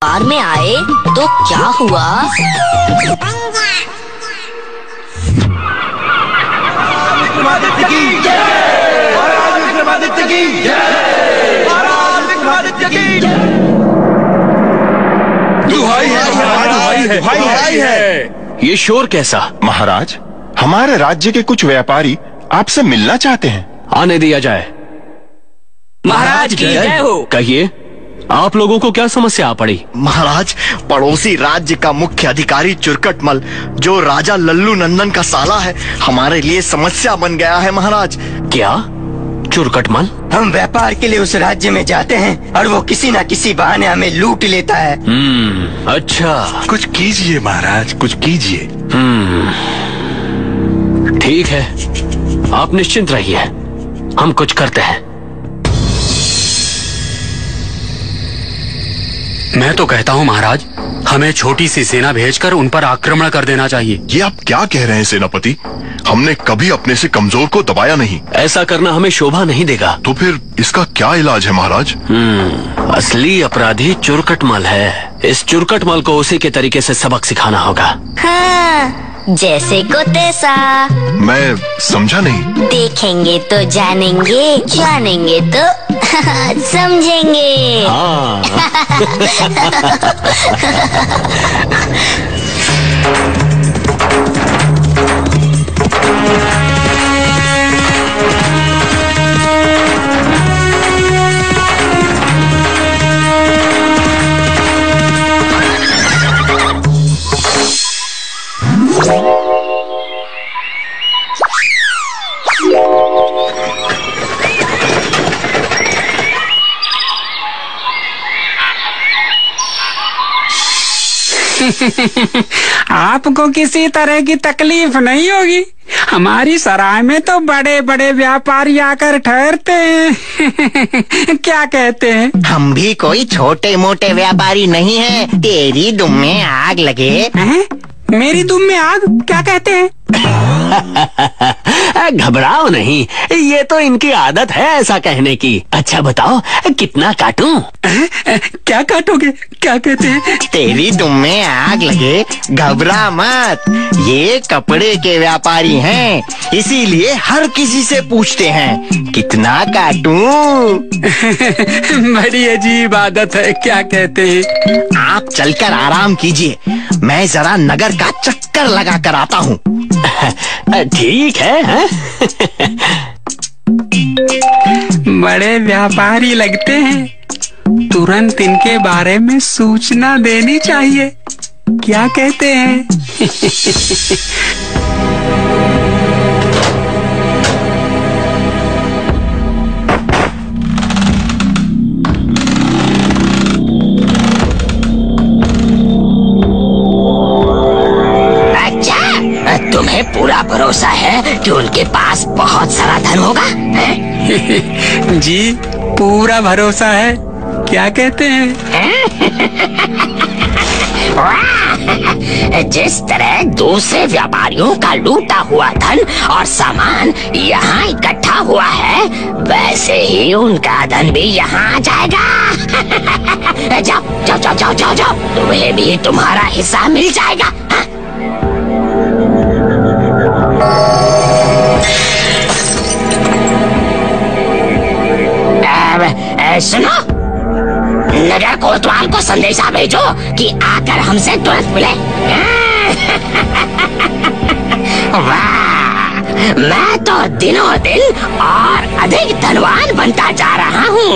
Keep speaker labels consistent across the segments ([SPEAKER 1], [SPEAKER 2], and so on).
[SPEAKER 1] बार में आए तो क्या हुआ?
[SPEAKER 2] विक्रमादित्य की जय, महाराज विक्रमादित्य की जय, महाराज विक्रमादित्य की जय।
[SPEAKER 3] दुहाई है, दुहाई है।
[SPEAKER 4] ये शोर कैसा?
[SPEAKER 3] महाराज, हमारे राज्य के कुछ व्यापारी आपसे मिलना चाहते हैं।
[SPEAKER 4] आने दिया जाए।
[SPEAKER 1] महाराज की जय हो।
[SPEAKER 4] कहिए, आप लोगों को क्या समस्या आ पड़ी?
[SPEAKER 5] महाराज, पड़ोसी राज्य का मुख्य अधिकारी चुरकटमल, जो राजा लल्लू नंदन का साला है, हमारे लिए समस्या बन गया है महाराज।
[SPEAKER 4] क्या? चुरकटमल?
[SPEAKER 6] हम व्यापार के लिए उस राज्य में जाते हैं और वो किसी न किसी बहाने हमें लूट लेता है।
[SPEAKER 4] अच्छा।
[SPEAKER 3] कुछ कीजिए महाराज, कुछ कीजिए।
[SPEAKER 4] ठीक है, आप निश्चिंत रहिए, हम कुछ करते हैं।
[SPEAKER 7] मैं तो कहता हूँ महाराज, हमें छोटी सी सेना भेजकर उन पर आक्रमण कर देना चाहिए।
[SPEAKER 3] ये आप क्या कह रहे हैं सेनापति? हमने कभी अपने से कमजोर को दबाया नहीं।
[SPEAKER 4] ऐसा करना हमें शोभा नहीं देगा।
[SPEAKER 3] तो फिर इसका क्या इलाज है महाराज?
[SPEAKER 4] असली अपराधी चुरकटमल है। इस चुरकटमल को उसी के तरीके से सबक सिखाना होगा।
[SPEAKER 1] हाँ, जैसे को तैसा।
[SPEAKER 3] मैं समझा नहीं।
[SPEAKER 1] देखेंगे तो जानेंगे, जानेंगे तो समझेंगे।
[SPEAKER 4] हाँ।
[SPEAKER 8] आपको किसी तरह की तकलीफ नहीं होगी। हमारी सराय में तो बड़े बड़े व्यापारी आकर ठहरते हैं। क्या कहते हैं?
[SPEAKER 6] हम भी कोई छोटे मोटे व्यापारी नहीं हैं। तेरी दुम में आग लगे।
[SPEAKER 8] हैं? मेरी दुम में आग? क्या कहते हैं?
[SPEAKER 4] घबराओ नहीं, ये तो इनकी आदत है ऐसा कहने की। अच्छा बताओ, कितना काटूं?
[SPEAKER 8] क्या काटोगे? क्या कहते हैं?
[SPEAKER 6] तेरी दुम में आग लगे, घबरा मत। ये कपड़े के व्यापारी हैं, इसीलिए हर किसी से पूछते हैं कितना काटूं।
[SPEAKER 8] बड़ी अजीब आदत है। क्या कहते हैं?
[SPEAKER 6] आप चलकर आराम कीजिए, मैं जरा नगर का चक्कर लगा कर आता हूँ।
[SPEAKER 4] ठीक है।
[SPEAKER 8] बड़े व्यापारी लगते हैं, तुरंत इनके बारे में सूचना देनी चाहिए। क्या कहते हैं?
[SPEAKER 6] तुम्हें पूरा भरोसा है कि उनके पास बहुत सारा धन होगा?
[SPEAKER 8] जी, पूरा भरोसा है। क्या कहते हैं?
[SPEAKER 6] जिस तरह दूसरे व्यापारियों का लूटा हुआ धन और सामान यहाँ इकट्ठा हुआ है, वैसे ही उनका धन भी यहाँ आ जाएगा। जाओ जाओ जाओ जाओ जाओ जाओ, तुम्हें भी तुम्हारा हिस्सा मिल जाएगा। सुनो, नगर कोतवाल को संदेशा भेजो कि आकर हमसे तुरंत मिले। वाह, मैं तो दिनों दिन और अधिक धनवान बनता जा रहा हूँ।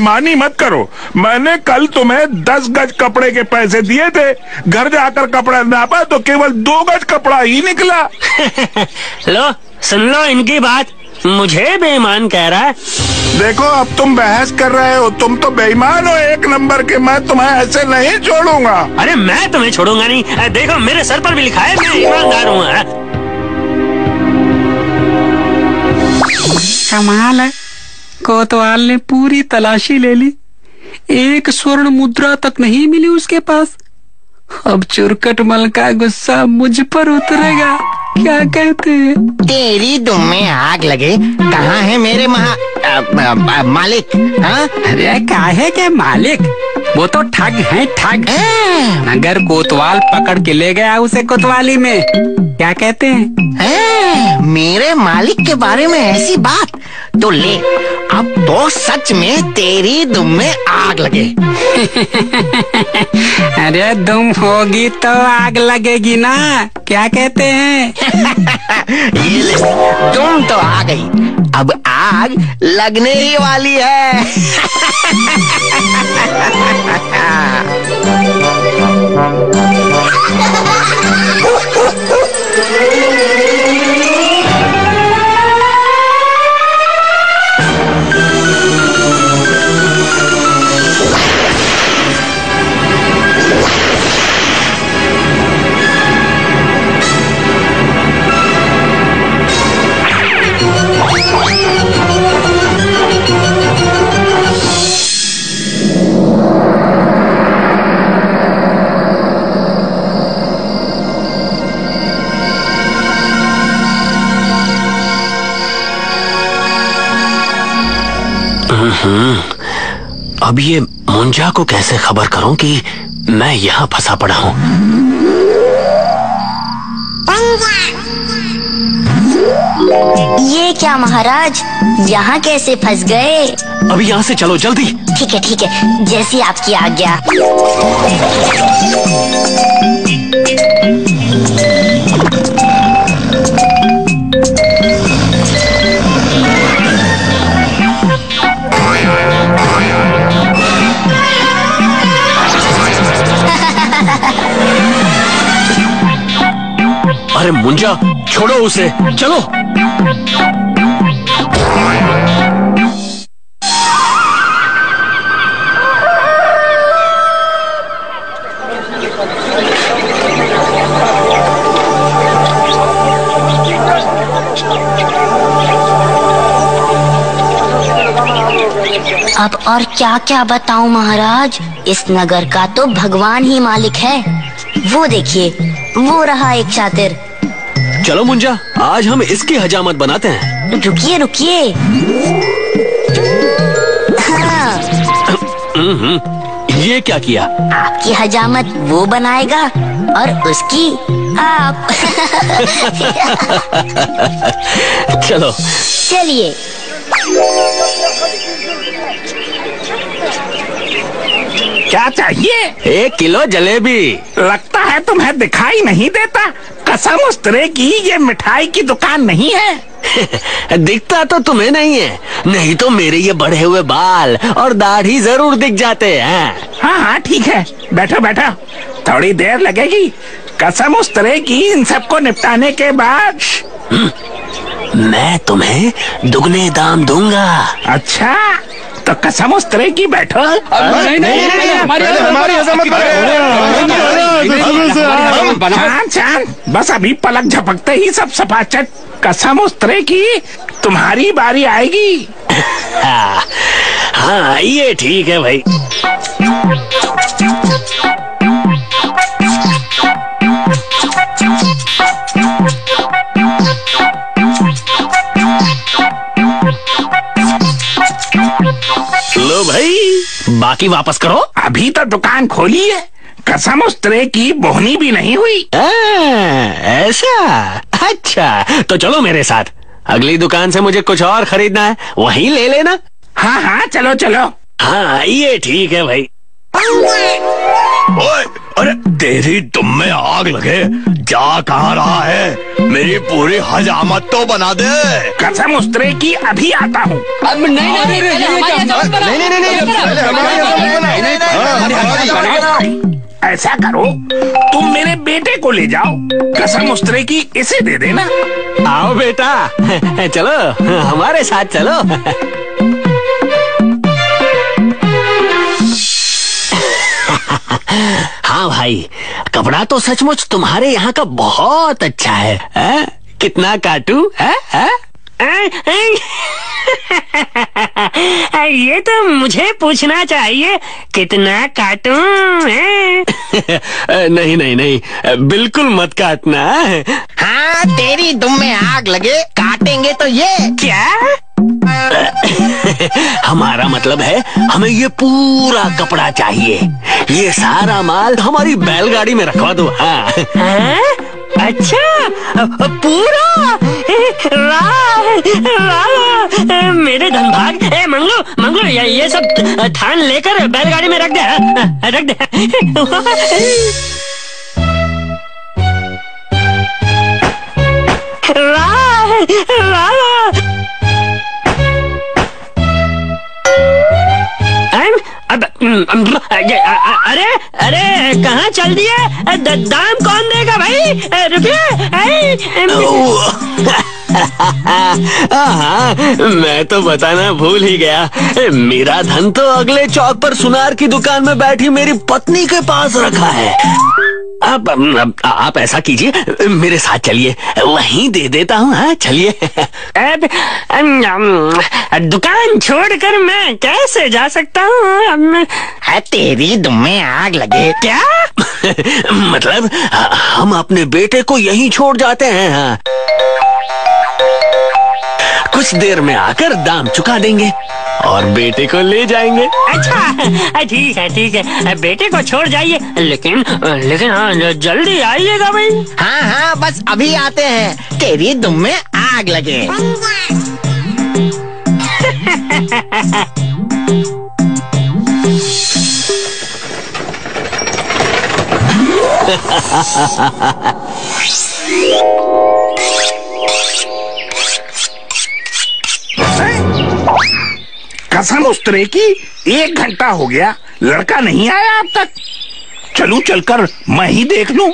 [SPEAKER 9] बेईमानी मत करो। मैंने कल तुम्हें 10 गज कपड़े के पैसे दिए थे, घर जाकर कपड़ा नापा तो केवल 2 गज कपड़ा ही निकला।
[SPEAKER 4] लो सुन लो इनकी बात, मुझे बेईमान कह रहा है।
[SPEAKER 9] देखो अब तुम बहस कर रहे हो, तुम तो बेईमान हो 1 नंबर के। मैं तुम्हें ऐसे नहीं छोड़ूंगा।
[SPEAKER 4] अरे मैं तुम्हें छोड़ूंगा नहीं, देखो मेरे सर पर भी लिखा है मैं ईमानदार हूँ।
[SPEAKER 8] कमाल है, कोतवाल ने पूरी तलाशी ले ली, 1 स्वर्ण मुद्रा तक नहीं मिली उसके पास। अब चुरकटमल का गुस्सा मुझ पर उतरेगा। क्या कहते हैं?
[SPEAKER 6] तेरी दुम में आग लगे, कहाँ है मेरे मालिक? हाँ?
[SPEAKER 8] अरे काहे के मालिक, वो तो ठग है ठग। अगर कोतवाल पकड़ के ले गया उसे कोतवाली में, क्या कहते हैं?
[SPEAKER 6] मेरे मालिक के बारे में ऐसी बात तो ले, अब तो सच में तेरी दुम में आग लगे।
[SPEAKER 8] अरे दुम होगी तो आग लगेगी ना, क्या कहते हैं?
[SPEAKER 6] ये ले, दुम तो आ गई, अब आग लगने ही वाली है।
[SPEAKER 4] अब ये मुंजा को कैसे खबर करूं कि मैं यहाँ फंसा पड़ा हूँ?
[SPEAKER 1] ये क्या महाराज, यहाँ कैसे फंस गए?
[SPEAKER 4] अभी यहाँ से चलो जल्दी।
[SPEAKER 1] ठीक है, जैसी आपकी आज्ञा।
[SPEAKER 4] अरे मुंजा छोड़ो उसे, चलो।
[SPEAKER 1] अब और क्या क्या बताऊं महाराज, इस नगर का तो भगवान ही मालिक है। वो देखिए, वो रहा एक शातिर।
[SPEAKER 4] चलो मुंजा, आज हम इसकी हजामत बनाते हैं।
[SPEAKER 1] रुकिए। हाँ।
[SPEAKER 4] ये क्या किया?
[SPEAKER 1] आपकी हजामत वो बनाएगा और उसकी आप।
[SPEAKER 4] चलो
[SPEAKER 1] चलिए।
[SPEAKER 9] क्या चाहिए?
[SPEAKER 4] 1 किलो जलेबी।
[SPEAKER 9] लगता है तुम्हें दिखाई नहीं देता, कसम उस तरह की ये मिठाई की दुकान नहीं है।
[SPEAKER 4] दिखता तो तुम्हें नहीं है, नहीं तो मेरे ये बढ़े हुए बाल और दाढ़ी जरूर दिख जाते हैं।
[SPEAKER 9] हाँ ठीक है, बैठो, थोड़ी देर लगेगी। कसम उस तरह की इन सबको निपटाने के बाद
[SPEAKER 4] मैं तुम्हें दुगने दाम दूंगा।
[SPEAKER 9] अच्छा, तो कसम उस तरह की बैठो। चांद, बस अभी पलक झपकते ही सब सपाचट। कसम उस तरह की तुम्हारी बारी आएगी।
[SPEAKER 4] हाँ ये ठीक है भाई। लो भाई, बाकी वापस करो।
[SPEAKER 9] अभी तो दुकान खोली है, कसम उस तरह की बोहनी भी नहीं हुई।
[SPEAKER 4] ऐसा? अच्छा, तो चलो मेरे साथ। अगली दुकान से मुझे कुछ और खरीदना है, वहीं ले लेना।
[SPEAKER 9] हाँ चलो।
[SPEAKER 4] हाँ ये ठीक है भाई।
[SPEAKER 5] अरे तेरी तुम में आग लगे, जा कहाँ रहा है? मेरी पूरी हजामत तो बना दे।
[SPEAKER 9] कसम उस्तरे की अभी आता हूँ। ऐसा करो, तुम मेरे बेटे को ले जाओ, कसम उस्तरे की इसे दे देना।
[SPEAKER 4] आओ बेटा, चलो हमारे साथ चलो। हाँ भाई, कपड़ा तो सचमुच तुम्हारे यहाँ का बहुत अच्छा है। कितना काटू?
[SPEAKER 6] ये तो मुझे पूछना चाहिए, कितना काटूं?
[SPEAKER 4] नहीं नहीं नहीं, बिल्कुल मत काटना।
[SPEAKER 6] हाँ, तेरी दुम में आग लगे, काटेंगे तो ये क्या?
[SPEAKER 4] हमारा मतलब है, हमें ये पूरा कपड़ा चाहिए। ये सारा माल हमारी बैलगाड़ी में रखवा दो। हाँ।
[SPEAKER 6] अच्छा, पूरा? मेरे धनभाग। मंगलू मंगलू, ये सब थान लेकर बैलगाड़ी में रख दे, रख दे। अरे अरे, कहाँ चल दिए? दाम कौन देगा भाई? रुकिए।
[SPEAKER 4] हाँ, मैं तो बताना भूल ही गया। मेरा धन तो अगले चौक पर सुनार की दुकान में बैठी मेरी पत्नी के पास रखा है। अब आप ऐसा कीजिए, मेरे साथ चलिए, वहीं दे देता हूँ। हाँ चलिए।
[SPEAKER 6] दुकान छोड़कर मैं कैसे जा सकता हूँ? तेरी दुम में आग लगे क्या?
[SPEAKER 4] मतलब हम अपने बेटे को यहीं छोड़ जाते हैं। हाँ, कुछ देर में आकर दाम चुका देंगे और बेटे को ले जाएंगे।
[SPEAKER 6] अच्छा, ठीक है ठीक है, बेटे को छोड़ जाइए, लेकिन हाँ, जल्दी आइएगा भाई। हाँ हाँ, बस अभी आते हैं, तेरी दुम में आग लगे।
[SPEAKER 9] कसम उस्तरे की, 1 घंटा हो गया, लड़का नहीं आया अब तक। चलूं चलकर मैं ही देख लूं।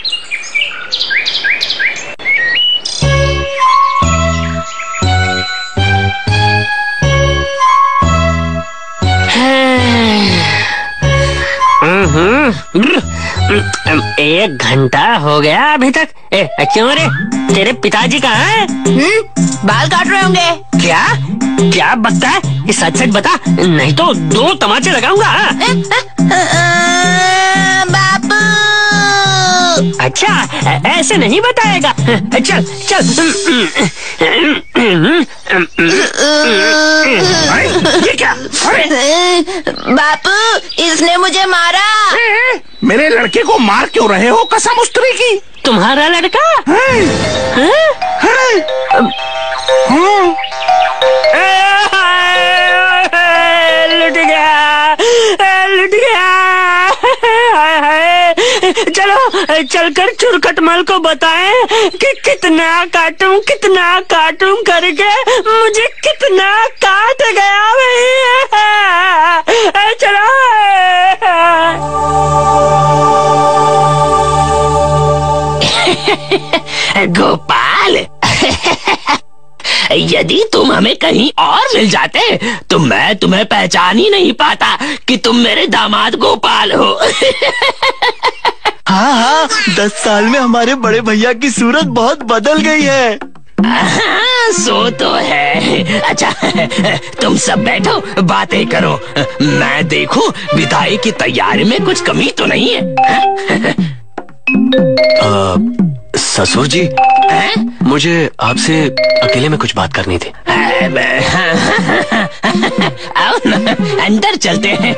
[SPEAKER 6] एक घंटा हो गया अभी तक। क्यों रे, तेरे पिताजी कहाँ हैं?
[SPEAKER 1] बाल काट रहे होंगे।
[SPEAKER 6] क्या क्या बकता है? ये सच सच बता, नहीं तो 2 तमाचे लगाऊंगा।
[SPEAKER 1] बापू।
[SPEAKER 6] अच्छा, ऐसे नहीं बताएगा। चल चल। ये क्या?
[SPEAKER 1] बापू, इसने मुझे मारा।
[SPEAKER 9] मेरे लड़के को मार क्यों रहे हो कसम उस्तरे की?
[SPEAKER 6] तुम्हारा लड़का? लुट गया, लुट गया। चलो चलकर चुरकटमल को बताएं कि कितना काटूं करके मुझे कितना काट गया भाई। चलो। गोपाल, यदि तुम हमें कहीं और मिल जाते तो मैं तुम्हें पहचान ही नहीं पाता कि तुम मेरे दामाद गोपाल हो।
[SPEAKER 5] हाँ हाँ, 10 साल में हमारे बड़े भैया की सूरत बहुत बदल गई है।
[SPEAKER 6] हाँ, सो तो है। अच्छा, तुम सब बैठो, बातें करो, मैं देखूं विदाई की तैयारी में कुछ कमी तो नहीं है।
[SPEAKER 4] ससुर जी, मुझे आपसे अकेले में कुछ बात करनी थी।
[SPEAKER 6] आओ ना, अंदर चलते हैं।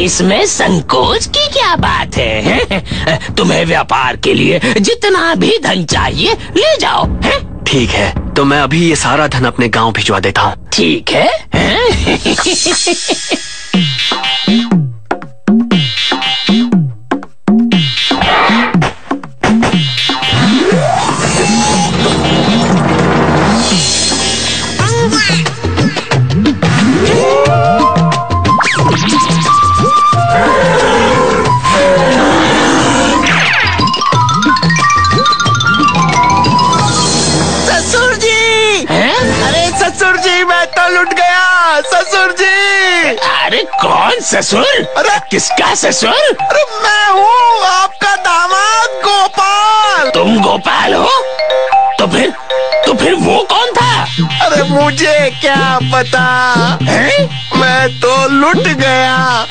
[SPEAKER 6] इसमें संकोच की क्या बात है? तुम्हें व्यापार के लिए जितना भी धन चाहिए ले जाओ। है?
[SPEAKER 4] ठीक है, तो मैं अभी ये सारा धन अपने गांव भिजवा देता हूँ।
[SPEAKER 6] ठीक है? अरे कौन ससुर? अरे किसका ससुर?
[SPEAKER 2] अरे मैं हूँ आपका दामाद गोपाल।
[SPEAKER 6] तुम गोपाल हो? तो फिर वो कौन था?
[SPEAKER 2] अरे मुझे क्या पता है? मैं तो लुट गया।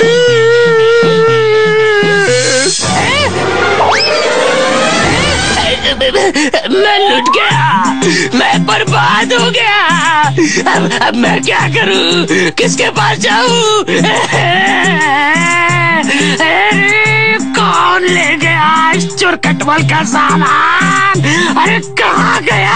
[SPEAKER 6] मैं लुट गया, मैं बर्बाद हो गया। अब मैं क्या करूं? किसके पास जाऊं? कौन ले गया इस चुरकटमल का सामान? अरे कहाँ गया?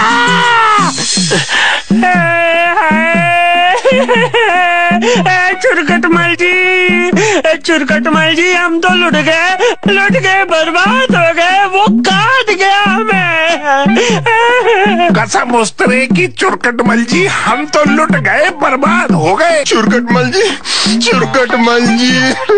[SPEAKER 6] चुरकटमल जी, हम तो लुट गए, बर्बाद हो गए। वो काट गया हमें।
[SPEAKER 9] कसम उस्तरे की चुरकटमल जी, हम तो लुट गए, बर्बाद हो गए।
[SPEAKER 2] चुरकटमल जी।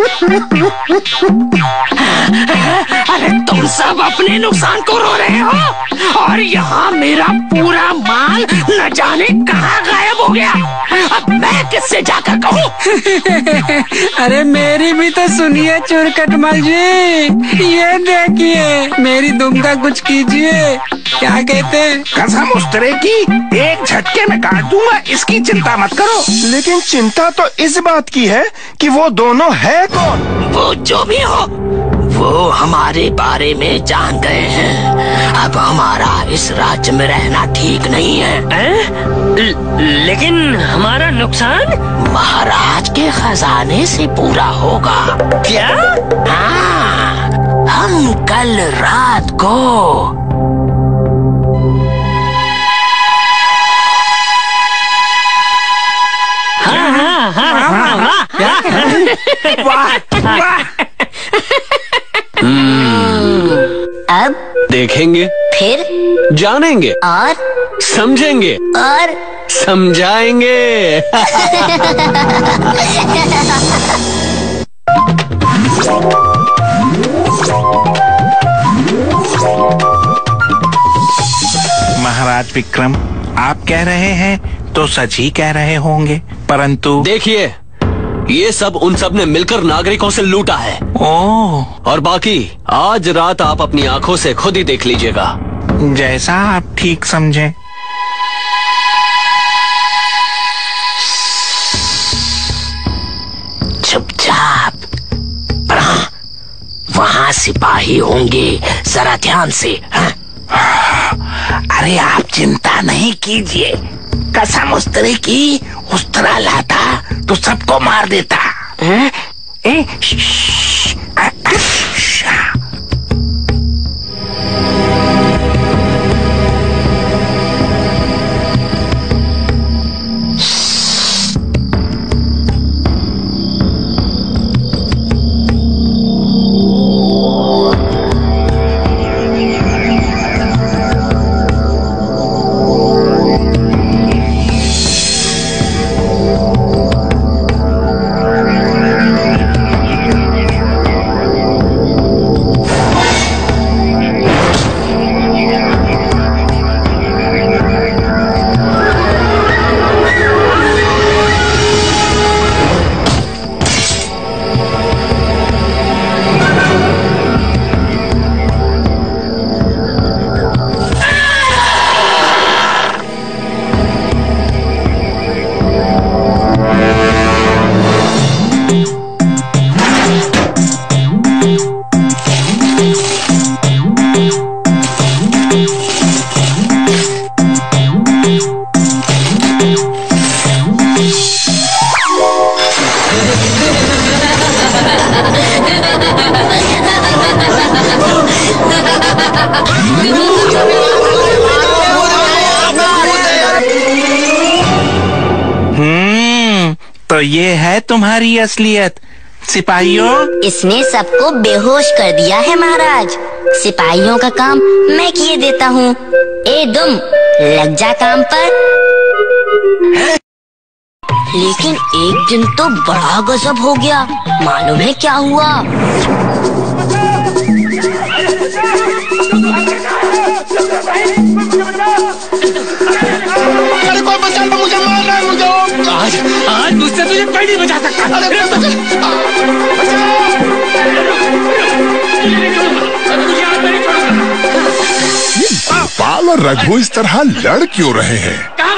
[SPEAKER 6] अरे तुम सब अपने नुकसान को रो रहे हो और यहाँ मेरा पूरा माल न जाने कहाँ गायब हो गया। अब मैं किससे जाकर कहूँ?
[SPEAKER 8] अरे मेरी भी तो सुनिए चुरकटमल जी, ये देखिए मेरी दुम का कुछ कीजिए। क्या कहते हैं?
[SPEAKER 9] कसम उस्तरे की, एक झटके में काट दूंगा, इसकी चिंता मत करो।
[SPEAKER 2] लेकिन चिंता तो इस बात की है कि वो दोनों है कौन?
[SPEAKER 6] वो जो भी हो, वो हमारे बारे में जान गए हैं। अब हमारा इस राज्य में रहना ठीक नहीं है।
[SPEAKER 4] लेकिन हमारा नुकसान
[SPEAKER 6] महाराज के खजाने से पूरा होगा।
[SPEAKER 4] क्या?
[SPEAKER 6] हाँ, हम कल रात को
[SPEAKER 1] अब
[SPEAKER 4] देखेंगे,
[SPEAKER 1] फिर
[SPEAKER 4] जानेंगे
[SPEAKER 1] और
[SPEAKER 4] समझेंगे
[SPEAKER 1] और
[SPEAKER 4] समझाएंगे।
[SPEAKER 9] महाराज विक्रम, आप कह रहे हैं तो सच ही कह रहे होंगे, परंतु
[SPEAKER 4] देखिए, ये सब उन सब ने मिलकर नागरिकों से लूटा है।
[SPEAKER 9] ओह,
[SPEAKER 4] और बाकी आज रात आप अपनी आंखों से खुद ही देख लीजिएगा।
[SPEAKER 9] जैसा आप ठीक समझें।
[SPEAKER 6] चुपचाप। वहाँ सिपाही होंगे, जरा ध्यान से। हाँ? अरे आप चिंता नहीं कीजिए, कसम उस्तरे की, उस्तरा लाता तो सबको मार देता।
[SPEAKER 9] तो ये है तुम्हारी असलियत सिपाहियों।
[SPEAKER 1] इसने सबको बेहोश कर दिया है महाराज। सिपाहियों का काम मैं किए देता हूँ। ए दुम, लग जा काम पर। लेकिन एक दिन तो बड़ा गजब हो गया। मालूम है क्या हुआ?
[SPEAKER 2] अरे कोई बचा लो, मुझे मार रहा है मुझे।
[SPEAKER 8] आज मुझसे तुझे कोई नहीं बचा सकता।
[SPEAKER 3] गोपाल और रघु इस तरह लड़ क्यों रहे हैं?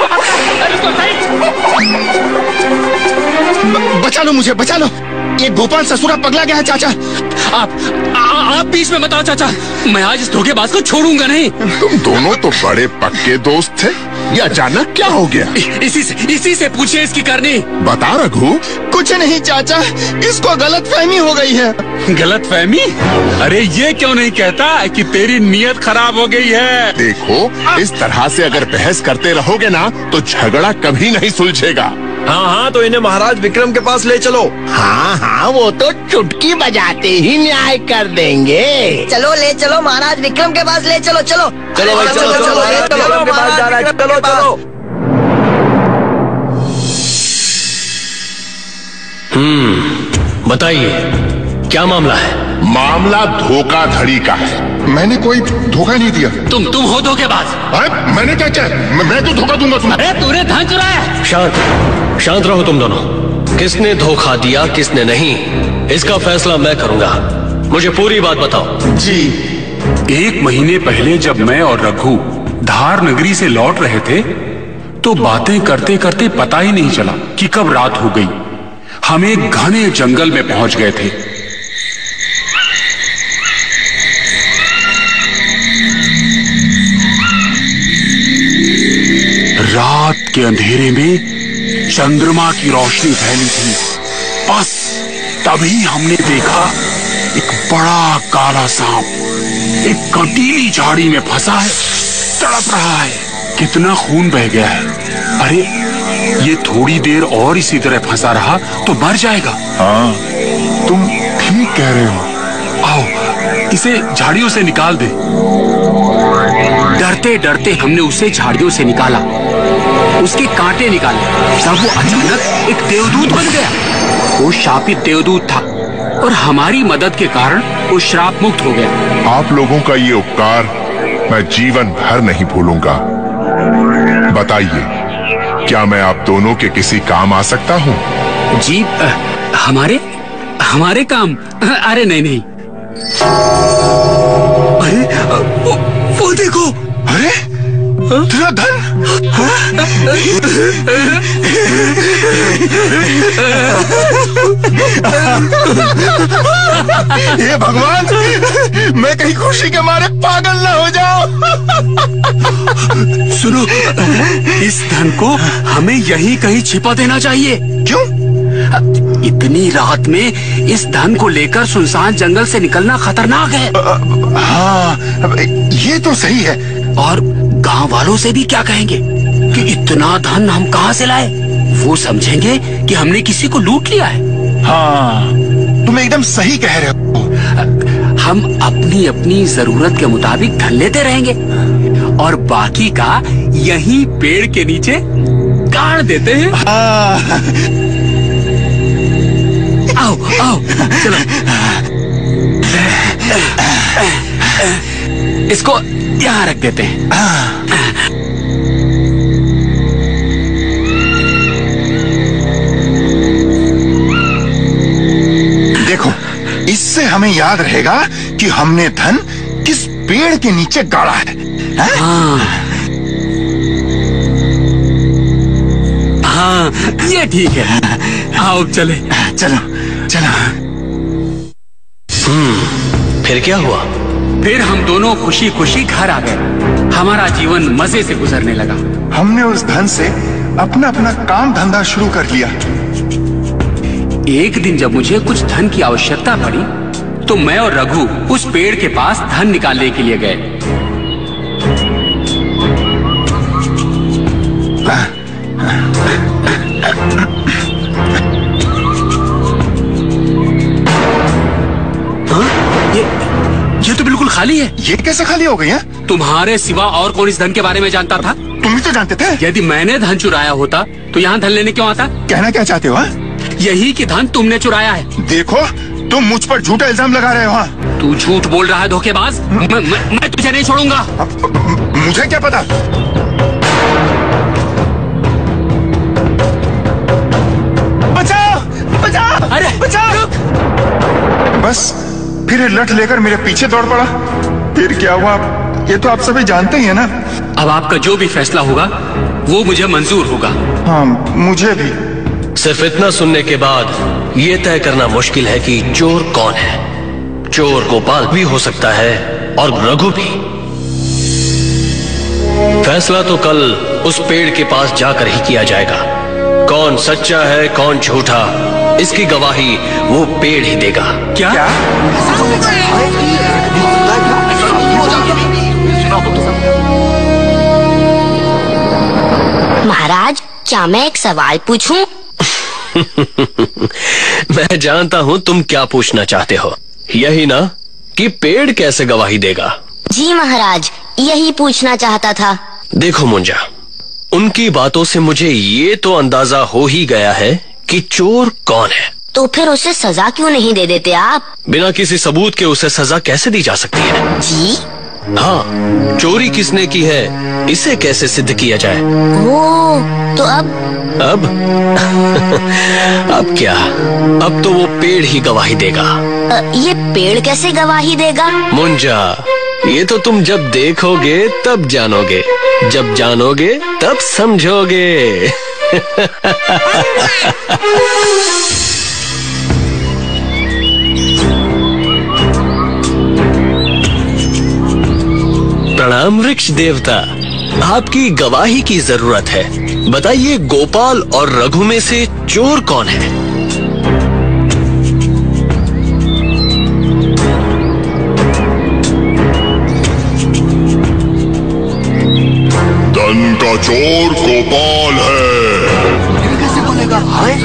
[SPEAKER 2] बचा लो मुझे, बचा लो। ये गोपाल ससुरा पगला गया है चाचा।
[SPEAKER 8] आप बीच में मत आओ चाचा। मैं आज इस धोखेबाज को छोड़ूंगा नहीं।
[SPEAKER 3] तुम दोनों तो बड़े पक्के दोस्त थे, ये अचानक क्या हो गया?
[SPEAKER 8] इसी से पूछिए इसकी करनी।
[SPEAKER 3] बता रघु।
[SPEAKER 2] कुछ नहीं चाचा, इसको गलतफहमी हो गई है।
[SPEAKER 8] गलतफहमी? अरे ये क्यों नहीं कहता कि तेरी नीयत खराब हो गई है?
[SPEAKER 3] देखो, इस तरह से अगर बहस करते रहोगे ना तो झगड़ा कभी नहीं सुलझेगा।
[SPEAKER 5] हाँ, तो इन्हें महाराज विक्रम के पास ले चलो।
[SPEAKER 6] हाँ, वो तो चुटकी बजाते ही न्याय कर देंगे।
[SPEAKER 1] चलो ले चलो महाराज विक्रम के पास ले चलो। चलो
[SPEAKER 5] चलो भाई, चलो विक्रम के पास जा रहा है। चलो चलो।
[SPEAKER 4] बताइए क्या मामला है?
[SPEAKER 3] मामला धोखाधड़ी का है। मैंने कोई धोखा नहीं दिया।
[SPEAKER 8] तुम हो धोखेबाज।
[SPEAKER 3] मैंने क्या किया? मैं तो धोखा दूंगा तुम्हें।
[SPEAKER 8] अरे तूने धन चुराया।
[SPEAKER 4] शांत रहो तुम दोनों। किसने धोखा दिया किसने नहीं, इसका फैसला मैं करूंगा। मुझे पूरी बात बताओ।
[SPEAKER 9] जी, 1 महीने पहले जब मैं और रघु धार नगरी से लौट रहे थे तो बातें करते करते पता ही नहीं चला कि कब रात हो गई। हम एक घने जंगल में पहुंच गए थे। रात के अंधेरे में चंद्रमा की रोशनी फैली थी। बस तभी हमने देखा एक बड़ा काला सांप एक कंटीली झाड़ी में फंसा है, तड़प रहा है। कितना खून बह गया है। अरे ये थोड़ी देर और इसी तरह फंसा रहा तो मर जाएगा।
[SPEAKER 3] हाँ, तुम ठीक कह रहे हो।
[SPEAKER 9] आओ इसे झाड़ियों से निकाल दे।
[SPEAKER 7] डरते डरते हमने उसे झाड़ियों से निकाला, उसके कांटे निकाले। तब वो अचानक एक देवदूत बन गया। वो शापित देवदूत था और हमारी मदद के कारण वो श्राप मुक्त हो गया।
[SPEAKER 3] आप लोगों का ये उपकार मैं जीवन भर नहीं भूलूंगा। बताइए, क्या मैं आप दोनों के किसी काम आ सकता हूँ?
[SPEAKER 7] जी, हमारे काम? अरे नहीं।
[SPEAKER 9] अरे वो देखो। अरे तेरा धन।
[SPEAKER 2] हे भगवान, मैं कहीं खुशी के मारे पागल ना हो जाऊं।
[SPEAKER 7] सुनो, इस धन को हमें यहीं कहीं छिपा देना चाहिए।
[SPEAKER 2] क्यों?
[SPEAKER 7] इतनी रात में इस धन को लेकर सुनसान जंगल से निकलना खतरनाक है।
[SPEAKER 2] हाँ, ये तो सही है।
[SPEAKER 7] और गांव वालों से भी क्या कहेंगे कि इतना धन हम कहाँ से लाए? वो समझेंगे कि हमने किसी को लूट लिया है।
[SPEAKER 2] हाँ, तुम एकदम सही कह रहे हो।
[SPEAKER 7] हम अपनी अपनी जरूरत के मुताबिक धन लेते रहेंगे और बाकी का यहीं पेड़ के नीचे गाड़ देते हैं। आओ चलो। इसको यहाँ रख देते हैं।
[SPEAKER 2] देखो, इससे हमें याद रहेगा कि हमने धन किस पेड़ के नीचे गाड़ा है।
[SPEAKER 7] हाँ, ये ठीक है। आओ चले।
[SPEAKER 2] चलो।
[SPEAKER 4] फिर क्या हुआ?
[SPEAKER 7] फिर हम दोनों खुशी खुशी घर आ गए। हमारा जीवन मजे से गुजरने लगा।
[SPEAKER 2] हमने उस धन से अपना अपना काम धंधा शुरू कर लिया।
[SPEAKER 7] एक दिन जब मुझे कुछ धन की आवश्यकता पड़ी तो मैं और रघु उस पेड़ के पास धन निकालने के लिए गए। ये तो बिल्कुल खाली है।
[SPEAKER 9] ये कैसे खाली हो गई है?
[SPEAKER 7] तुम्हारे सिवा और कौन इस धन के बारे में जानता था?
[SPEAKER 9] तुम ही तो जानते थे।
[SPEAKER 7] यदि मैंने धन चुराया होता तो यहाँ धन लेने क्यों आता?
[SPEAKER 9] कहना क्या चाहते हो?
[SPEAKER 7] यही कि धन तुमने चुराया है।
[SPEAKER 9] देखो तुम मुझ पर झूठा इल्जाम लगा रहे हो।
[SPEAKER 7] तू झूठ बोल रहा है धोखेबाज। मैं तुझे नहीं छोड़ूंगा।
[SPEAKER 9] मुझे क्या पता? बचाओ बचाओ,
[SPEAKER 7] अरे
[SPEAKER 9] बचाओ। बस फिर ये लठ लेकर मेरे पीछे दौड़ पड़ा। फिर क्या हुआ ये तो आप सभी जानते ही है ना।
[SPEAKER 7] अब आपका जो भी फैसला होगा वो मुझे मंजूर होगा।
[SPEAKER 9] हाँ मुझे भी।
[SPEAKER 10] सिर्फ इतना सुनने के बाद ये तय करना मुश्किल है कि चोर कौन है। चोर गोपाल भी हो सकता है और रघु भी। फैसला तो कल उस पेड़ के पास जाकर ही किया जाएगा। कौन सच्चा है कौन झूठा, इसकी गवाही वो पेड़ ही देगा।
[SPEAKER 7] क्या?
[SPEAKER 1] महाराज क्या मैं एक सवाल पूछूं?
[SPEAKER 10] मैं जानता हूँ तुम क्या पूछना चाहते हो। यही ना कि पेड़ कैसे गवाही देगा?
[SPEAKER 1] जी महाराज यही पूछना चाहता था।
[SPEAKER 10] देखो मुंजा, उनकी बातों से मुझे ये तो अंदाजा हो ही गया है कि चोर कौन है।
[SPEAKER 1] तो फिर उसे सजा क्यों नहीं दे देते आप?
[SPEAKER 10] बिना किसी सबूत के उसे सजा कैसे दी जा सकती है?
[SPEAKER 1] जी
[SPEAKER 10] हाँ, चोरी किसने की है इसे कैसे सिद्ध किया जाए?
[SPEAKER 1] ओ तो अब
[SPEAKER 10] अब क्या? अब तो वो पेड़ ही गवाही देगा।
[SPEAKER 1] ये पेड़ कैसे गवाही देगा?
[SPEAKER 10] मुंजा, ये तो तुम जब देखोगे तब जानोगे, जब जानोगे तब समझोगे। प्रणाम वृक्ष देवता, आपकी गवाही की जरूरत है। बताइए गोपाल और रघु में से चोर कौन है?
[SPEAKER 3] धन का चोर गोपाल है।
[SPEAKER 2] कैसे बोलेगा?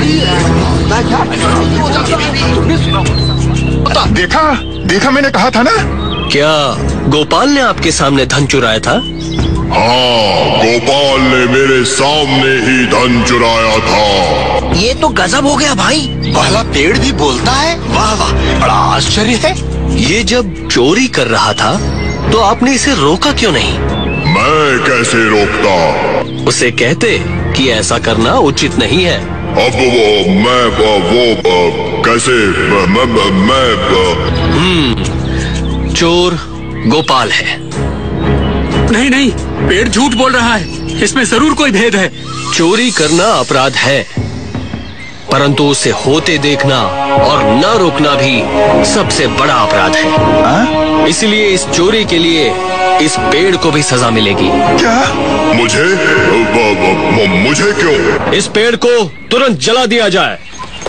[SPEAKER 9] देखा देखा मैंने कहा था ना।
[SPEAKER 10] क्या गोपाल ने आपके सामने धन चुराया था?
[SPEAKER 3] हाँ, गोपाल ने मेरे सामने ही धन चुराया था।
[SPEAKER 5] ये तो गजब हो गया भाई।
[SPEAKER 9] पहला पेड़ भी बोलता है। वाह वाह, बड़ा आश्चर्य है।
[SPEAKER 10] ये जब चोरी कर रहा था तो आपने इसे रोका क्यों नहीं?
[SPEAKER 3] मैं कैसे रोकता?
[SPEAKER 10] उसे कहते कि ऐसा करना उचित नहीं है।
[SPEAKER 3] अब वो कैसे?
[SPEAKER 10] चोर गोपाल है।
[SPEAKER 7] नहीं नहीं, पेड़ झूठ बोल रहा है। इसमें जरूर कोई भेद है।
[SPEAKER 10] चोरी करना अपराध है, परंतु उसे होते देखना और न रोकना भी सबसे बड़ा अपराध है। इसलिए इस चोरी के लिए इस पेड़ को भी सजा मिलेगी।
[SPEAKER 9] क्या?
[SPEAKER 3] मुझे क्यों?
[SPEAKER 10] इस पेड़ को तुरंत जला दिया जाए।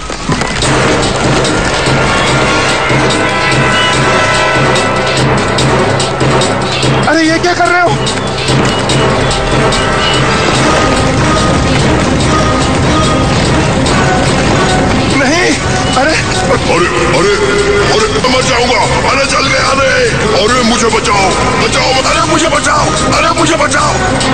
[SPEAKER 9] अरे ये क्या कर रहे हो? नहीं, अरे
[SPEAKER 3] अरे अरे अरे मैं मर जाऊंगा। अरे चल गया। अरे मुझे बचाओ बचाओ, अरे मुझे बचाओ, अरे मुझे बचाओ।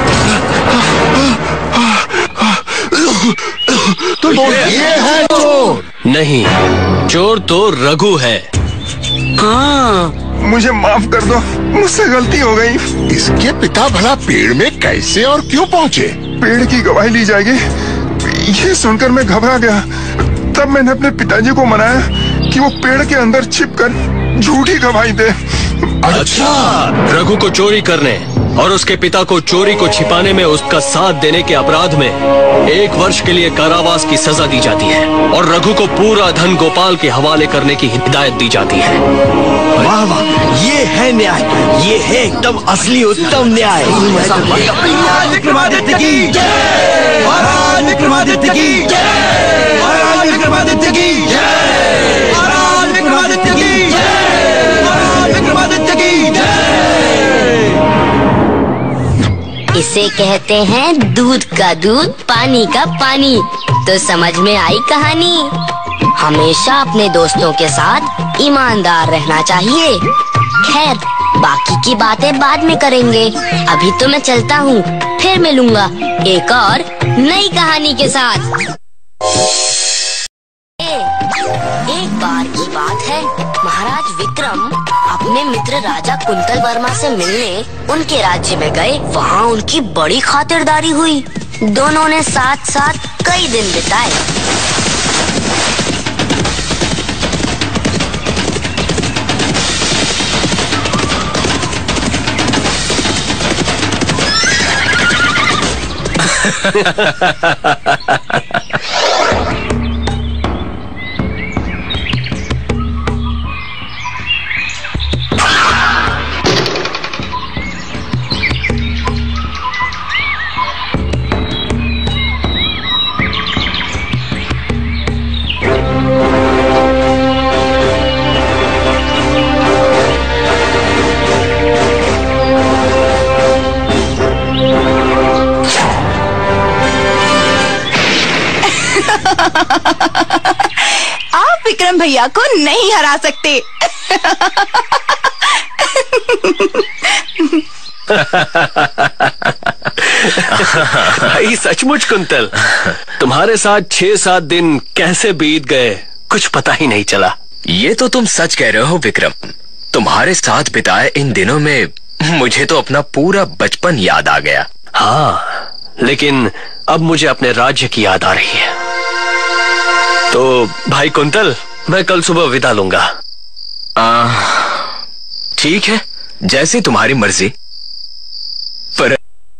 [SPEAKER 9] तो ये है चोर?
[SPEAKER 10] नहीं, चोर तो रघु है।
[SPEAKER 9] हाँ, मुझे माफ कर दो, मुझसे गलती हो गई।
[SPEAKER 3] इसके पिता भला पेड़ में कैसे और क्यों पहुँचे?
[SPEAKER 9] पेड़ की गवाही ली जाएगी ये सुनकर मैं घबरा गया। तब मैंने अपने पिताजी को मनाया कि वो पेड़ के अंदर छिपकर झूठी गवाही दे।
[SPEAKER 10] अच्छा, रघु को चोरी करने और उसके पिता को चोरी को छिपाने में उसका साथ देने के अपराध में 1 वर्ष के लिए कारावास की सजा दी जाती है और रघु को पूरा धन गोपाल के हवाले करने की हिदायत दी जाती है।
[SPEAKER 5] वाह वाह, ये है न्याय, ये है एकदम असली उत्तम न्याय।
[SPEAKER 2] विक्रमादित्य की जय, महाराज विक्रमादित्य की जय, महाराज विक्रमादित्य की जय, महाराज विक्रमादित्य की जय, महाराज विक्रमादित्य की जय।
[SPEAKER 1] इसे कहते हैं दूध का दूध पानी का पानी। तो समझ में आई कहानी। हमेशा अपने दोस्तों के साथ ईमानदार रहना चाहिए। खैर, बाकी की बातें बाद में करेंगे। अभी तो मैं चलता हूँ, फिर मिलूंगा एक और नई कहानी के साथ। एक बार की बात है, महाराज विक्रम अपने मित्र राजा कुंतल वर्मा से मिलने उनके राज्य में गए। वहाँ उनकी बड़ी खातिरदारी हुई। दोनों ने साथ साथ कई दिन बिताए।
[SPEAKER 11] आप विक्रम भैया को नहीं हरा सकते।
[SPEAKER 10] भाई सचमुच कुंतल, तुम्हारे साथ 6-7 दिन कैसे बीत गए कुछ पता ही नहीं चला।
[SPEAKER 12] ये तो तुम सच कह रहे हो विक्रम। तुम्हारे साथ बिताए इन दिनों में मुझे तो अपना पूरा बचपन याद आ गया।
[SPEAKER 10] हाँ, लेकिन अब मुझे अपने राज्य की याद आ रही है। तो भाई कुंतल, मैं कल सुबह विदा लूंगा।
[SPEAKER 12] ठीक है, जैसी तुम्हारी मर्जी। पर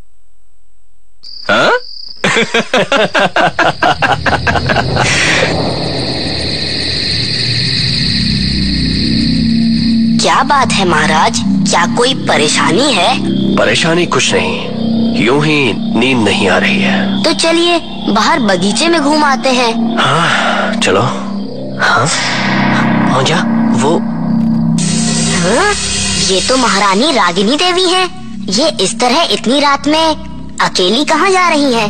[SPEAKER 1] क्या बात है महाराज, क्या कोई परेशानी है?
[SPEAKER 10] परेशानी कुछ नहीं, यूं ही नींद नहीं आ रही है।
[SPEAKER 1] तो चलिए बाहर बगीचे में घूम आते हैं।
[SPEAKER 10] हाँ चलो। हाँ मुझे वो
[SPEAKER 1] हाँ? ये तो महारानी रागिनी देवी है। ये इस तरह इतनी रात में अकेली कहाँ जा रही है?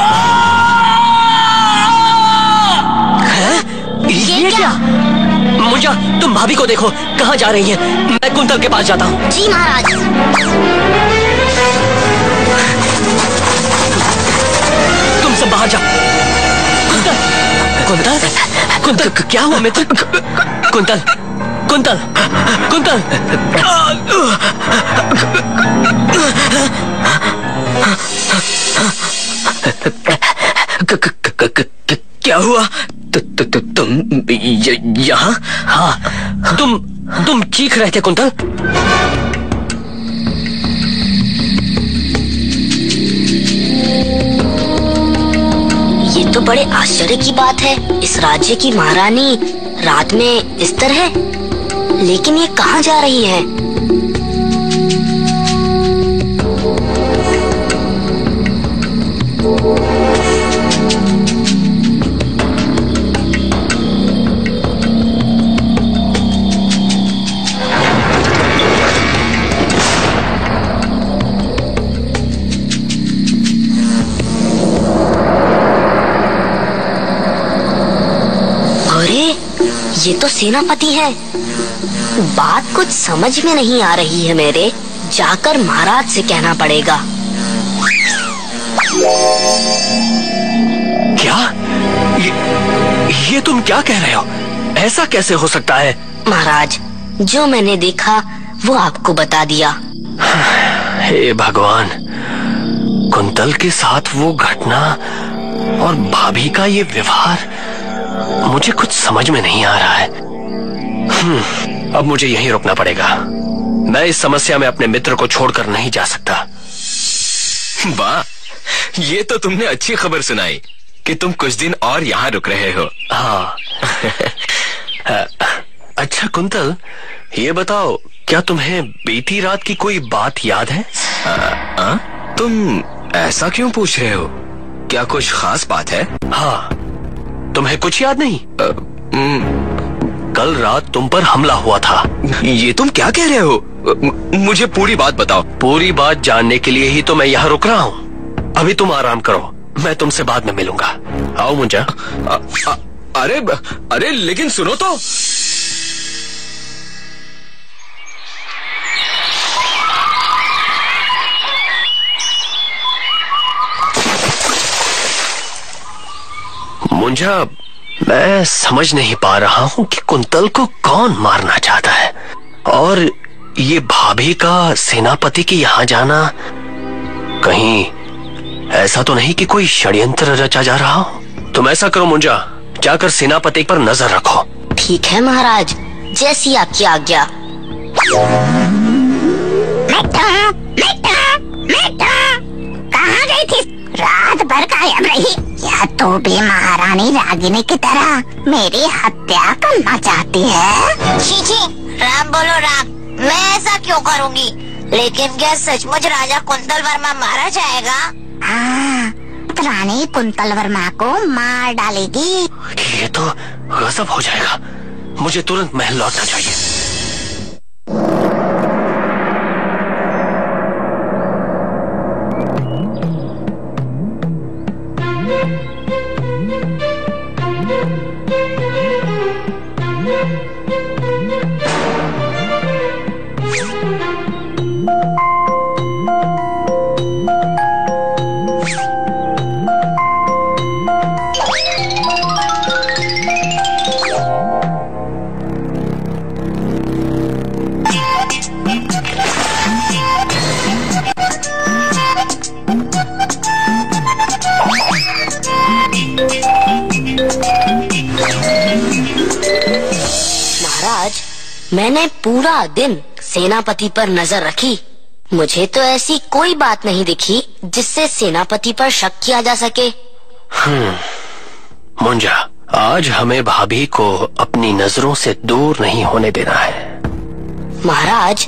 [SPEAKER 10] ये क्या? मुझे तुम भाभी को देखो, कहाँ जा रही है? मैं कुंतल के पास जाता हूँ।
[SPEAKER 1] जी महाराज।
[SPEAKER 10] तुम सब बाहर जाओ। कुंतल, कुंतल, कुंतल, क्या हुआ मित्र? Quintal, quintal, quintal. क्या हुआ? तुम यहाँ? हाँ, तुम चीख रहे थे कुंतल।
[SPEAKER 1] ये तो बड़े आश्चर्य की बात है। इस राज्य की महारानी रात में इस तरह, लेकिन ये कहाँ जा रही है? ये तो सेनापति है। बात कुछ समझ में नहीं आ रही है मेरे। जाकर महाराज से कहना पड़ेगा।
[SPEAKER 10] क्या? ये तुम क्या कह रहे हो? ऐसा कैसे हो सकता है?
[SPEAKER 1] महाराज, जो मैंने देखा वो आपको बता दिया।
[SPEAKER 10] हे भगवान, कुंतल के साथ वो घटना और भाभी का ये व्यवहार, मुझे कुछ समझ में नहीं आ रहा है। अब मुझे यहीं रुकना पड़ेगा। मैं इस समस्या में अपने मित्र को छोड़कर नहीं जा सकता।
[SPEAKER 12] वाह, ये तो तुमने अच्छी खबर सुनाई कि तुम कुछ दिन और यहाँ रुक रहे हो।
[SPEAKER 10] हाँ। अच्छा कुंतल, ये बताओ, क्या तुम्हें बीती रात की कोई बात याद है?
[SPEAKER 12] तुम ऐसा क्यों पूछ रहे हो? क्या कुछ खास बात है?
[SPEAKER 10] हाँ, तुम्हें कुछ याद नहीं? कल रात तुम पर हमला हुआ था।
[SPEAKER 12] ये तुम क्या कह रहे हो? मुझे पूरी बात बताओ।
[SPEAKER 10] पूरी बात जानने के लिए ही तो मैं यहाँ रुक रहा हूँ। अभी तुम आराम करो, मैं तुमसे बाद में मिलूंगा। आओ मुंजा।
[SPEAKER 12] अरे लेकिन सुनो तो।
[SPEAKER 10] मुंजा, मैं समझ नहीं पा रहा हूँ कि कुंतल को कौन मारना चाहता है, और ये भाभी का सेनापति के यहाँ जाना, कहीं ऐसा तो नहीं कि कोई षड्यंत्र रचा जा रहा हो? तुम ऐसा करो मुंजा, जाकर सेनापति पर नजर रखो।
[SPEAKER 1] ठीक है महाराज, जैसी आपकी आज्ञा।
[SPEAKER 6] कहाँ गई थी? रात भर गायब रही। या तो भी महारानी रागिनी की तरह मेरी हत्या करना चाहती है।
[SPEAKER 13] छी छी, राम बोलो राम, मैं ऐसा क्यों करूँगी? लेकिन क्या सचमुच राजा कुंतल वर्मा मारा जाएगा?
[SPEAKER 6] हाँ, रानी कुंतल वर्मा को मार डालेगी।
[SPEAKER 10] ये तो गजब हो जाएगा। मुझे तुरंत महल लौटना चाहिए।
[SPEAKER 1] मैंने पूरा दिन सेनापति पर नजर रखी। मुझे तो ऐसी कोई बात नहीं दिखी जिससे सेनापति पर शक किया जा सके।
[SPEAKER 10] मुंजा, आज हमें भाभी को अपनी नजरों से दूर नहीं होने देना है।
[SPEAKER 1] महाराज,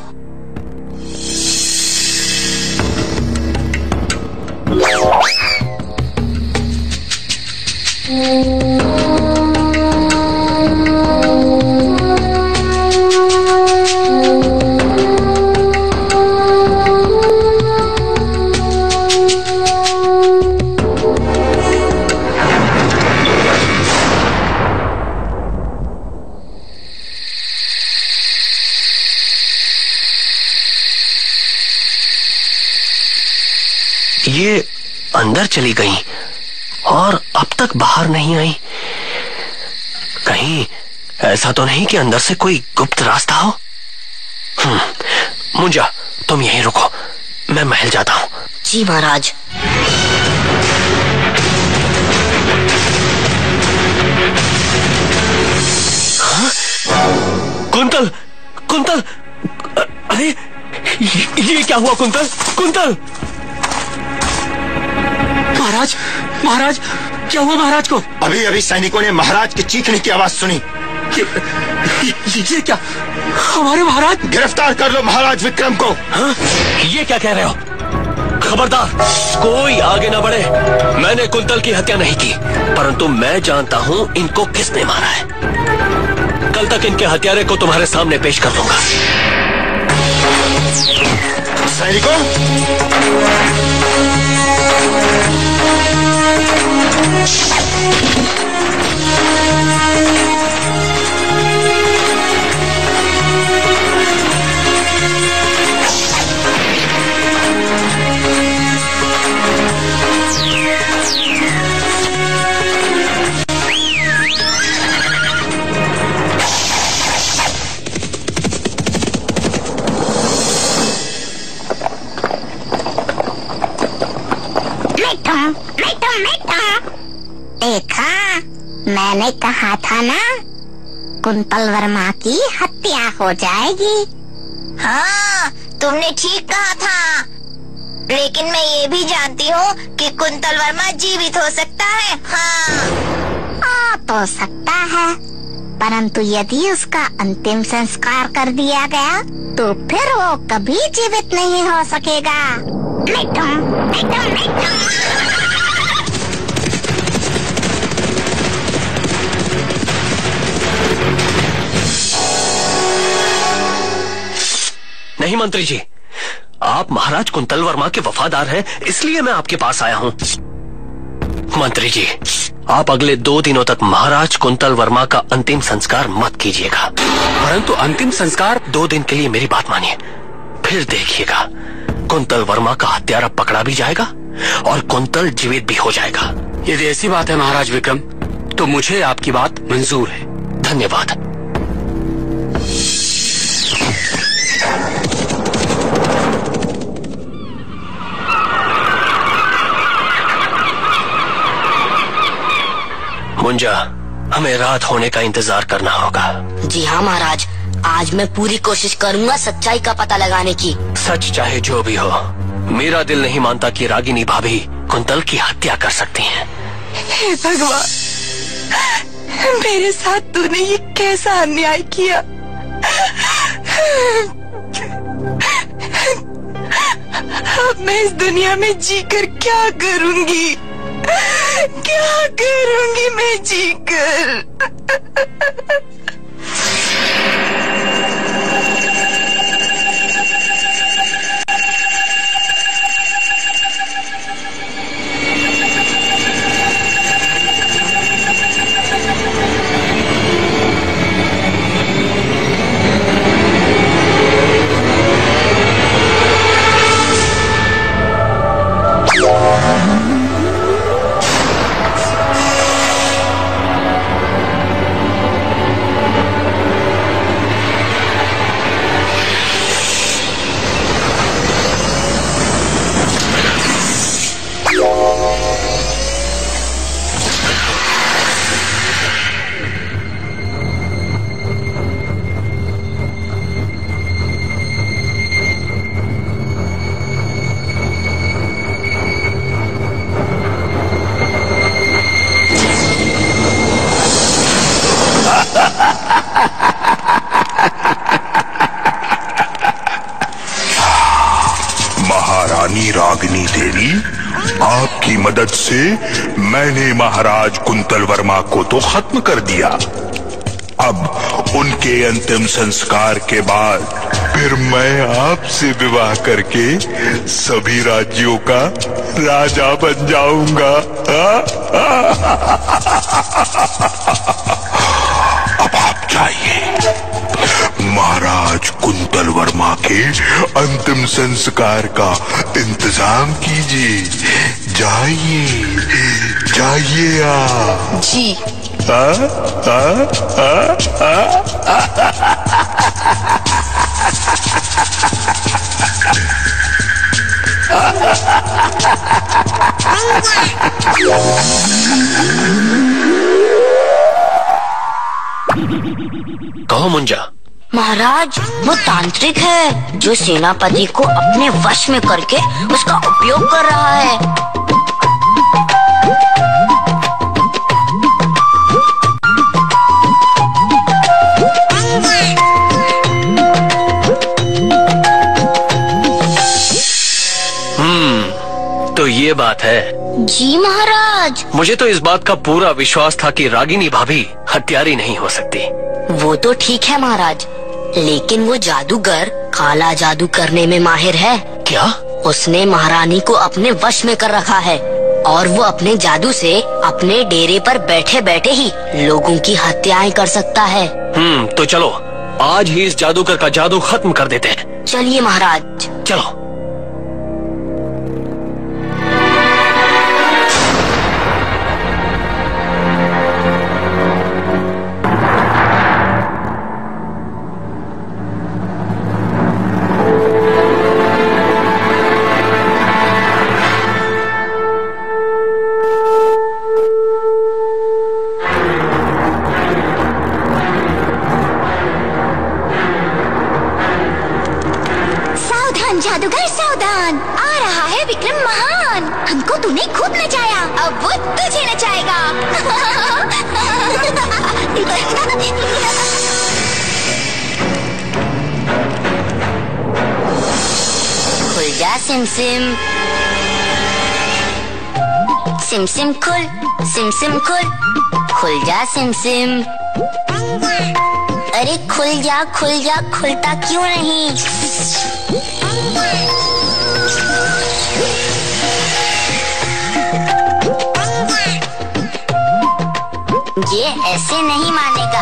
[SPEAKER 10] ये अंदर चली गई और अब तक बाहर नहीं आई। कहीं ऐसा तो नहीं कि अंदर से कोई गुप्त रास्ता हो? मुंजा, तुम यहीं रुको, मैं महल जाता हूँ।
[SPEAKER 1] जी महाराज।
[SPEAKER 10] हाँ? कुंतल, कुंतल, अरे ये क्या हुआ? Quintal, quintal!
[SPEAKER 7] महाराज, महाराज, क्या हुआ महाराज को?
[SPEAKER 5] अभी अभी सैनिकों ने महाराज के चीखने की आवाज सुनी।
[SPEAKER 7] ये क्या? हमारे महाराज?
[SPEAKER 5] गिरफ्तार कर लो महाराज विक्रम को।
[SPEAKER 10] हाँ? ये क्या कह रहे हो? खबरदार, कोई आगे ना बढ़े। मैंने कुंतल की हत्या नहीं की, परंतु मैं जानता हूँ इनको किसने मारा है। कल तक इनके हत्यारे को तुम्हारे सामने पेश कर दूंगा।
[SPEAKER 5] सैनिकों,
[SPEAKER 6] देखा, मैंने कहा था ना, कुंतल वर्मा की हत्या हो जाएगी।
[SPEAKER 13] हाँ, तुमने ठीक कहा था, लेकिन मैं ये भी जानती हूँ कि कुंतल वर्मा जीवित हो सकता है। हाँ,
[SPEAKER 6] तो सकता है, परंतु यदि उसका अंतिम संस्कार कर दिया गया तो फिर वो कभी जीवित नहीं हो सकेगा। मिठू, मिठू, मिठू।
[SPEAKER 10] नहीं मंत्री जी, आप महाराज कुंतल वर्मा के वफादार हैं, इसलिए मैं आपके पास आया हूँ। मंत्री जी, आप अगले 2 दिनों तक महाराज कुंतल वर्मा का अंतिम संस्कार मत कीजिएगा।
[SPEAKER 7] परंतु अंतिम संस्कार
[SPEAKER 10] 2 दिन के लिए मेरी बात मानिए, फिर देखिएगा कुंतल वर्मा का हत्यारा पकड़ा भी जाएगा और कुंतल जीवित भी हो जाएगा।
[SPEAKER 7] यदि ऐसी बात है महाराज विक्रम, तो मुझे आपकी बात मंजूर है।
[SPEAKER 10] धन्यवाद। मुंजा, हमें रात होने का इंतजार करना होगा।
[SPEAKER 1] जी हाँ महाराज, आज मैं पूरी कोशिश करूंगा सच्चाई का पता लगाने की।
[SPEAKER 10] सच चाहे जो भी हो, मेरा दिल नहीं मानता कि रागिनी भाभी कुंतल की हत्या कर सकती हैं।
[SPEAKER 11] हे भगवान, मेरे साथ तूने ये कैसा अन्याय किया। अब मैं इस दुनिया में जीकर क्या करूंगी, क्या करूंगी मैं जीकर।
[SPEAKER 3] महारानी रागिनी देवी, आपकी मदद से मैंने महाराज कुंतल वर्मा को तो खत्म कर दिया। अब उनके अंतिम संस्कार के बाद फिर मैं आपसे विवाह करके सभी राज्यों का राजा बन जाऊंगा। अब आप जाइए, महाराज कुंतल वर्मा के अंतिम संस्कार का इंतजाम कीजिए। जाइए, जाइए आप।
[SPEAKER 11] जी।
[SPEAKER 10] कहो मुंजा।
[SPEAKER 1] महाराज, वो तांत्रिक है जो सेनापति को अपने वश में करके उसका उपयोग कर रहा है।
[SPEAKER 10] तो ये बात है।
[SPEAKER 1] जी महाराज।
[SPEAKER 10] मुझे तो इस बात का पूरा विश्वास था कि रागिनी भाभी हत्यारी नहीं हो सकती।
[SPEAKER 1] वो तो ठीक है महाराज, लेकिन वो जादूगर काला जादू करने में माहिर है।
[SPEAKER 10] क्या?
[SPEAKER 1] उसने महारानी को अपने वश में कर रखा है और वो अपने जादू से अपने डेरे पर बैठे बैठे ही लोगों की हत्याएं कर सकता है।
[SPEAKER 10] तो चलो आज ही इस जादूगर का जादू खत्म कर देते हैं।
[SPEAKER 1] चलिए महाराज।
[SPEAKER 10] चलो।
[SPEAKER 13] जादूगर सावधान, आ रहा है विक्रम महान। हमको तूने खूब नचाया, अब वो तुझे नचाएगा।
[SPEAKER 1] खुल जा सिमसिम, सिमसिम खुल, सिमसिम खुल, खुल जा सिमसिम। अरे खुल जा, खुल जा, खुलता क्यों नहीं? ये ऐसे नहीं मानेगा।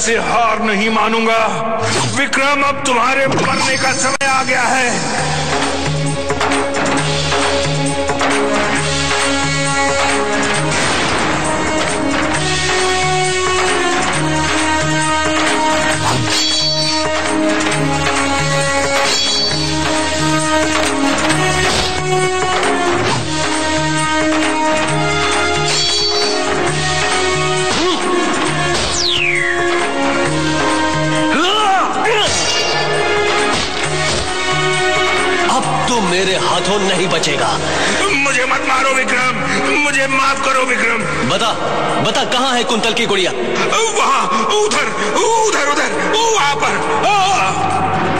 [SPEAKER 3] ऐसे हार नहीं मानूंगा। विक्रम, अब तुम्हारे मरने का समय आ गया है।
[SPEAKER 10] मेरे हाथों नहीं बचेगा।
[SPEAKER 3] मुझे मत मारो विक्रम, मुझे माफ करो विक्रम।
[SPEAKER 10] बता बता, कहाँ है कुंतल की गुड़िया?
[SPEAKER 3] वहाँ, उधर उधर उधर, वहाँ पर।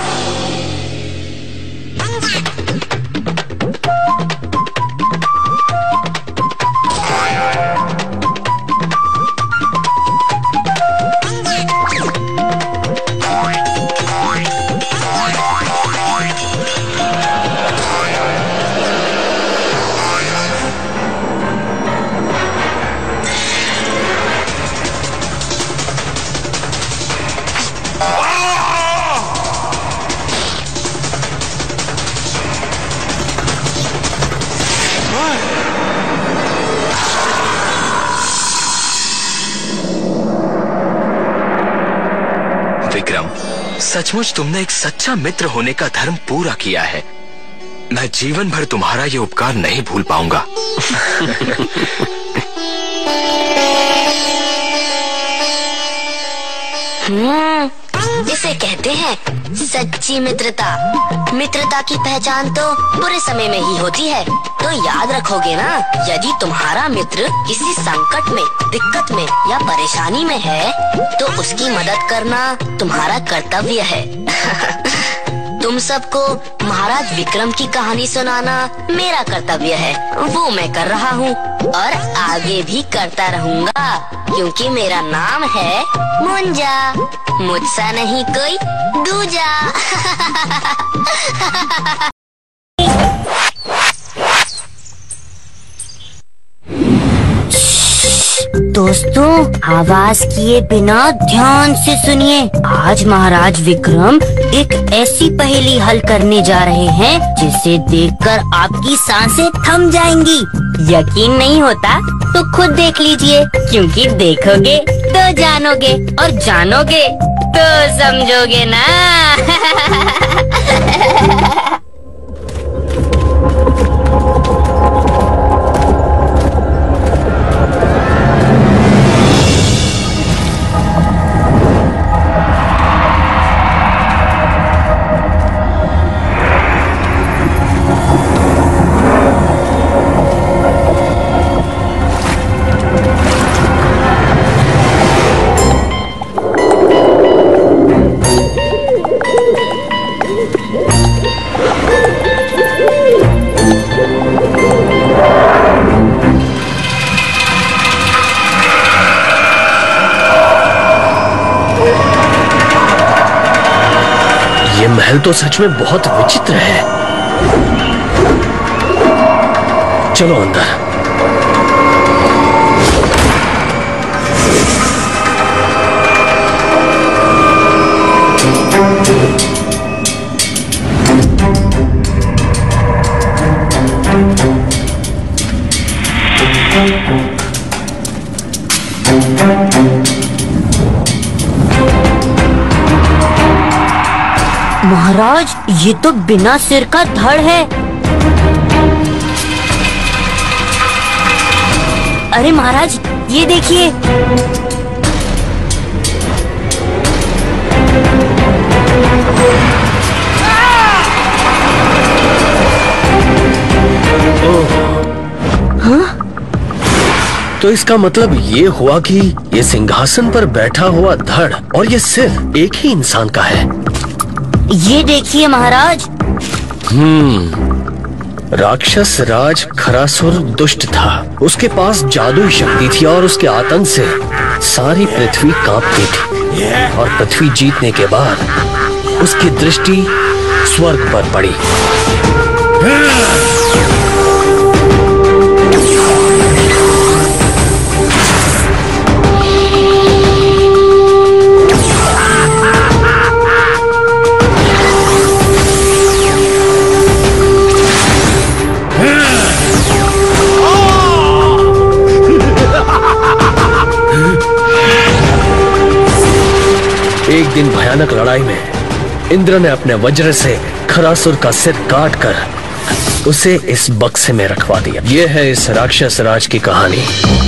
[SPEAKER 12] विक्रम, सचमुच तुमने एक सच्चा मित्र होने का धर्म पूरा किया है। मैं जीवन भर तुम्हारा ये उपकार नहीं भूल पाऊंगा।
[SPEAKER 1] इसे कहते हैं सच्ची मित्रता। मित्रता की पहचान तो बुरे समय में ही होती है। तो याद रखोगे ना, यदि तुम्हारा मित्र किसी संकट में, दिक्कत में या परेशानी में है तो उसकी मदद करना तुम्हारा कर्तव्य है। तुम सबको महाराज विक्रम की कहानी सुनाना मेरा कर्तव्य है। वो मैं कर रहा हूँ और आगे भी करता रहूँगा, क्योंकि मेरा नाम है मुंजा। मुझसा नहीं कोई दूजा। दोस्तों, आवाज किए बिना ध्यान से सुनिए। आज महाराज विक्रम एक ऐसी पहेली हल करने जा रहे हैं जिसे देखकर आपकी सांसें थम जाएंगी। यकीन नहीं होता तो खुद देख लीजिए, क्योंकि देखोगे तो जानोगे और जानोगे तो समझोगे ना।
[SPEAKER 10] ये महल तो सच में बहुत विचित्र है। चलो अंदर।
[SPEAKER 1] महाराज, ये तो बिना सिर का धड़ है। अरे महाराज, ये देखिए।
[SPEAKER 10] तो इसका मतलब ये हुआ कि ये सिंहासन पर बैठा हुआ धड़ और ये सिर एक ही इंसान का है।
[SPEAKER 1] ये देखिए महाराज।
[SPEAKER 10] राक्षस राज खरासुर दुष्ट था। उसके पास जादुई शक्ति थी और उसके आतंक से सारी पृथ्वी कांपती थी। और पृथ्वी जीतने के बाद उसकी दृष्टि स्वर्ग पर पड़ी। इंद्र ने अपने वज्र से खरासुर का सिर काट कर उसे इस बक्से में रखवा दिया। यह है इस राक्षस राज की कहानी।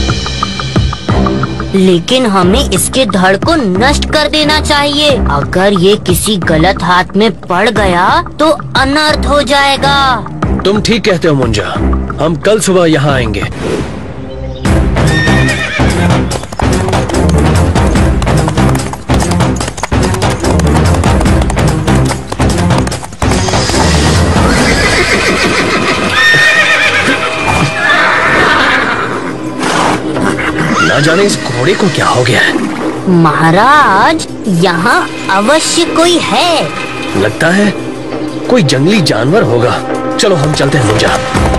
[SPEAKER 1] लेकिन हमें इसके धड़ को नष्ट कर देना चाहिए। अगर ये किसी गलत हाथ में पड़ गया तो अनर्थ हो जाएगा।
[SPEAKER 10] तुम ठीक कहते हो मुंजा, हम कल सुबह यहाँ आएंगे। ना जाने इस घोड़े को क्या हो गया है।
[SPEAKER 1] महाराज, यहाँ अवश्य कोई है।
[SPEAKER 10] लगता है कोई जंगली जानवर होगा। चलो हम चलते हैं मुंजा।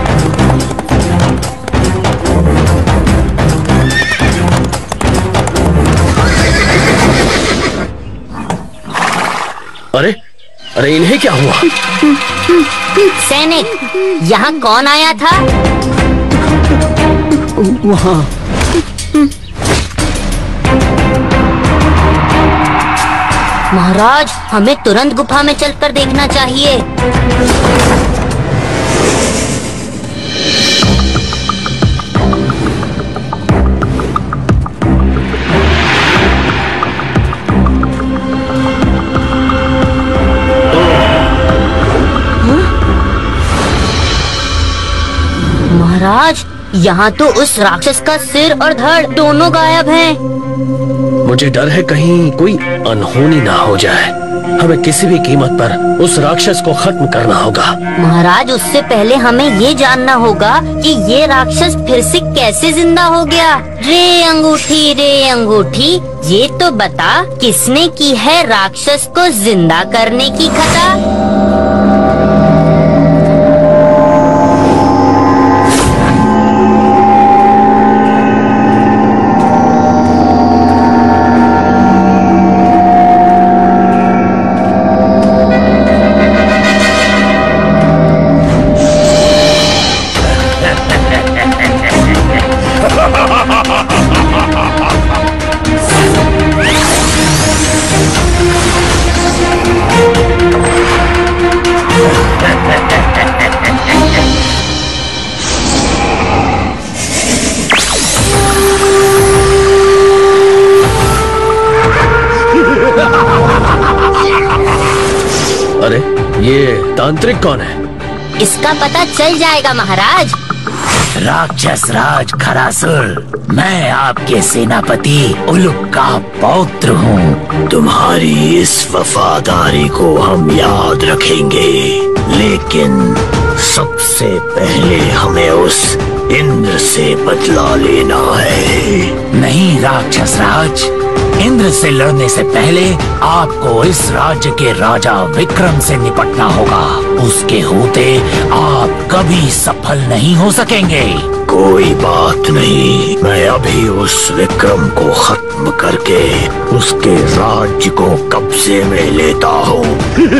[SPEAKER 10] अरे अरे इन्हें क्या हुआ?
[SPEAKER 1] सैनिक, यहाँ कौन आया था?
[SPEAKER 8] वहाँ
[SPEAKER 1] महाराज, हमें तुरंत गुफा में चलकर देखना चाहिए। महाराज, यहाँ तो उस राक्षस का सिर और धड़ दोनों गायब हैं।
[SPEAKER 10] मुझे डर है कहीं कोई अनहोनी ना हो जाए। हमें किसी भी कीमत पर उस राक्षस को खत्म करना होगा।
[SPEAKER 1] महाराज, उससे पहले हमें ये जानना होगा कि ये राक्षस फिर से कैसे जिंदा हो गया। रे अंगूठी, ये तो बता, किसने की है राक्षस को जिंदा करने की खता?
[SPEAKER 10] अरे ये तांत्रिक कौन है?
[SPEAKER 1] इसका पता चल जाएगा महाराज।
[SPEAKER 14] राक्षस राज खरासुर, मैं आपके सेनापति उलुक का पौत्र हूँ। तुम्हारी इस वफादारी को हम याद रखेंगे, लेकिन सबसे पहले हमें उस इंद्र से बदला लेना है। नहीं राक्षस राज, इंद्र से लड़ने से पहले आपको इस राज्य के राजा विक्रम से निपटना होगा। उसके होते आप कभी सफल नहीं हो सकेंगे। कोई बात नहीं, मैं अभी उस विक्रम को खत्म करके उसके राज्य को कब्जे में लेता हूँ।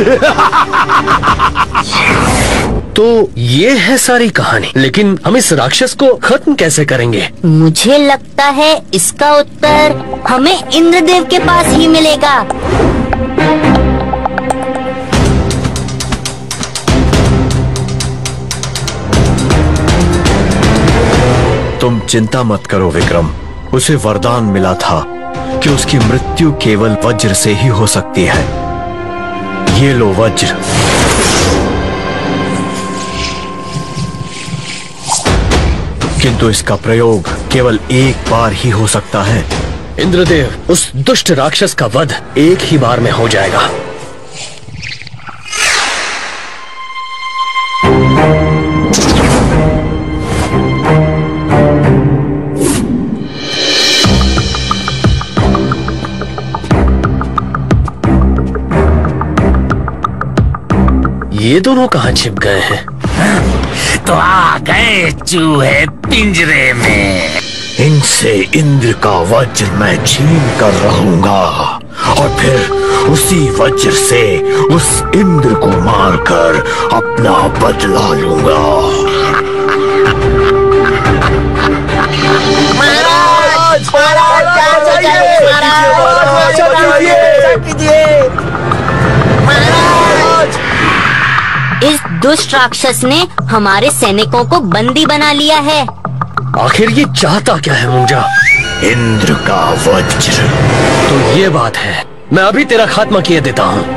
[SPEAKER 10] तो ये है सारी कहानी, लेकिन हम इस राक्षस को खत्म कैसे करेंगे?
[SPEAKER 1] मुझे लगता है इसका उत्तर हमें इंद्रदेव के पास ही मिलेगा।
[SPEAKER 5] तुम चिंता मत करो विक्रम, उसे वरदान मिला था कि उसकी मृत्यु केवल वज्र से ही हो सकती है। ये लो वज्र। किंतु इसका प्रयोग केवल एक बार ही हो सकता है।
[SPEAKER 10] इंद्रदेव, उस दुष्ट राक्षस का वध एक ही बार में हो जाएगा। ये दोनों कहाँ छिप गए हैं?
[SPEAKER 14] तो आ गए चूहे पिंजरे में। इनसे इंद्र का वज्र मैं छीन कर रहूंगा और फिर उसी वज्र से उस इंद्र को मारकर अपना बदला लूंगा।
[SPEAKER 2] महाराज, महाराज, महाराज, महाराज, महाराज,
[SPEAKER 1] इस दुष्ट राक्षस ने हमारे सैनिकों को बंदी बना लिया है।
[SPEAKER 10] आखिर ये चाहता क्या है मुंजा?
[SPEAKER 14] इंद्र का वज्र।
[SPEAKER 10] तो ये बात है, मैं अभी तेरा खात्मा किए देता हूँ।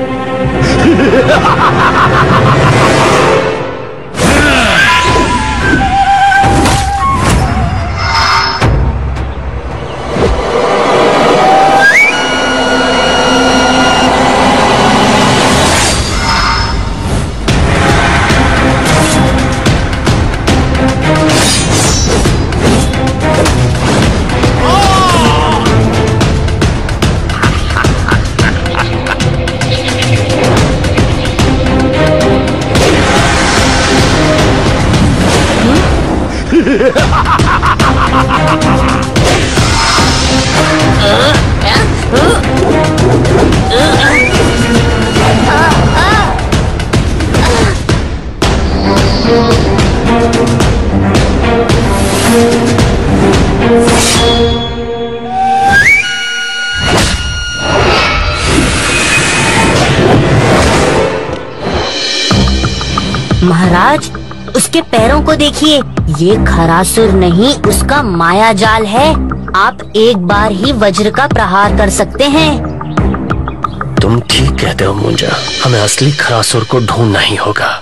[SPEAKER 1] महाराज, उसके पैरों को देखिए, ये खरासुर नहीं, उसका माया जाल है। आप एक बार ही वज्र का प्रहार कर सकते हैं।
[SPEAKER 10] तुम ठीक कहते हो मुंजा, हमें असली खरासुर को ढूंढना ही होगा।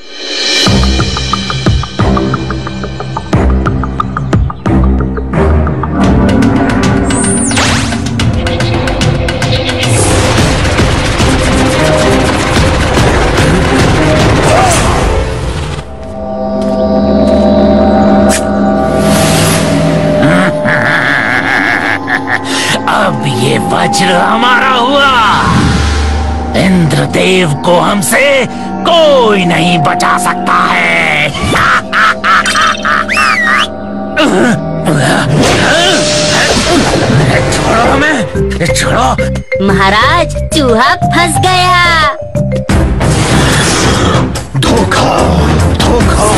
[SPEAKER 14] वज्र हमारा हुआ। इंद्रदेव को हमसे कोई नहीं बचा सकता है। छोड़ो हमें, छोड़ो।
[SPEAKER 1] महाराज, चूहा फंस गया।
[SPEAKER 14] धोखा, धोखा।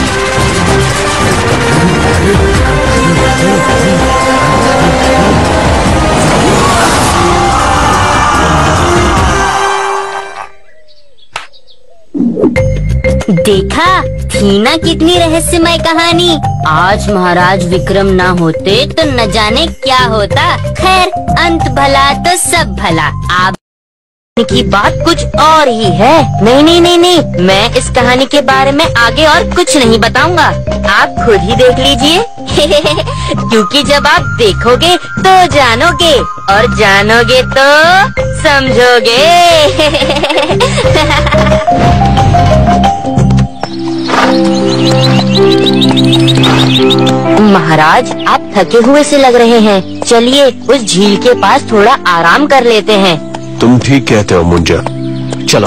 [SPEAKER 1] देखा, थी ना कितनी रहस्यमय कहानी। आज महाराज विक्रम ना होते तो न जाने क्या होता। खैर, अंत भला तो सब भला। आप की बात कुछ और ही है। नहीं नहीं नहीं नहीं, मैं इस कहानी के बारे में आगे और कुछ नहीं बताऊंगा। आप खुद ही देख लीजिए। क्योंकि जब आप देखोगे तो जानोगे, और जानोगे तो समझोगे। महाराज, आप थके हुए से लग रहे हैं। चलिए उस झील के पास थोड़ा आराम कर लेते हैं।
[SPEAKER 10] तुम ठीक कहते हो मुंजा, चलो।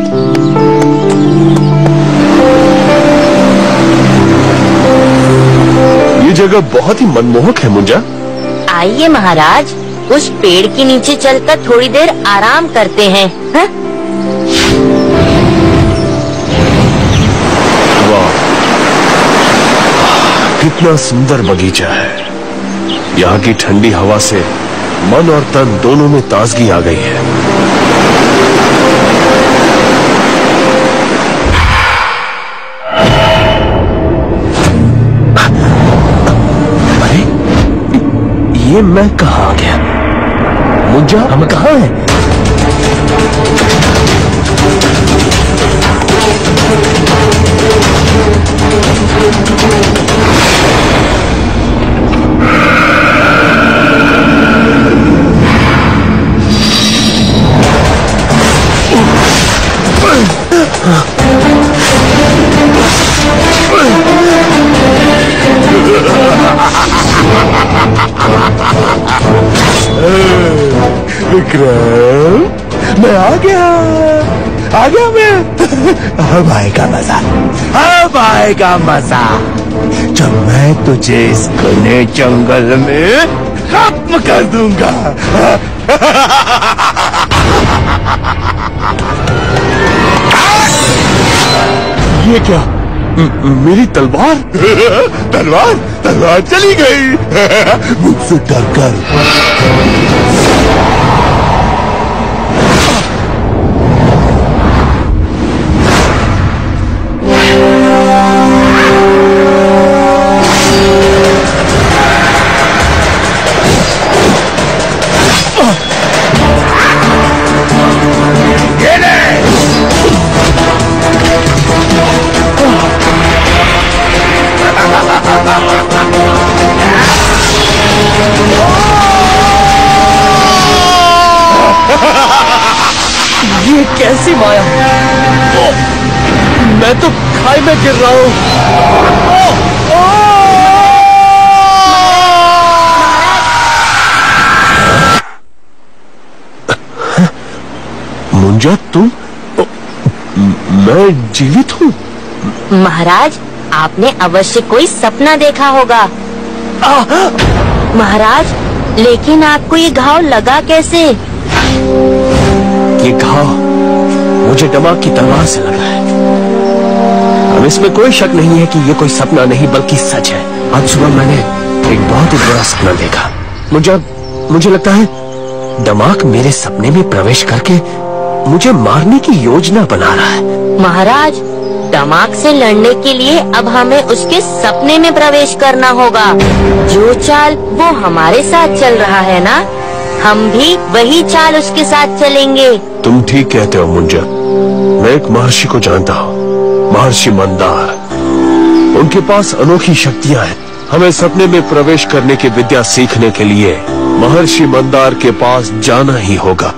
[SPEAKER 15] ये जगह बहुत ही मनमोहक है मुंजा।
[SPEAKER 1] आइए महाराज, उस पेड़ के नीचे चलकर थोड़ी देर आराम करते हैं। हा?
[SPEAKER 15] वाह, कितना सुंदर बगीचा है। यहाँ की ठंडी हवा से मन और तन दोनों में ताजगी आ गई है।
[SPEAKER 10] अरे, ये मैं कहाँ आ गया? मुंजा, हम कहाँ हैं?
[SPEAKER 15] विक्रम, मैं आ गया मैं। अब आएगा मजा, अब आएगा मजा, जब मैं तुझे इस घने जंगल में खत्म कर दूंगा। ये क्या? मेरी तलवार? तलवार चली गई। मुझसे डरकर।
[SPEAKER 10] मैं तो खाई में गिर रहा हूँ। मुंजा, तुम? मैं जीवित हूँ?
[SPEAKER 1] महाराज, आपने अवश्य कोई सपना देखा होगा। महाराज, लेकिन आपको ये घाव लगा कैसे?
[SPEAKER 10] ये घाव मुझे दमाक की तलवार से लगा है। अब इसमें कोई शक नहीं है कि ये कोई सपना नहीं बल्कि सच है। आज सुबह मैंने एक बहुत ही बुरा सपना देखा। मुझे लगता है दमाक मेरे सपने में प्रवेश करके मुझे मारने की योजना बना रहा है।
[SPEAKER 1] महाराज, दमाक से लड़ने के लिए अब हमें उसके सपने में प्रवेश करना होगा। जो चाल वो हमारे साथ चल रहा है ना, हम भी वही चाल उसके साथ चलेंगे।
[SPEAKER 10] तुम ठीक कहते हो मुंजा। मैं एक महर्षि को जानता हूँ, महर्षि मंदार। उनके पास अनोखी शक्तियाँ हैं। हमें सपने में प्रवेश करने की विद्या सीखने के लिए महर्षि मंदार के पास जाना ही होगा।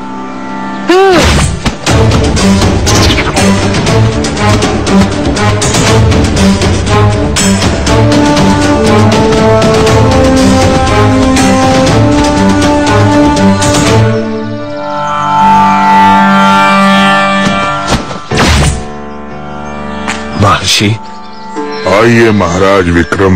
[SPEAKER 10] महर्षि,
[SPEAKER 3] आइए महाराज विक्रम,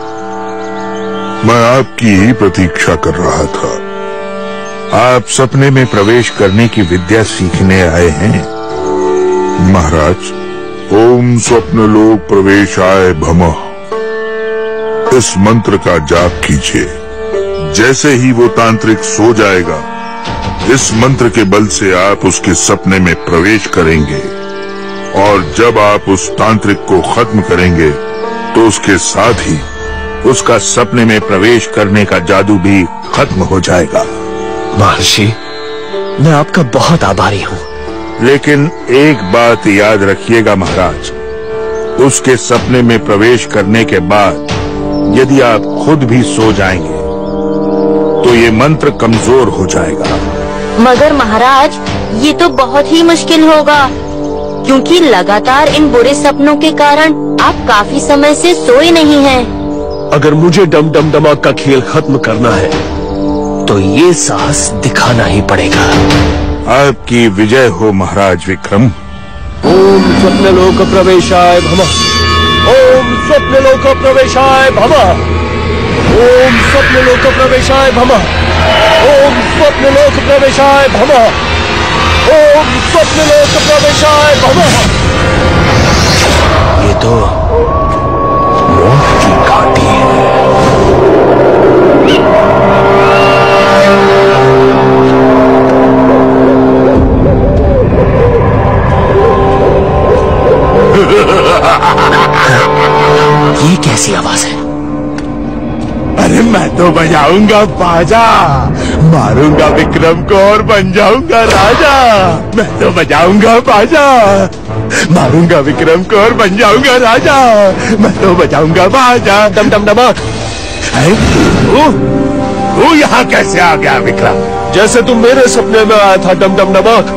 [SPEAKER 3] मैं आपकी ही प्रतीक्षा कर रहा था। आप सपने में प्रवेश करने की विद्या सीखने आए हैं। महाराज, ओम स्वप्नलोक प्रवेशाय भमः, इस मंत्र का जाप कीजिए। जैसे ही वो तांत्रिक सो जाएगा, इस मंत्र के बल से आप उसके सपने में प्रवेश करेंगे, और जब आप उस तांत्रिक को खत्म करेंगे तो उसके साथ ही उसका सपने में प्रवेश करने का जादू भी खत्म हो जाएगा।
[SPEAKER 10] महर्षि, मैं आपका बहुत आभारी हूँ।
[SPEAKER 3] लेकिन एक बात याद रखिएगा महाराज, उसके सपने में प्रवेश करने के बाद यदि आप खुद भी सो जाएंगे तो ये मंत्र कमजोर हो जाएगा।
[SPEAKER 1] मगर महाराज, ये तो बहुत ही मुश्किल होगा, क्योंकि लगातार इन बुरे सपनों के कारण आप काफी समय से सोए नहीं हैं।
[SPEAKER 10] अगर मुझे डम डम दमाक का खेल खत्म करना है तो ये साहस दिखाना ही पड़ेगा।
[SPEAKER 3] आपकी विजय हो महाराज विक्रम।
[SPEAKER 10] ओम स्वप्नलोक प्रवेशाय भमः, ओम स्वप्नलोक प्रवेशाय भमः, ओम स्वप्नलोक प्रवेशाय भमः, ओम स्वप्नलोक प्रवेशाय भमः, ओम स्वप्नलोक प्रवेशाय भमः। ये तो मौत की घाटी है। ये कैसी आवाज है?
[SPEAKER 15] अरे मैं तो बजाऊंगा बाजा, मारूंगा विक्रम को और बन जाऊंगा राजा। मैं तो बजाऊंगा बाजा, मारूंगा विक्रम को और बन जाऊंगा राजा। मैं तो बजाऊंगा बाजा।
[SPEAKER 10] डम डम दमाक,
[SPEAKER 15] तू यहाँ कैसे आ गया विक्रम?
[SPEAKER 10] जैसे तुम मेरे सपने में आया था डम डम दमाक।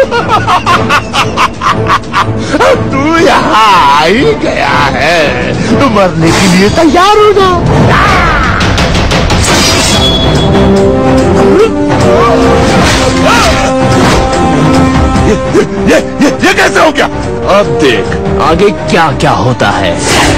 [SPEAKER 15] तू यहाँ आ ही गया है, तू मरने के लिए तैयार हो जा। ये कैसे हो गया?
[SPEAKER 10] अब देख आगे क्या क्या होता है।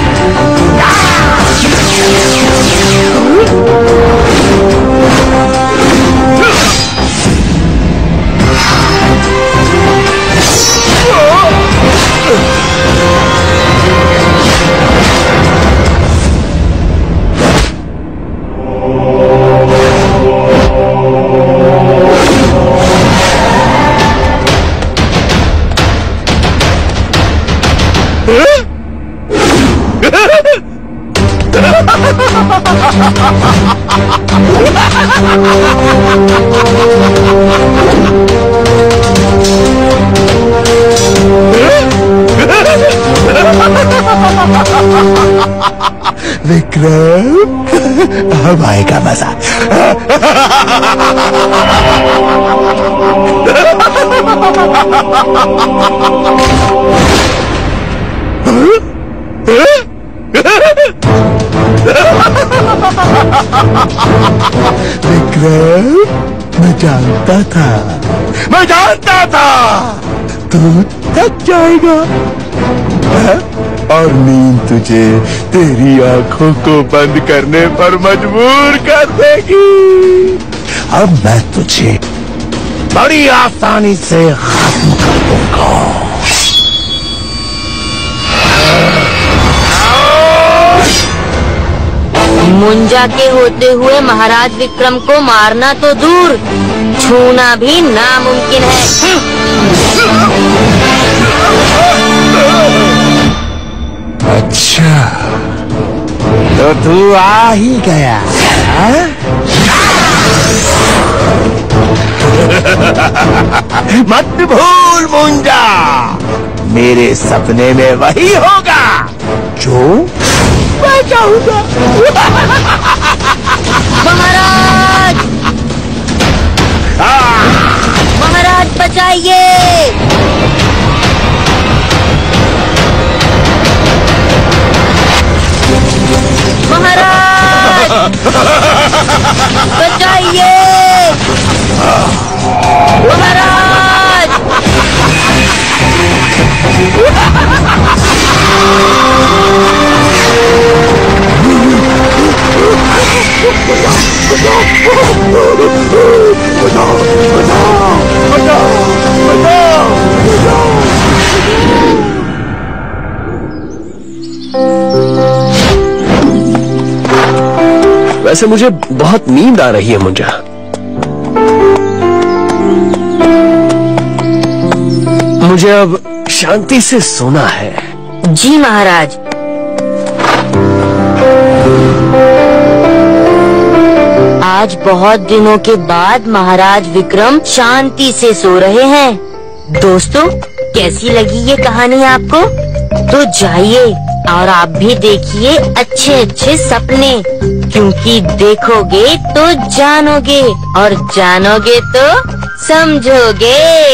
[SPEAKER 15] विक्रम, अब आएगा मजा। विक्रम, मैं जानता था तू थक जाएगा और नींद तुझे तेरी आंखों को बंद करने पर मजबूर कर देगी। अब मैं तुझे बड़ी आसानी से खत्म कर दूंगा।
[SPEAKER 1] मुंजा के होते हुए महाराज विक्रम को मारना तो दूर, छूना भी नामुमकिन है।
[SPEAKER 15] अच्छा, तो तू आ ही गया है? मत भूल मुंजा, मेरे सपने में वही होगा जो मैं चाहूंगा।
[SPEAKER 1] महाराज, महाराज बचाइए! महाराज बचाइए! महाराज!
[SPEAKER 10] वैसे मुझे बहुत नींद आ रही है मुंजा। मुझे अब शांति से सोना है।
[SPEAKER 1] जी महाराज। आज बहुत दिनों के बाद महाराज विक्रम शांति से सो रहे हैं। दोस्तों, कैसी लगी ये कहानी आपको? तो जाइए और आप भी देखिए अच्छे अच्छे सपने, क्योंकि देखोगे तो जानोगे और जानोगे तो समझोगे।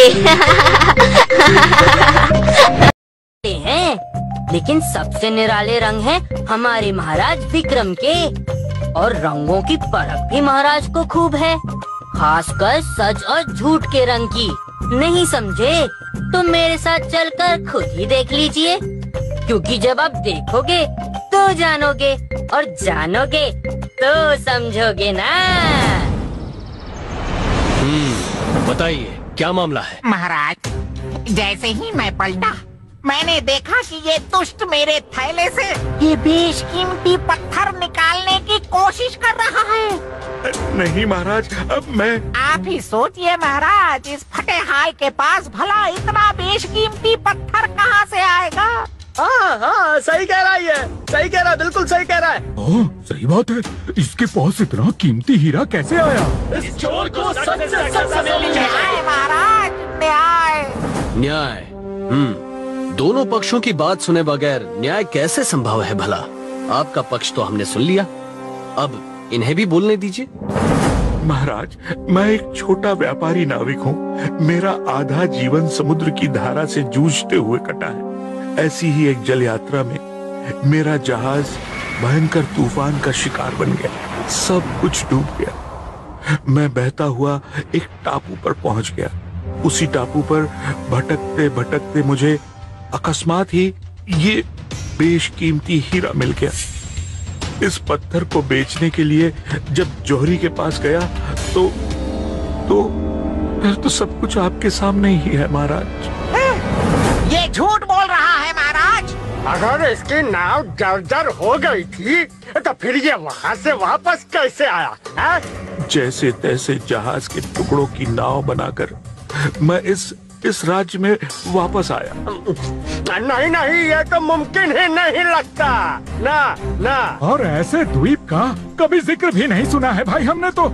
[SPEAKER 1] हैं, लेकिन सबसे निराले रंग हैं हमारे महाराज विक्रम के, और रंगों की परख भी महाराज को खूब है, खासकर सच और झूठ के रंग की। नहीं समझे तो मेरे साथ चलकर खुद ही देख लीजिए, क्योंकि जब आप देखोगे तो जानोगे और जानोगे तो समझोगे ना।
[SPEAKER 10] बताइए क्या मामला है?
[SPEAKER 16] महाराज, जैसे ही मैं पलटा, मैंने देखा कि ये दुष्ट मेरे थैले से ये बेशकीमती पत्थर निकालने की कोशिश कर रहा है।
[SPEAKER 9] नहीं महाराज, अब मैं।
[SPEAKER 16] आप ही सोचिए महाराज, इस फटे हाय के पास भला इतना बेशकीमती पत्थर कहाँ से आएगा?
[SPEAKER 4] हाँ, सही कह रहा है, सही कह रहा है, बिल्कुल सही कह रहा है।
[SPEAKER 9] सही बात है, इसके पास इतना कीमती हीरा कैसे आया?
[SPEAKER 4] इस चोर को सच से सजा मिलनी
[SPEAKER 16] चाहिए। महाराज, न्याय।
[SPEAKER 10] न्याय? दोनों पक्षों की बात सुने बगैर न्याय कैसे संभव है भला? आपका पक्ष तो हमने सुन लिया, अब इन्हें भी बोलने दीजिए।
[SPEAKER 9] महाराज, मैं एक छोटा व्यापारी नाविक हूँ। मेरा आधा जीवन समुद्र की धारा से जूझते हुए कटा है। ऐसी ही एक जल यात्रा में मेरा जहाज भयंकर तूफान का शिकार बन गया। सब कुछ डूब गया। मैं बहता हुआ एक टापू पर पहुंच गया। उसी टापू पर भटकते भटकते मुझे अकस्मात ही ये बेशकीमती हीरा मिल गया। इस पत्थर को बेचने के लिए जब जौहरी के पास गया तो फिर तो सब कुछ आपके सामने ही है महाराज।
[SPEAKER 16] ये झूठ बोल रहा है महाराज।
[SPEAKER 4] अगर इसकी नाव जर्जर हो गई थी तो फिर ये वहाँ से वापस कैसे आया है?
[SPEAKER 9] जैसे तैसे जहाज के टुकड़ों की नाव बनाकर मैं इस राज्य में वापस आया।
[SPEAKER 4] नहीं नहीं, ये तो मुमकिन ही नहीं लगता। ना ना।
[SPEAKER 9] और ऐसे द्वीप का कभी जिक्र भी नहीं सुना है भाई हमने तो।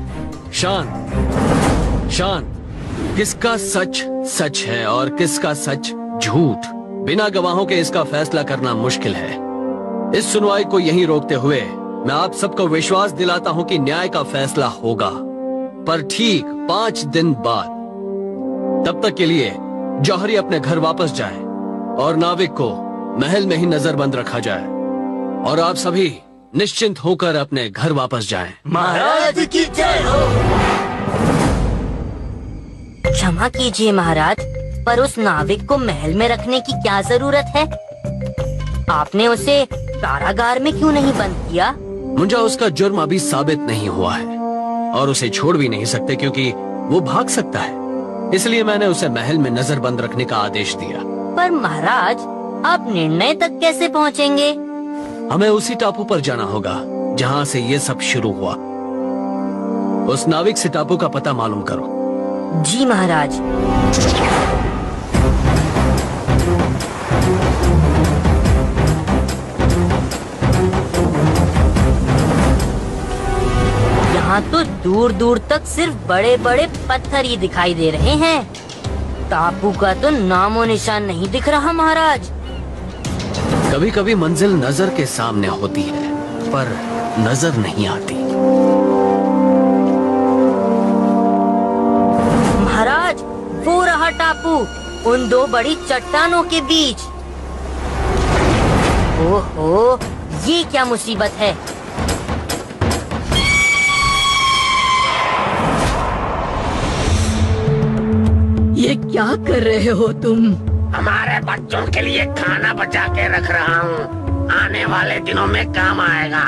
[SPEAKER 10] शांत शांत, किसका सच सच है और किसका सच झूठ, बिना गवाहों के इसका फैसला करना मुश्किल है। इस सुनवाई को यहीं रोकते हुए मैं आप सबको विश्वास दिलाता हूं कि न्याय का फैसला होगा, पर ठीक 5 दिन बाद। तब तक के लिए जौहरी अपने घर वापस जाए और नाविक को महल में ही नजरबंद रखा जाए और आप सभी निश्चिंत होकर अपने घर वापस जाएं।
[SPEAKER 1] महाराज की जय हो। क्षमा कीजिए महाराज, पर उस नाविक को महल में रखने की क्या जरूरत है? आपने उसे कारागार में क्यों नहीं बंद किया?
[SPEAKER 10] मुंजा, उसका जुर्म अभी साबित नहीं हुआ है और उसे छोड़ भी नहीं सकते क्योंकि वो भाग सकता है। इसलिए मैंने उसे महल में नजरबंद रखने का आदेश दिया।
[SPEAKER 1] पर महाराज, आप निर्णय तक कैसे पहुंचेंगे?
[SPEAKER 10] हमें उसी टापू पर जाना होगा जहाँ से ये सब शुरू हुआ। उस नाविक से टापू का पता मालूम करो।
[SPEAKER 1] जी महाराज। यहाँ तो दूर दूर तक सिर्फ बड़े बड़े पत्थर ही दिखाई दे रहे हैं। टापू का तो नामो निशान नहीं दिख रहा महाराज।
[SPEAKER 10] कभी कभी मंजिल नजर के सामने होती है पर नजर नहीं आती।
[SPEAKER 1] महाराज, वो रहा टापू उन दो बड़ी चट्टानों के बीच। ओहो, ये क्या मुसीबत है?
[SPEAKER 17] ये क्या कर रहे हो तुम?
[SPEAKER 6] हमारे बच्चों के लिए खाना बचा के रख रहा हूँ, आने वाले दिनों में काम आएगा।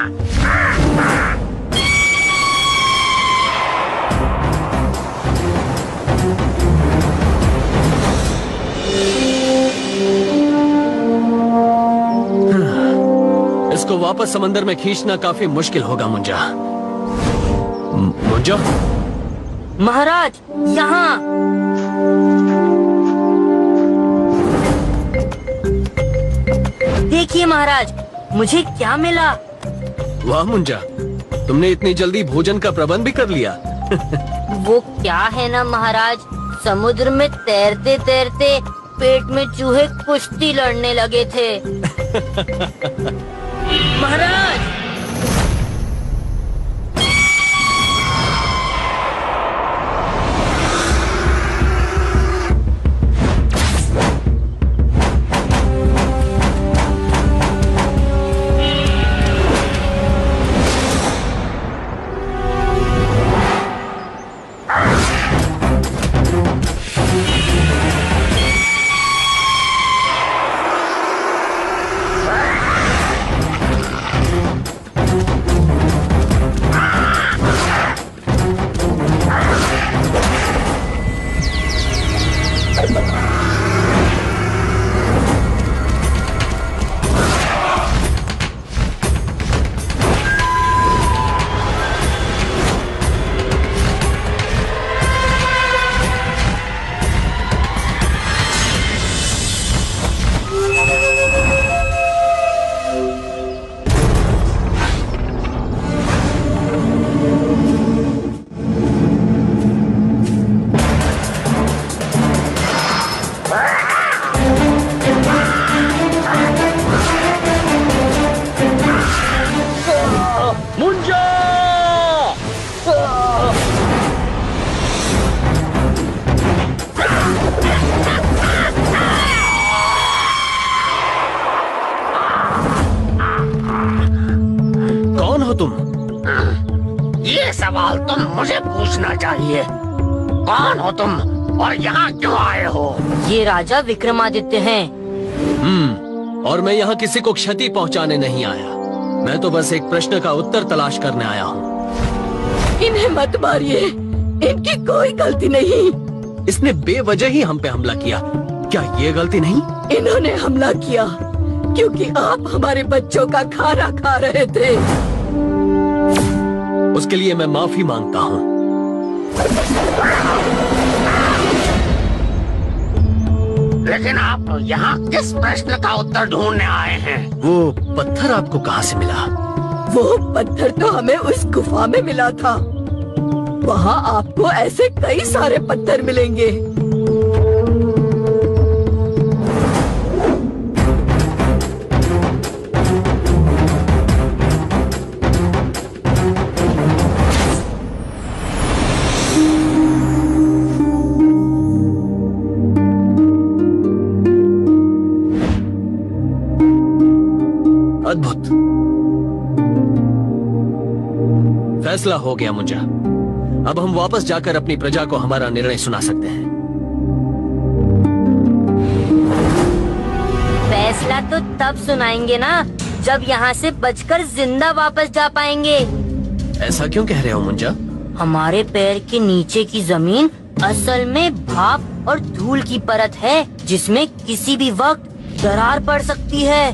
[SPEAKER 10] इसको वापस समंदर में खींचना काफी मुश्किल होगा मुंजा। मुंजा?
[SPEAKER 1] महाराज, यहाँ। देखिए महाराज, मुझे क्या मिला।
[SPEAKER 10] वाह मुंजा, तुमने इतनी जल्दी भोजन का प्रबंध भी कर लिया।
[SPEAKER 1] वो क्या है ना महाराज, समुद्र में तैरते तैरते पेट में चूहे कुश्ती लड़ने लगे थे। महाराज,
[SPEAKER 6] ये सवाल तुम मुझे पूछना चाहिए। कौन हो तुम और यहाँ क्यों आए हो?
[SPEAKER 1] ये राजा विक्रमादित्य हैं।
[SPEAKER 10] और मैं यहाँ किसी को क्षति पहुँचाने नहीं आया। मैं तो बस एक प्रश्न का उत्तर तलाश करने आया हूँ।
[SPEAKER 17] इन्हें मत मारिए, इनकी कोई गलती नहीं।
[SPEAKER 10] इसने बेवजह ही हम पे हमला किया, क्या ये गलती नहीं?
[SPEAKER 17] इन्होंने हमला किया क्योंकि आप हमारे बच्चों का खाना खा रहे थे।
[SPEAKER 10] उसके लिए मैं माफी मांगता हूँ।
[SPEAKER 6] लेकिन आप यहाँ किस प्रश्न का उत्तर ढूंढने आए हैं?
[SPEAKER 10] वो पत्थर आपको कहाँ से मिला?
[SPEAKER 17] वो पत्थर तो हमें उस गुफा में मिला था। वहाँ आपको ऐसे कई सारे पत्थर मिलेंगे।
[SPEAKER 10] अद्भुत। फैसला हो गया मुंजा। अब हम वापस जाकर अपनी प्रजा को हमारा निर्णय सुना सकते हैं।
[SPEAKER 1] फैसला तो तब सुनाएंगे ना जब यहाँ से बचकर जिंदा वापस जा पाएंगे।
[SPEAKER 10] ऐसा क्यों कह रहे हो मुंजा?
[SPEAKER 1] हमारे पैर के नीचे की जमीन असल में भाप और धूल की परत है जिसमें किसी भी वक्त दरार पड़ सकती है।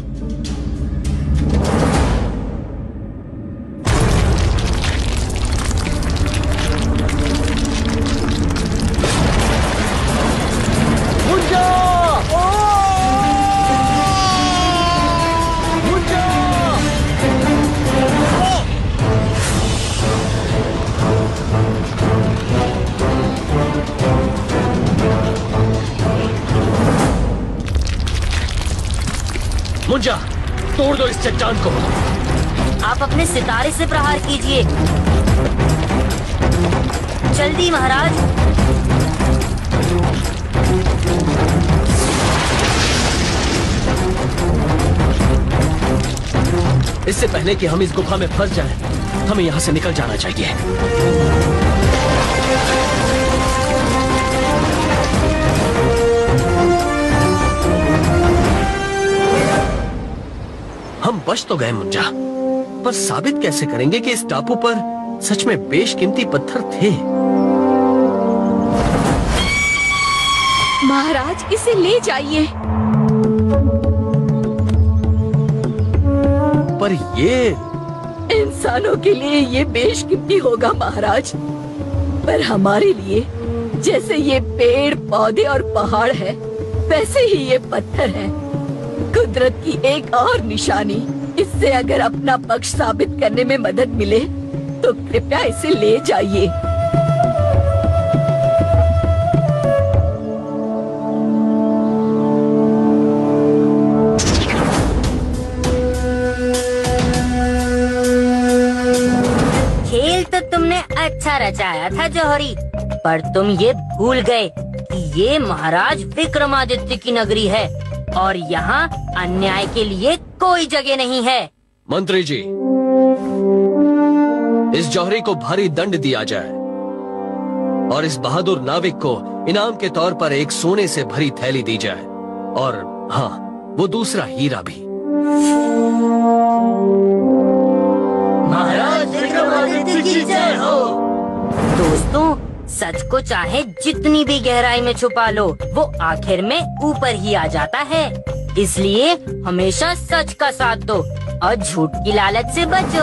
[SPEAKER 10] मुंजा, तोड़ दो इस चट्टान को।
[SPEAKER 1] आप अपने सितारे से प्रहार कीजिए। जल्दी महाराज।
[SPEAKER 10] इससे पहले कि हम इस गुफा में फंस जाएं, हमें यहाँ से निकल जाना चाहिए। हम बच तो गए मुंजा, पर साबित कैसे करेंगे कि इस टापू पर सच में बेशकीमती पत्थर थे?
[SPEAKER 17] महाराज, इसे ले जाइए।
[SPEAKER 10] पर ये
[SPEAKER 17] इंसानों के लिए ये बेशकीमती होगा महाराज, पर हमारे लिए जैसे ये पेड़ पौधे और पहाड़ है वैसे ही ये पत्थर है। कुदरत की एक और निशानी। इससे अगर अपना पक्ष साबित करने में मदद मिले तो कृपया इसे ले जाइए।
[SPEAKER 1] खेल तो तुमने अच्छा रचाया था जौहरी, पर तुम ये भूल गए कि ये महाराज विक्रमादित्य की नगरी है और यहाँ अन्याय के लिए कोई जगह नहीं है।
[SPEAKER 10] मंत्री जी, इस जौहरी को भारी दंड दिया जाए और इस बहादुर नाविक को इनाम के तौर पर एक सोने से भरी थैली दी जाए, और हाँ, वो दूसरा हीरा भी।
[SPEAKER 1] महाराज विक्रमादित्य की जय हो। दोस्तों, सच को चाहे जितनी भी गहराई में छुपा लो, वो आखिर में ऊपर ही आ जाता है। इसलिए हमेशा सच का साथ दो और झूठ की लालच से बचो।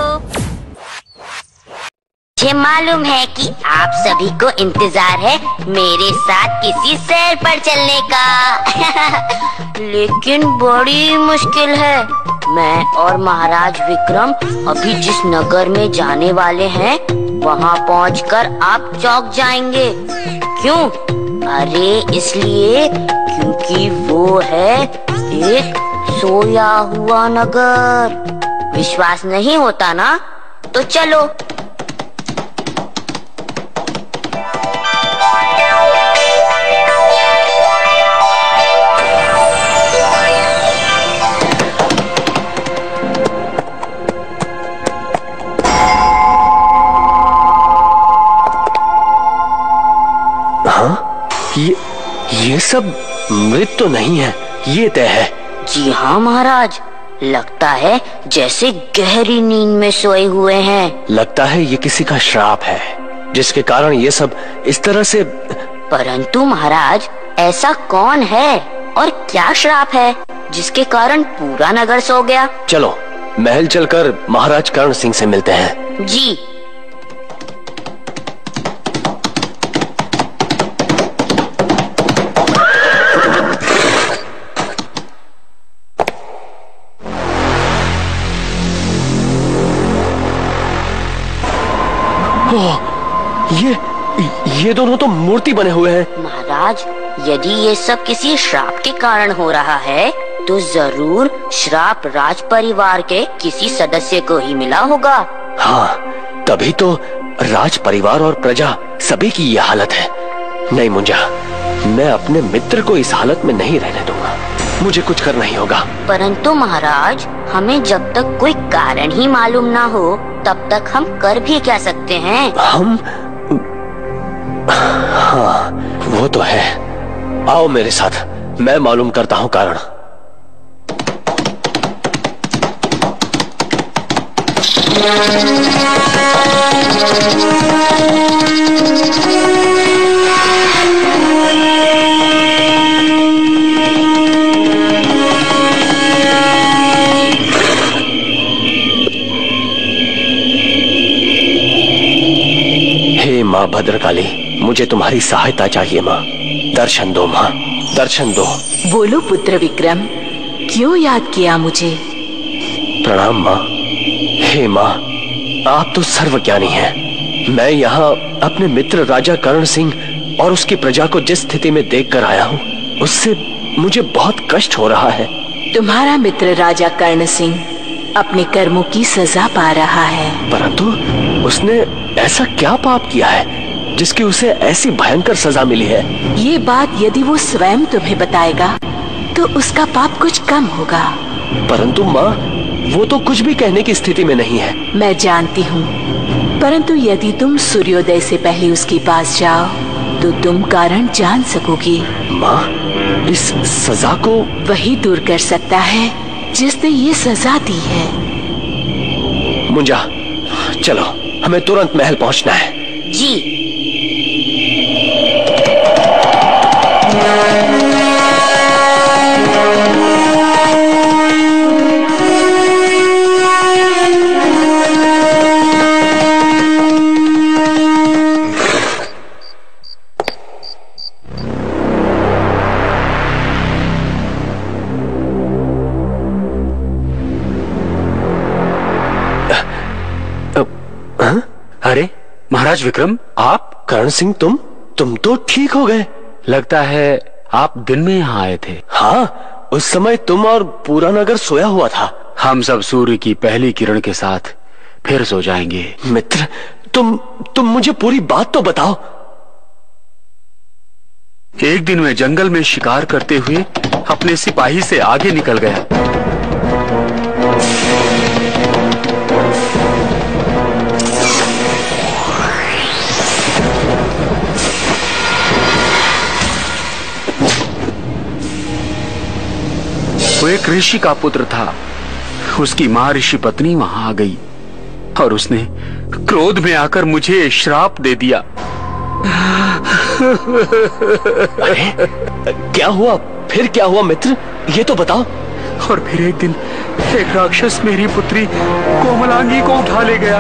[SPEAKER 1] मुझे मालूम है कि आप सभी को इंतजार है मेरे साथ किसी सैर पर चलने का लेकिन बड़ी मुश्किल है। मैं और महाराज विक्रम अभी जिस नगर में जाने वाले हैं वहाँ पहुँचकर आप चौंक जाएंगे। क्यों? अरे इसलिए क्योंकि वो है एक सोया हुआ नगर। विश्वास नहीं होता ना? तो चलो।
[SPEAKER 10] ये सब मृत तो नहीं है, ये तय है।
[SPEAKER 1] जी हाँ महाराज, लगता है जैसे गहरी नींद में सोए हुए हैं।
[SPEAKER 10] लगता है ये किसी का श्राप है जिसके कारण ये सब इस तरह से।
[SPEAKER 1] परंतु महाराज, ऐसा कौन है और क्या श्राप है जिसके कारण पूरा नगर सो गया?
[SPEAKER 10] चलो महल चलकर महाराज कर्ण सिंह से मिलते हैं।
[SPEAKER 1] जी।
[SPEAKER 10] ये दोनों तो मूर्ति बने हुए हैं।
[SPEAKER 1] महाराज, यदि ये सब किसी श्राप के कारण हो रहा है तो जरूर श्राप राज परिवार के किसी सदस्य को ही मिला होगा।
[SPEAKER 10] हाँ, तभी तो राज परिवार और प्रजा सभी की ये हालत है। नहीं मुंजा, मैं अपने मित्र को इस हालत में नहीं रहने दूंगा। मुझे कुछ करना ही होगा।
[SPEAKER 1] परंतु महाराज, हमें जब तक कोई कारण ही मालूम ना हो तब तक हम कर भी क्या सकते हैं?
[SPEAKER 10] हम? हाँ, वो तो है। आओ मेरे साथ, मैं मालूम करता हूँ कारण। हे माँ भद्रकाली, मुझे तुम्हारी सहायता चाहिए माँ। दर्शन दो माँ, दर्शन दो।
[SPEAKER 17] बोलो पुत्र विक्रम, क्यों याद किया मुझे?
[SPEAKER 10] प्रणाम माँ। हे माँ, आप तो सर्वज्ञानी हैं। मैं यहाँ अपने मित्र राजा कर्ण सिंह और उसकी प्रजा को जिस स्थिति में देखकर आया हूँ, उससे मुझे बहुत कष्ट हो रहा है।
[SPEAKER 17] तुम्हारा मित्र राजा कर्ण सिंह अपने कर्मों की सजा पा रहा है।
[SPEAKER 10] परंतु उसने ऐसा क्या पाप किया है जिसकी उसे ऐसी भयंकर सजा मिली है?
[SPEAKER 17] ये बात यदि वो स्वयं तुम्हें बताएगा तो उसका पाप कुछ कम होगा।
[SPEAKER 10] परंतु माँ, वो तो कुछ भी कहने की स्थिति में नहीं है।
[SPEAKER 17] मैं जानती हूँ, परंतु यदि तुम सूर्योदय से पहले उसके पास जाओ तो तुम कारण जान सकोगी।
[SPEAKER 10] माँ, इस सजा को
[SPEAKER 17] वही दूर कर सकता है जिसने ये सजा दी है।
[SPEAKER 10] मुंजा, चलो, हमें तुरंत महल पहुंचना है।
[SPEAKER 1] जी।
[SPEAKER 7] अरे महाराज विक्रम, आप?
[SPEAKER 10] कर्ण सिंह, तुम तो ठीक हो गए।
[SPEAKER 7] लगता है आप दिन में यहाँ आए थे।
[SPEAKER 10] हाँ, उस समय तुम और पूरा नगर सोया हुआ था।
[SPEAKER 7] हम सब सूर्य की पहली किरण के साथ फिर सो जाएंगे।
[SPEAKER 10] मित्र, तुम मुझे पूरी बात तो बताओ।
[SPEAKER 7] एक दिन मैं जंगल में शिकार करते हुए अपने सिपाही से आगे निकल गया। वो एक ऋषि का पुत्र था। उसकी माँ ऋषि पत्नी वहां आ गई और उसने क्रोध में आकर मुझे श्राप दे दिया।
[SPEAKER 10] अरे, क्या हुआ? फिर क्या हुआ मित्र, ये तो बताओ।
[SPEAKER 7] और फिर एक दिन एक राक्षस मेरी पुत्री कोमलांगी को उठा ले गया।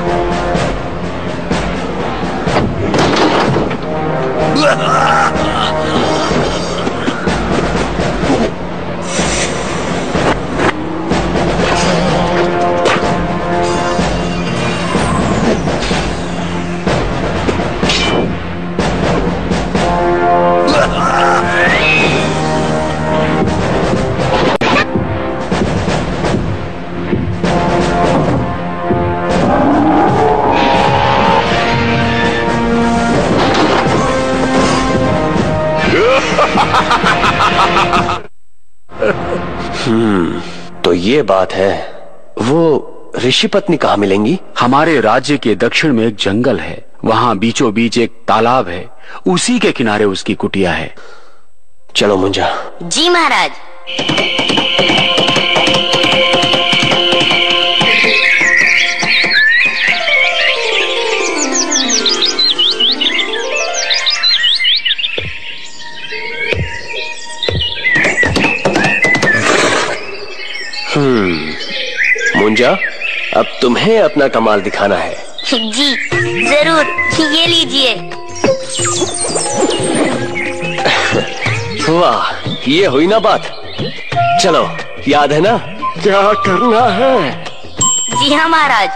[SPEAKER 10] तो ये बात है। वो ऋषि पत्नी कहाँ मिलेंगी?
[SPEAKER 7] हमारे राज्य के दक्षिण में एक जंगल है, वहाँ बीचों बीच एक तालाब है, उसी के किनारे उसकी कुटिया है।
[SPEAKER 10] चलो मुंजा।
[SPEAKER 1] जी महाराज।
[SPEAKER 10] मुंजा, अब तुम्हें अपना कमाल दिखाना है।
[SPEAKER 1] जी जरूर, ये लीजिए।
[SPEAKER 10] वाह, ये हुई ना बात। चलो, याद है ना क्या करना है?
[SPEAKER 1] जी हाँ महाराज।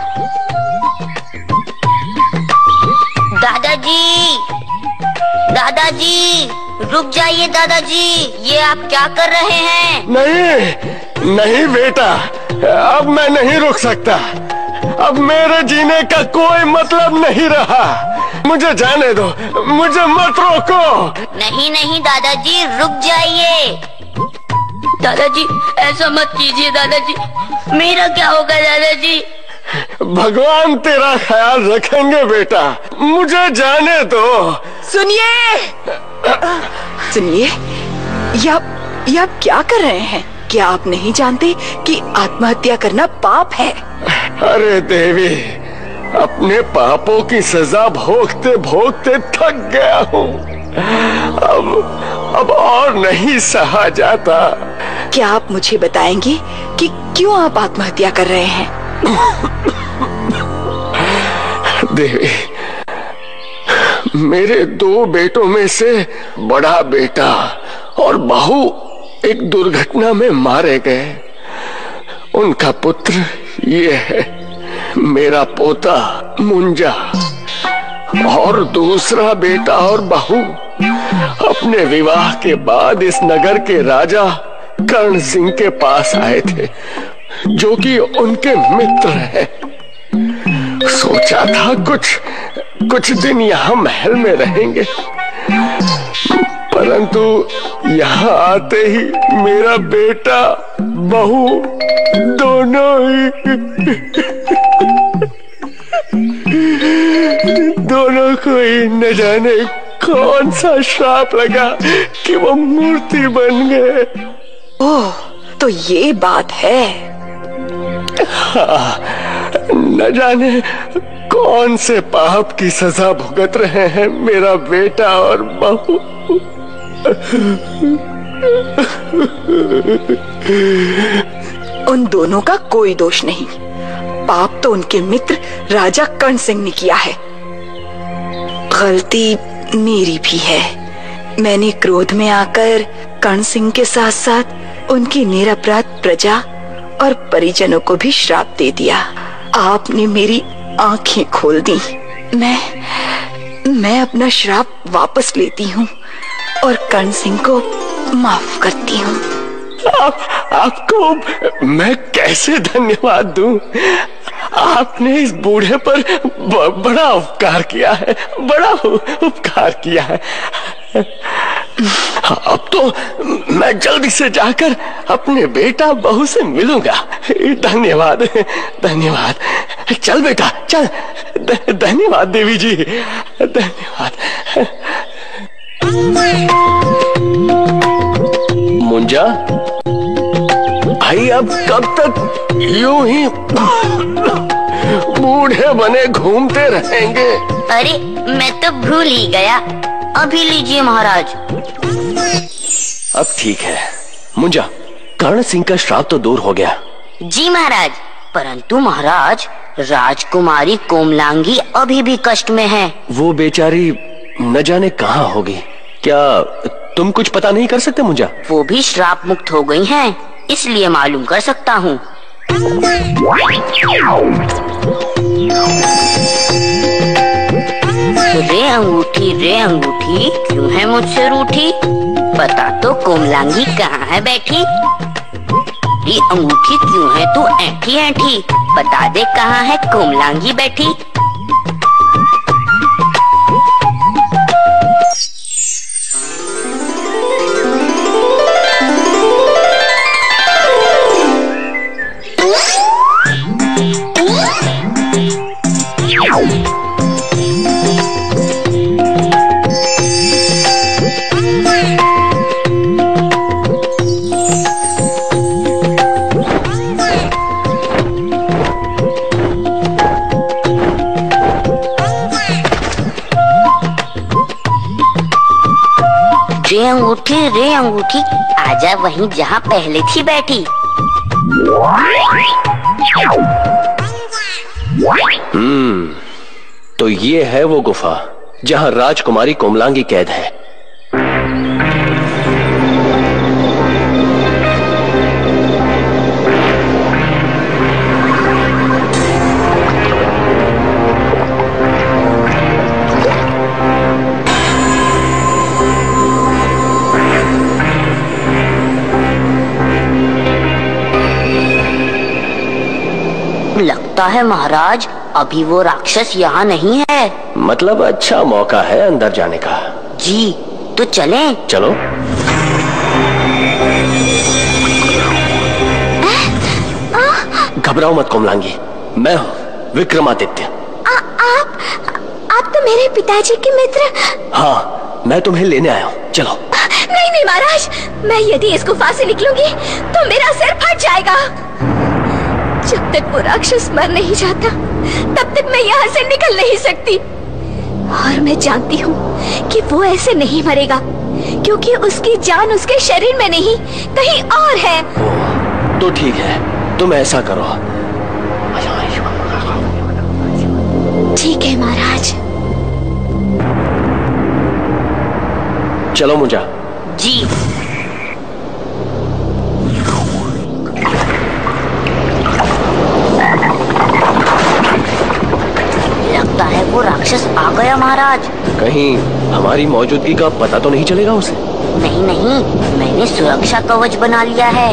[SPEAKER 1] दादाजी, दादाजी, रुक जाइए दादाजी, ये आप क्या कर रहे हैं?
[SPEAKER 10] नहीं, नहीं बेटा, अब मैं नहीं रुक सकता। अब मेरे जीने का कोई मतलब नहीं रहा। मुझे जाने दो, मुझे मत रोको।
[SPEAKER 1] नहीं नहीं दादाजी, रुक जाइए। दादाजी ऐसा मत कीजिए दादाजी, मेरा क्या होगा दादाजी?
[SPEAKER 18] भगवान तेरा ख्याल रखेंगे बेटा, मुझे जाने दो।
[SPEAKER 11] सुनिए सुनिए, ये आप क्या कर रहे हैं? क्या आप नहीं जानते कि आत्महत्या करना पाप है?
[SPEAKER 18] अरे देवी, अपने पापों की सजा भोगते भोगते थक गया हूँ। अब और नहीं सहा जाता।
[SPEAKER 11] क्या आप मुझे बताएंगे कि क्यों आप आत्महत्या कर रहे हैं?
[SPEAKER 18] देवी, मेरे 2 बेटों में से बड़ा बेटा और बहू एक दुर्घटना में मारे गए। उनका पुत्र ये है, मेरा पोता मुंजा, और दूसरा बेटा और बहू अपने विवाह के बाद इस नगर के राजा कर्ण सिंह के पास आए थे, जो कि उनके मित्र हैं। सोचा था कुछ दिन यहाँ महल में रहेंगे, परंतु यहाँ आते ही मेरा बेटा बहू दोनों को ही न जाने कौन सा श्राप लगा कि वो मूर्ति बन गए।
[SPEAKER 11] ओह, तो ये बात है।
[SPEAKER 18] हाँ, न जाने कौन से पाप की सजा भुगत रहे हैं मेरा बेटा और बहू।
[SPEAKER 11] उन दोनों का कोई दोष नहीं, पाप तो उनके मित्र राजा कर्ण सिंह ने किया है। गलती मेरी भी है, मैंने क्रोध में आकर कर्ण सिंह के साथ साथ उनकी निरपराध प्रजा और परिजनों को भी श्राप दे दिया। आपने मेरी आंखें खोल दी। मैं अपना श्राप वापस लेती हूँ और कर्ण सिंह को माफ करती हूँ।
[SPEAKER 18] आपको मैं कैसे धन्यवाद दूं? आपने इस बूढ़े पर बड़ा उपकार किया है, बड़ा उपकार किया है। अब तो मैं जल्दी से जाकर अपने बेटा बहू से मिलूंगा। धन्यवाद धन्यवाद। चल बेटा चल। धन्यवाद देवी जी, धन्यवाद। मुंजा भाई, अब कब तक यूं ही बूढ़े बने घूमते रहेंगे?
[SPEAKER 1] अरे मैं तो भूल ही गया। अभी लीजिए महाराज।
[SPEAKER 10] अब ठीक है मुंजा, कर्ण सिंह का श्राप तो दूर हो गया।
[SPEAKER 1] जी महाराज, परंतु महाराज राजकुमारी कोमलांगी अभी भी कष्ट में है।
[SPEAKER 10] वो बेचारी न जाने कहाँ होगी। क्या तुम कुछ पता नहीं कर सकते मुंजा?
[SPEAKER 1] वो भी श्राप मुक्त हो गई हैं, इसलिए मालूम कर सकता हूँ। रे अंगूठी क्यों है मुझसे रूठी? बता तो कोमलांगी कहाँ है बैठी? रे अंगूठी क्यों है तू ऐठी ऐठी? बता दे कहाँ है कोमलांगी बैठी? रे अंगूठी आजा वहीं जहाँ पहले थी बैठी।
[SPEAKER 10] तो ये है वो गुफा जहाँ राजकुमारी कोमलांगी कैद है।
[SPEAKER 1] लगता है महाराज अभी वो राक्षस यहाँ नहीं है।
[SPEAKER 10] मतलब अच्छा मौका है अंदर जाने का।
[SPEAKER 1] जी तो चलें?
[SPEAKER 10] चलो। घबराओ मत कोमलांगी, मैं हूँ विक्रमादित्य।
[SPEAKER 19] आप तो मेरे पिताजी के मित्र।
[SPEAKER 10] हाँ, मैं तुम्हें लेने आया हूँ, चलो।
[SPEAKER 19] नहीं नहीं महाराज, मैं यदि इस गुफा से निकलूंगी तो मेरा सिर फट जाएगा। जब तक वो राक्षस मर नहीं जाता तब तक मैं यहाँ से निकल नहीं सकती। और मैं जानती हूँ कि वो ऐसे नहीं मरेगा, क्योंकि उसकी जान उसके शरीर में नहीं कहीं और है।
[SPEAKER 10] तो ठीक है, तुम ऐसा करो।
[SPEAKER 19] ठीक है महाराज।
[SPEAKER 10] चलो मुंजा।
[SPEAKER 1] जी। लगता है वो राक्षस आ गया महाराज।
[SPEAKER 10] कहीं हमारी मौजूदगी का पता तो नहीं चलेगा उसे?
[SPEAKER 1] नहीं नहीं, मैंने सुरक्षा कवच बना लिया है।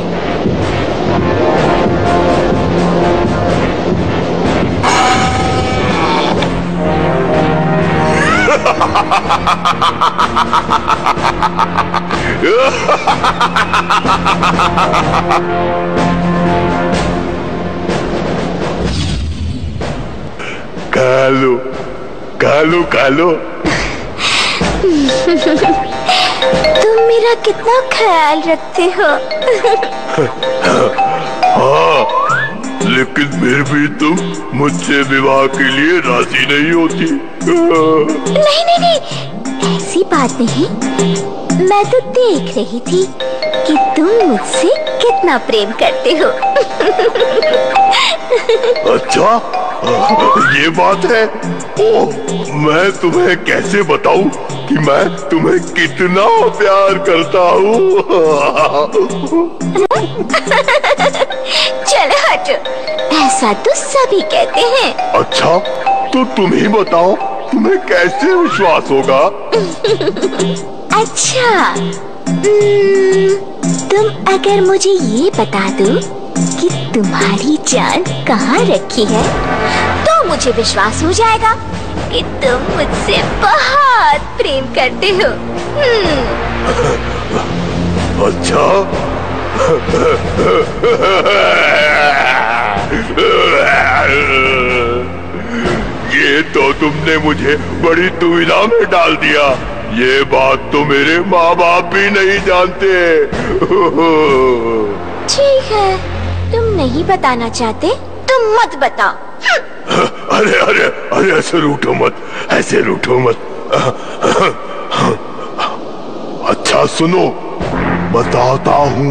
[SPEAKER 3] कालो कालो कालो।
[SPEAKER 19] तुम मेरा कितना ख्याल रखते हो।
[SPEAKER 3] हाँ, लेकिन फिर भी तुम मुझसे विवाह के लिए राजी नहीं होती।
[SPEAKER 19] नहीं नहीं नहीं, ऐसी बात नहीं। मैं तो देख रही थी कि तुम मुझसे कितना प्रेम करते हो।
[SPEAKER 3] अच्छा, ये बात है। ओह, मैं तुम्हें कैसे बताऊं कि मैं तुम्हें कितना प्यार करता हूँ।
[SPEAKER 19] चलो हटो, ऐसा तो सभी कहते हैं।
[SPEAKER 3] अच्छा, तो तुम ही बताओ, तुम्हें कैसे विश्वास होगा?
[SPEAKER 19] अच्छा, तुम अगर मुझे ये बता दो कि तुम्हारी जान कहाँ रखी है, तो मुझे विश्वास हो जाएगा कि तुम मुझसे बहुत प्रेम करते हो।
[SPEAKER 3] अच्छा, ये तो तुमने मुझे बड़ी दुविधा में डाल दिया। ये बात तो मेरे माँ बाप भी नहीं जानते।
[SPEAKER 19] ठीक है, तुम नहीं बताना चाहते, तुम मत बताओ।
[SPEAKER 3] अरे अरे अरे, ऐसे रूठो मत, ऐसे रूठो मत। अच्छा सुनो, बताता हूँ।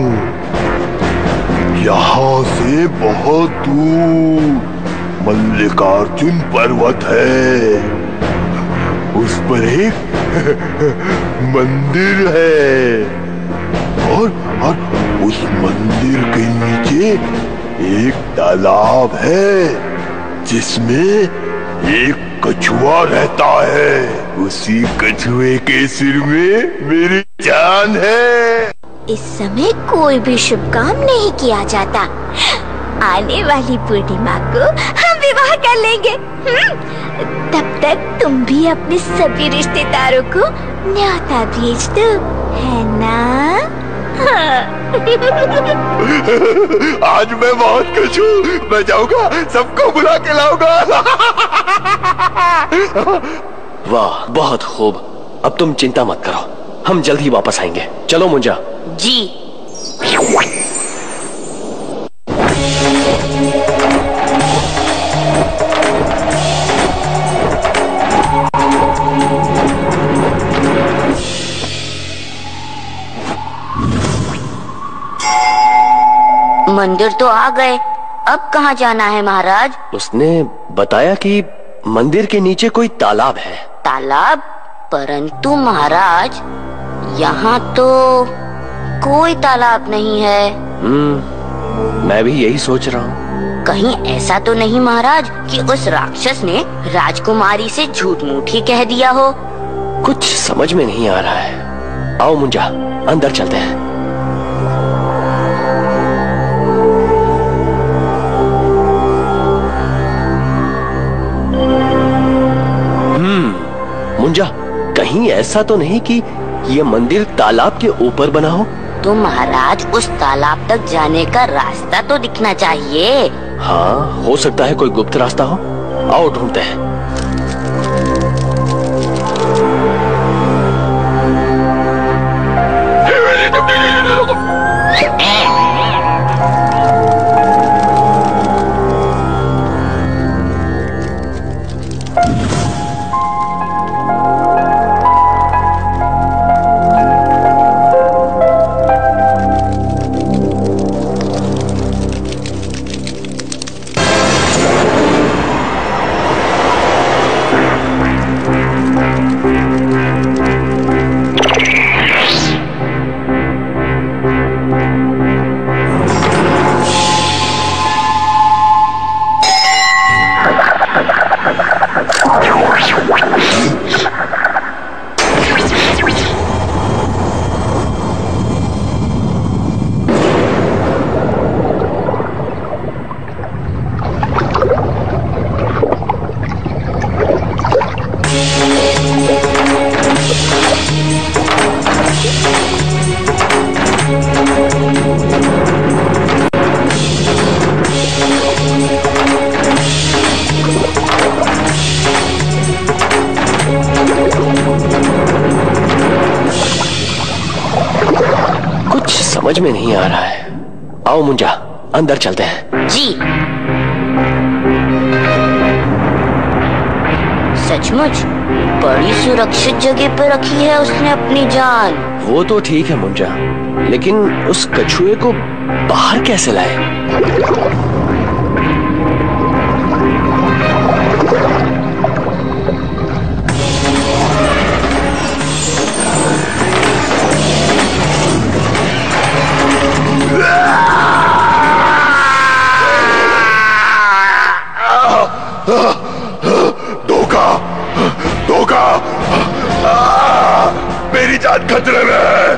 [SPEAKER 3] यहाँ से बहुत दूर मल्लिकार्जुन पर्वत है, उस पर एक मंदिर है, और उस मंदिर के नीचे एक तालाब है जिसमें एक कछुआ रहता है। उसी कछुए के सिर में मेरी जान है।
[SPEAKER 19] इस समय कोई भी शुभ काम नहीं किया जाता। आने वाली पूर्णिमा को हम विवाह कर लेंगे। तब तक तुम भी अपने सभी रिश्तेदारों को न्योता भेज दो, है ना? हाँ।
[SPEAKER 3] आज मैं बहुत खुश हूँ। मैं जाऊंगा, सबको बुला के लाऊंगा।
[SPEAKER 10] वाह, बहुत खूब। अब तुम चिंता मत करो, हम जल्द ही वापस आएंगे। चलो मुंजा।
[SPEAKER 1] जी। मंदिर तो आ गए, अब कहाँ जाना है महाराज?
[SPEAKER 10] उसने बताया कि मंदिर के नीचे कोई तालाब है।
[SPEAKER 1] तालाब? परंतु महाराज, यहाँ तो कोई तालाब नहीं है।
[SPEAKER 10] मैं भी यही सोच रहा हूँ।
[SPEAKER 1] कहीं ऐसा तो नहीं महाराज कि उस राक्षस ने राजकुमारी से झूठ मूठ ही कह दिया हो?
[SPEAKER 10] कुछ समझ में नहीं आ रहा है। आओ मुंजा, अंदर चलते हैं। मुंजा, कहीं ऐसा तो नहीं कि ये मंदिर तालाब के ऊपर बना हो?
[SPEAKER 1] तो महाराज, उस तालाब तक जाने का रास्ता तो दिखना चाहिए।
[SPEAKER 10] हाँ, हो सकता है कोई गुप्त रास्ता हो। आओ ढूंढते हैं। समझ में नहीं आ रहा है। आओ मुंजा, अंदर चलते हैं।
[SPEAKER 1] जी। सचमुच बड़ी सुरक्षित जगह पर रखी है उसने अपनी जान।
[SPEAKER 10] वो तो ठीक है मुंजा, लेकिन उस कछुए को बाहर कैसे लाए?
[SPEAKER 3] धोखा! मेरी जान खतरे में है।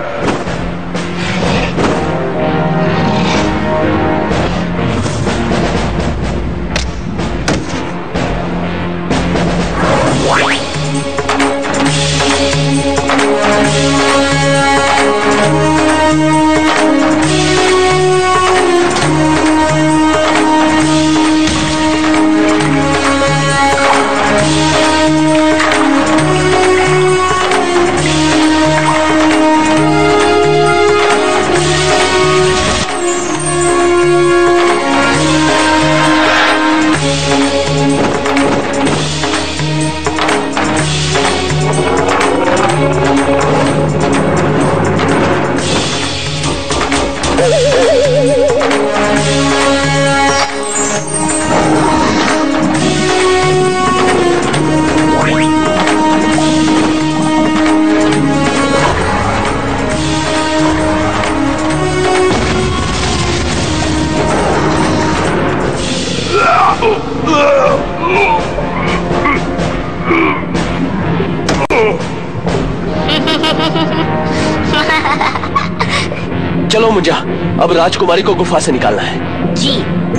[SPEAKER 10] चलो मुंजा, अब राजकुमारी को गुफा से निकालना है।
[SPEAKER 1] जी।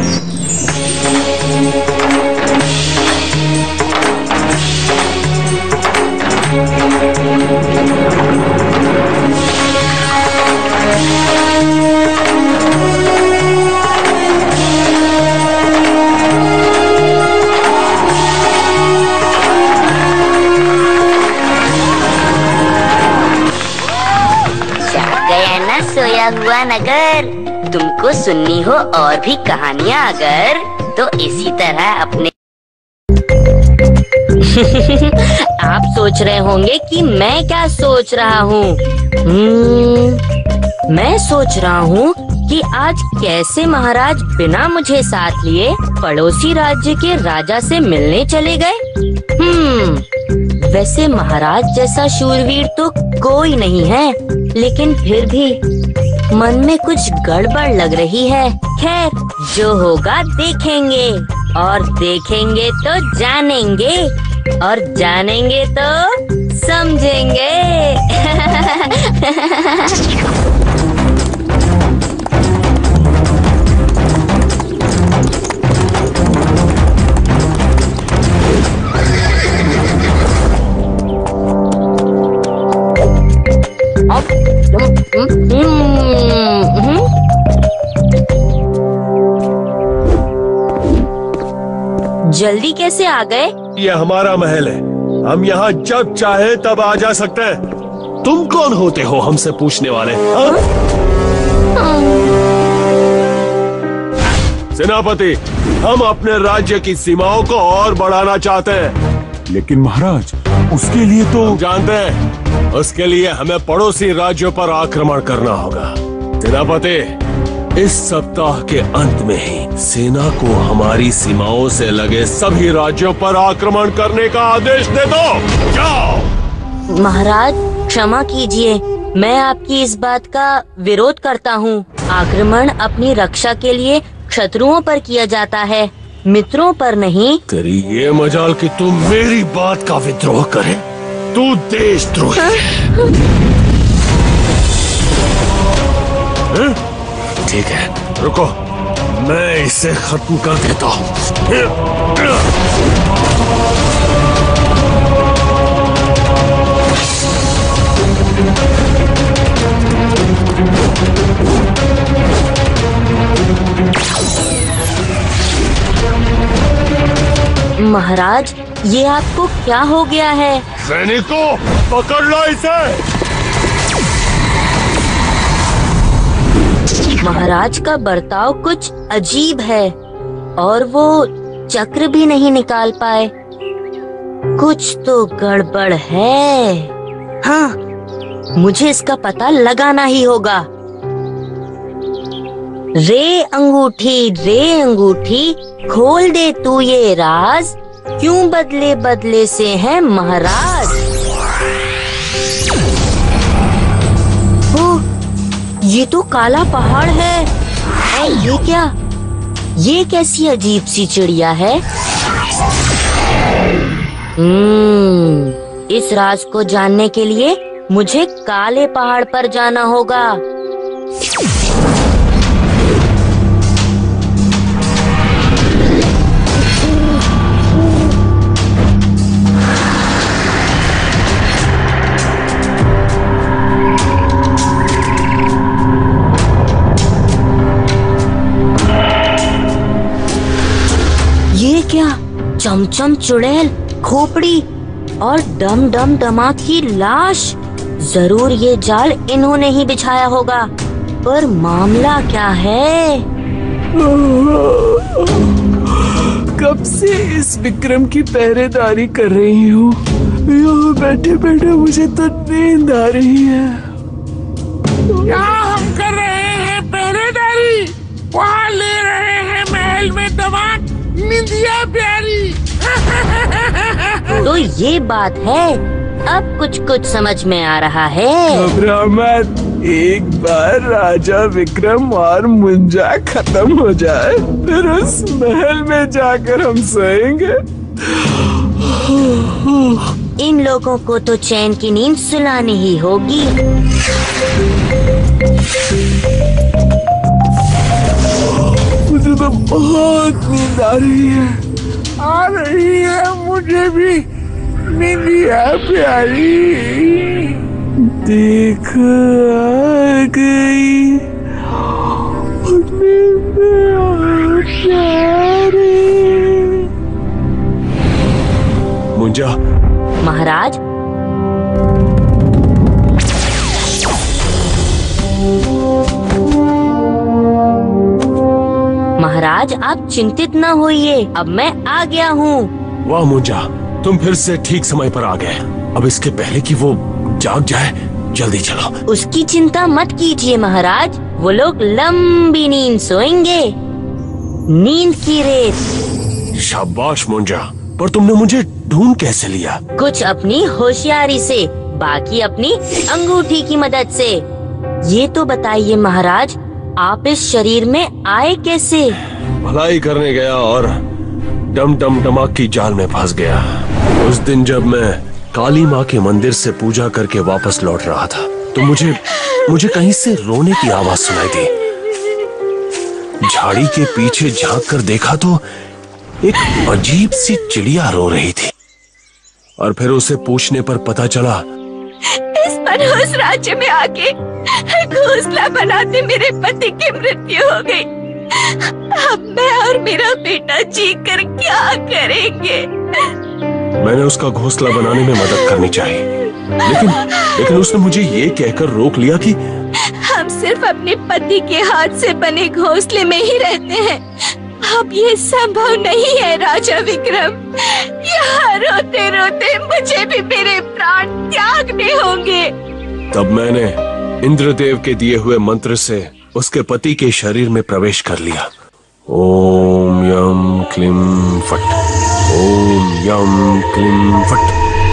[SPEAKER 1] सोया हुआ नगर। तुमको सुननी हो और भी कहानियाँ अगर, तो इसी तरह अपने आप सोच रहे होंगे कि मैं क्या सोच रहा हूँ। मैं सोच रहा हूँ कि आज कैसे महाराज बिना मुझे साथ लिए पड़ोसी राज्य के राजा से मिलने चले गए। वैसे महाराज जैसा शूरवीर तो कोई नहीं है, लेकिन फिर भी मन में कुछ गड़बड़ लग रही है। खैर, जो होगा देखेंगे, और देखेंगे तो जानेंगे, और जानेंगे तो समझेंगे। जल्दी कैसे आ गए?
[SPEAKER 5] ये हमारा महल है, हम यहाँ जब चाहे तब आ जा सकते हैं। तुम कौन होते हो हमसे पूछने वाले? सेनापति, हम अपने राज्य की सीमाओं को और बढ़ाना चाहते हैं।
[SPEAKER 9] लेकिन महाराज, उसके लिए तो
[SPEAKER 5] हम जानते हैं, उसके लिए हमें पड़ोसी राज्यों पर आक्रमण करना होगा। सेनापति, इस सप्ताह के अंत में ही सेना को हमारी सीमाओं से लगे सभी राज्यों पर आक्रमण करने का आदेश दे दो। जाओ।
[SPEAKER 1] महाराज क्षमा कीजिए, मैं आपकी इस बात का विरोध करता हूँ। आक्रमण अपनी रक्षा के लिए शत्रुओं पर किया जाता है, मित्रों पर नहीं।
[SPEAKER 5] तेरी ये मजाल कि तू मेरी बात का विद्रोह करे। तू देशद्रोही है। ठीक है, रुको, मैं इसे खत्म कर देता हूँ।
[SPEAKER 1] महाराज, ये आपको क्या हो गया है?
[SPEAKER 5] सैनिकों, पकड़ लो इसे।
[SPEAKER 1] महाराज का बर्ताव कुछ अजीब है और वो चक्र भी नहीं निकाल पाए। कुछ तो गड़बड़ है। हाँ, मुझे इसका पता लगाना ही होगा। रे अंगूठी, खोल दे तू ये राज, क्यों बदले बदले से है महाराज। ये तो काला पहाड़ है। और ये क्या? ये कैसी अजीब सी चिड़िया है? इस राज को जानने के लिए मुझे काले पहाड़ पर जाना होगा। ये क्या? चमचम चुड़ैल, खोपड़ी और डम डम डमा की लाश। जरूर ये जाल इन्होंने ही बिछाया होगा, पर मामला क्या है?
[SPEAKER 15] कब से इस विक्रम की पहरेदारी कर रही हूँ। यहाँ बैठे बैठे मुझे तो नींद आ रही है।
[SPEAKER 16] क्या हम कर रहे हैं पहरेदारी? वहाँ ले रहे हैं महल में दमाक, निंदिया प्यारी।
[SPEAKER 1] तो ये बात है, अब कुछ समझ में आ रहा है।
[SPEAKER 15] घबरा मत, एक बार राजा विक्रम और मुंजा खत्म हो जाए, फिर उस महल में जाकर हम सोएंगे।
[SPEAKER 1] इन लोगों को तो चैन की नींद सुलानी ही होगी।
[SPEAKER 15] मुझे तो बहुत नींद आ रही है। मुझे भी निंदिया प्यारी। देख आ गई प्यारी।
[SPEAKER 5] मुंजा।
[SPEAKER 1] महाराज, महाराज आप चिंतित न होइए, अब मैं आ गया हूँ।
[SPEAKER 5] वाह मुंजा, तुम फिर से ठीक समय पर आ गए। अब इसके पहले कि वो जाग जाए, जल्दी चलो।
[SPEAKER 1] उसकी चिंता मत कीजिए महाराज, वो लोग लंबी नींद सोएंगे। नींद की रेत।
[SPEAKER 5] शाबाश मुंजा, पर तुमने मुझे ढूंढ कैसे लिया?
[SPEAKER 1] कुछ अपनी होशियारी से, बाकी अपनी अंगूठी की मदद से। ये तो बताइए महाराज, आप इस शरीर में आए कैसे?
[SPEAKER 5] भलाई करने गया और डम डम डमाक की जाल में फंस गया। उस दिन जब मैं काली माँ के मंदिर से पूजा करके वापस लौट रहा था, तो मुझे कहीं से रोने की आवाज सुनाई दी। झाड़ी के पीछे झांक कर देखा तो एक अजीब सी चिड़िया रो रही थी, और फिर उसे पूछने पर पता चला
[SPEAKER 19] इस मनहूस राज्य में आके घोंसला बनाते मेरे पति की मृत्यु हो गई। अब मैं और मेरा बेटा जी कर क्या करेंगे?
[SPEAKER 5] मैंने उसका घोंसला बनाने में मदद करनी चाहिए, लेकिन उसने मुझे ये कहकर रोक लिया कि
[SPEAKER 19] हम सिर्फ अपने पति के हाथ से बने घोंसले में ही रहते हैं। अब ये संभव नहीं है राजा विक्रम। यहाँ रोते रोते मुझे भी मेरे प्राण त्यागने होंगे।
[SPEAKER 5] तब मैंने इंद्रदेव के दिए हुए मंत्र से उसके पति के शरीर में प्रवेश कर लिया। ओम यम क्लीम फट, ओम यम क्लीम फट।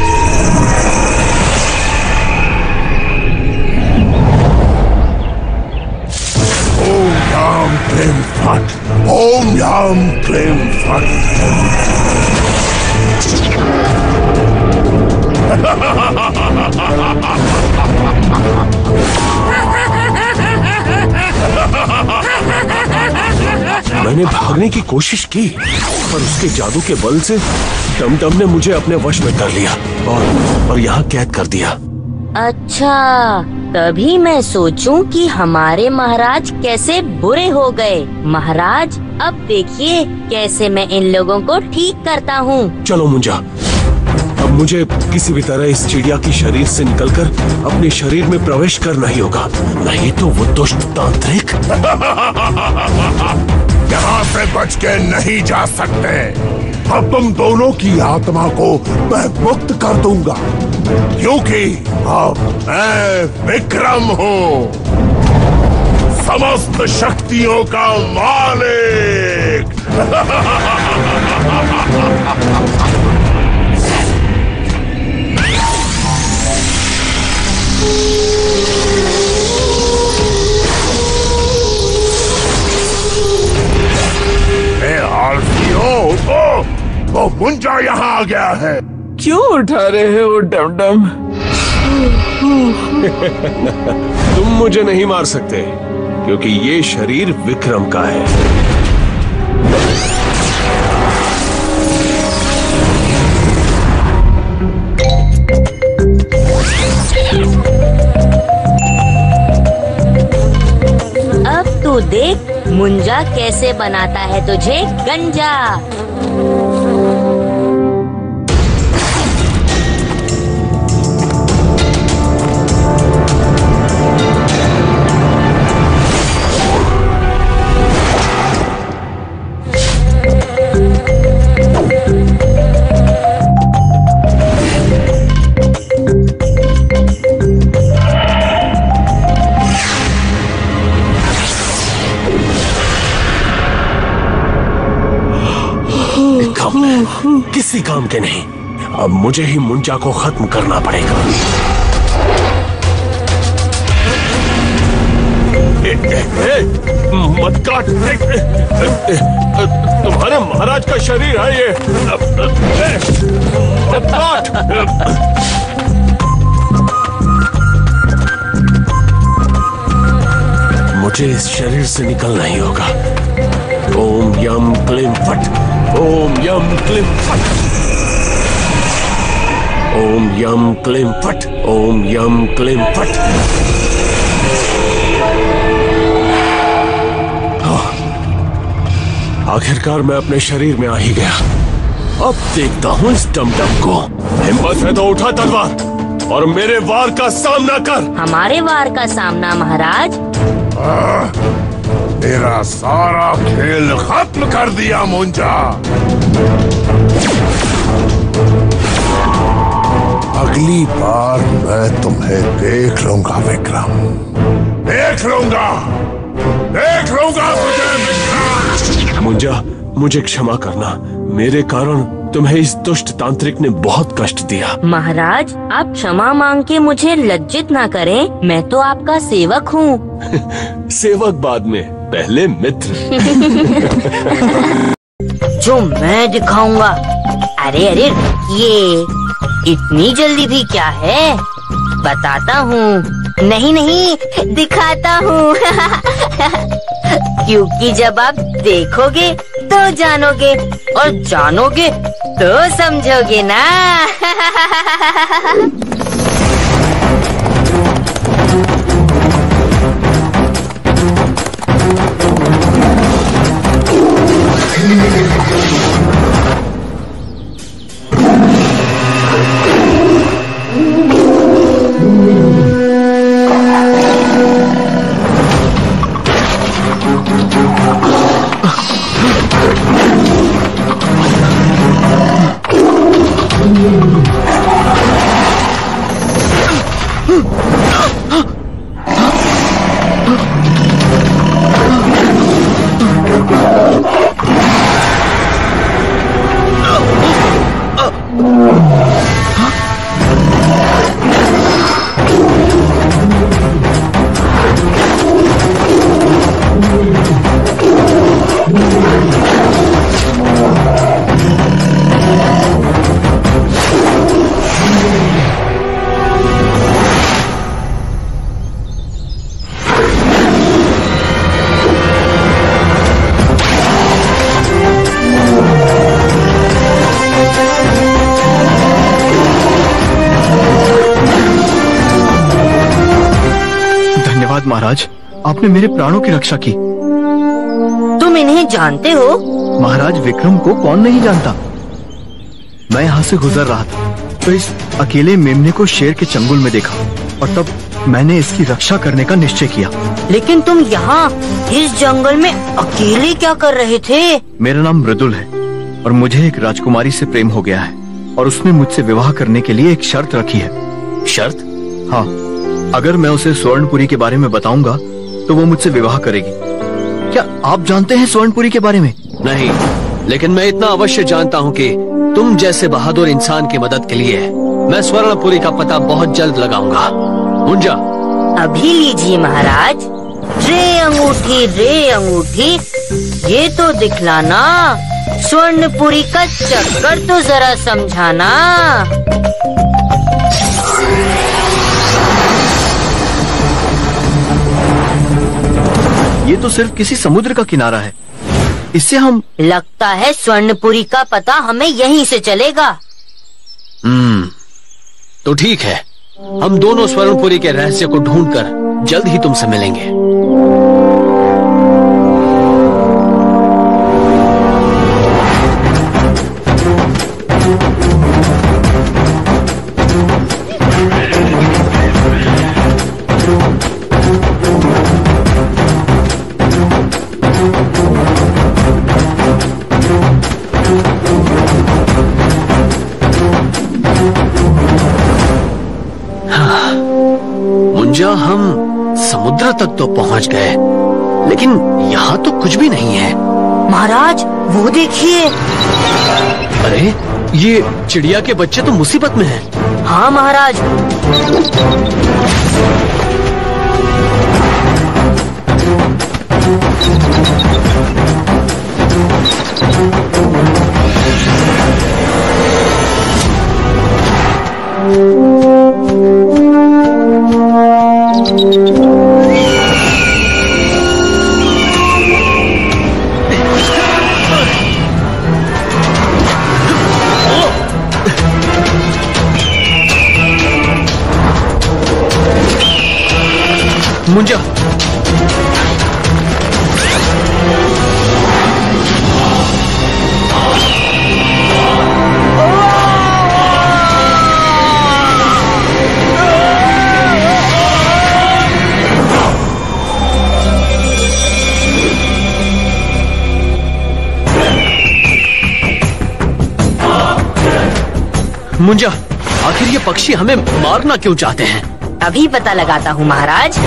[SPEAKER 15] ओम क्लीम फट, ओम यम क्लीम फट।
[SPEAKER 5] मैंने भागने की कोशिश की, पर उसके जादू के बल से डमडम ने मुझे अपने वश में कर लिया और यहाँ कैद कर दिया।
[SPEAKER 1] अच्छा, तभी मैं सोचूं कि हमारे महाराज कैसे बुरे हो गए। महाराज, अब देखिए कैसे मैं इन लोगों को ठीक करता हूँ।
[SPEAKER 5] चलो मुंजा, अब मुझे किसी भी तरह इस चिड़िया की शरीर से निकलकर अपने शरीर में प्रवेश करना ही होगा, नहीं तो वो दुष्ट तांत्रिक
[SPEAKER 15] यहाँ से बच के नहीं जा सकते। अब तुम दोनों की आत्मा को मैं मुक्त कर दूंगा, क्योंकि अब मैं विक्रम हूँ, समस्त शक्तियों का मालिक। वो मुंजा यहाँ आ गया है।
[SPEAKER 5] क्यों उठा रहे हैं वो डमडम? तुम मुझे नहीं मार सकते, क्योंकि ये शरीर विक्रम का है।
[SPEAKER 1] अब तू देख मुंजा कैसे बनाता है तुझे गंजा।
[SPEAKER 5] किसी काम के नहीं, अब मुझे ही मुंजा को खत्म करना पड़ेगा। मत काट, तुम्हारे महाराज का शरीर है ये, मत काट। मुझे इस शरीर से निकलना ही होगा। ओम यम क्लीम फट, ओम यम क्लीम फट, ओम यम क्लीम फट, ओम यम क्लीम फट। आखिरकार मैं अपने शरीर में आ ही गया। अब देखता हूँ इस डमडम को। हिम्मत है तो उठा तलवार और मेरे वार का सामना कर।
[SPEAKER 1] हमारे वार का सामना महाराज?
[SPEAKER 15] तेरा सारा खेल खत्म कर दिया मुंजा। अगली बार मैं तुम्हें देख लूंगा विक्रम, देख लूंगा तुझे विक्रम।
[SPEAKER 5] मुंजा, मुझे क्षमा करना, मेरे कारण तुम्हें इस दुष्ट तांत्रिक ने बहुत कष्ट दिया।
[SPEAKER 1] महाराज, आप क्षमा मांग के मुझे लज्जित ना करें, मैं तो आपका सेवक हूँ।
[SPEAKER 5] सेवक बाद में, पहले मित्र।
[SPEAKER 1] जो मैं दिखाऊंगा। अरे अरे, ये इतनी जल्दी भी क्या है, बताता हूँ। नहीं नहीं, दिखाता हूँ। क्योंकि जब आप देखोगे तो जानोगे, और जानोगे तो समझोगे ना।
[SPEAKER 20] धन्यवाद महाराज, आपने मेरे प्राणों की रक्षा की।
[SPEAKER 1] तुम इन्हें जानते हो?
[SPEAKER 20] महाराज विक्रम को कौन नहीं जानता। मैं यहाँ से गुजर रहा था तो इस अकेले मेमने को शेर के चंगुल में देखा और तब मैंने इसकी रक्षा करने का निश्चय किया।
[SPEAKER 1] लेकिन तुम यहाँ इस जंगल में अकेले क्या कर रहे थे?
[SPEAKER 20] मेरा नाम मृदुल है और मुझे एक राजकुमारी से प्रेम हो गया है और उसने मुझसे विवाह करने के लिए एक शर्त रखी है।
[SPEAKER 10] शर्त?
[SPEAKER 20] हाँ, अगर मैं उसे स्वर्णपुरी के बारे में बताऊंगा तो वो मुझसे विवाह करेगी। क्या आप जानते हैं स्वर्णपुरी के बारे में?
[SPEAKER 10] नहीं, लेकिन मैं इतना अवश्य जानता हूँ कि तुम जैसे बहादुर इंसान की मदद के लिए मैं स्वर्णपुरी का पता बहुत जल्द लगाऊंगा। मुंजा,
[SPEAKER 1] अभी लीजिए महाराज। रे अंगूठी, ये तो दिखलाना। स्वर्णपुरी का चक्कर तो जरा समझाना।
[SPEAKER 20] ये तो सिर्फ किसी समुद्र का किनारा है, इससे हम...
[SPEAKER 1] लगता है स्वर्णपुरी का पता हमें यहीं से चलेगा।
[SPEAKER 10] तो ठीक है, हम दोनों स्वर्णपुरी के रहस्य को ढूंढकर जल्द ही तुमसे मिलेंगे। हम समुद्र तक तो पहुंच गए, लेकिन यहाँ तो कुछ भी नहीं है।
[SPEAKER 1] महाराज वो देखिए।
[SPEAKER 10] अरे ये चिड़िया के बच्चे तो मुसीबत में हैं।
[SPEAKER 1] हाँ महाराज।
[SPEAKER 10] मुंजा, मुंजा, आखिर ये पक्षी हमें मारना क्यों चाहते हैं?
[SPEAKER 1] अभी पता लगाता हूँ महाराज।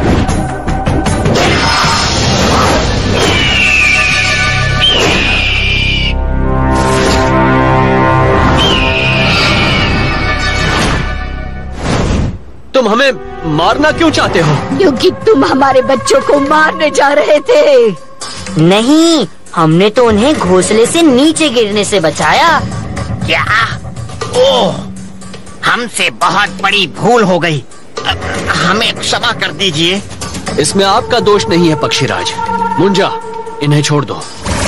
[SPEAKER 10] तुम हमें मारना क्यों चाहते हो?
[SPEAKER 17] क्योंकि तुम हमारे बच्चों को मारने जा रहे थे।
[SPEAKER 1] नहीं, हमने तो उन्हें घोंसले से नीचे गिरने से बचाया।
[SPEAKER 16] क्या? ओह, हमसे बहुत बड़ी भूल हो गई, हमें क्षमा कर दीजिए।
[SPEAKER 10] इसमें आपका दोष नहीं है पक्षीराज। मुंजा, इन्हें छोड़ दो।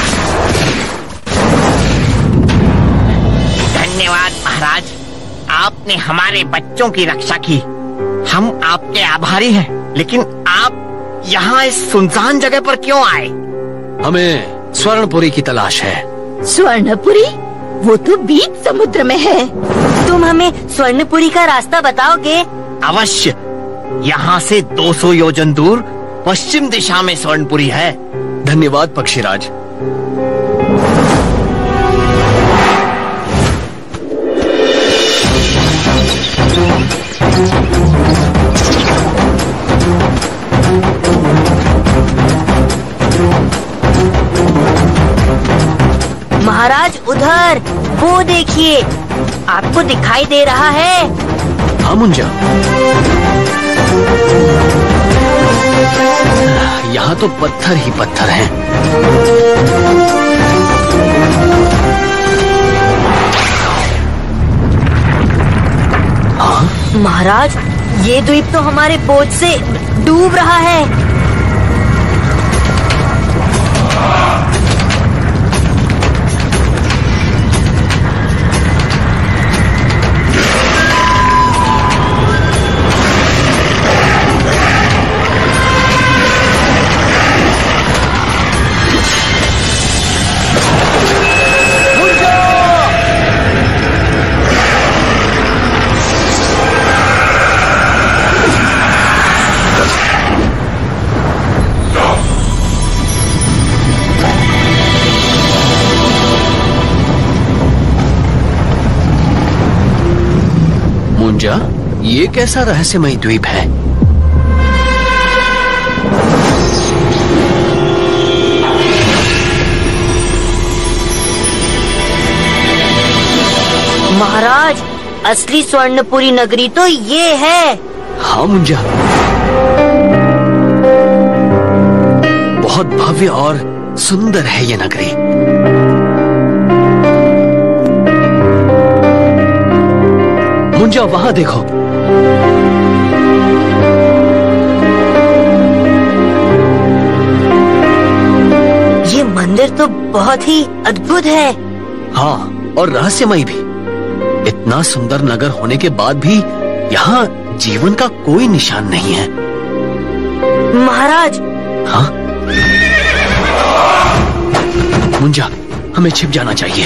[SPEAKER 16] धन्यवाद महाराज, आपने हमारे बच्चों की रक्षा की। हम आपके आभारी हैं, लेकिन आप यहाँ इस सुनसान जगह पर क्यों आए?
[SPEAKER 10] हमें स्वर्णपुरी की तलाश है।
[SPEAKER 17] स्वर्णपुरी? वो तो बीच समुद्र में है।
[SPEAKER 1] तुम हमें स्वर्णपुरी का रास्ता बताओगे?
[SPEAKER 16] अवश्य। यहाँ से 200 योजन दूर पश्चिम दिशा में स्वर्णपुरी है।
[SPEAKER 10] धन्यवाद पक्षीराज।
[SPEAKER 1] महाराज उधर, वो देखिए, आपको दिखाई दे रहा है?
[SPEAKER 10] हाँ मुंजा, यहाँ तो पत्थर ही पत्थर हैं।
[SPEAKER 1] महाराज, ये द्वीप तो हमारे बोझ से डूब रहा है।
[SPEAKER 10] मुंजा, ये कैसा रहस्यमय द्वीप है?
[SPEAKER 1] महाराज, असली स्वर्णपुरी नगरी तो ये है।
[SPEAKER 10] हाँ मुंजा, बहुत भव्य और सुंदर है ये नगरी। मुंजा, वहां देखो।
[SPEAKER 1] ये मंदिर तो बहुत ही अद्भुत है।
[SPEAKER 10] हाँ, और रहस्यमय भी। इतना सुंदर नगर होने के बाद भी यहाँ जीवन का कोई निशान नहीं है।
[SPEAKER 1] महाराज।
[SPEAKER 10] हाँ मुंजा, हमें छिप जाना चाहिए।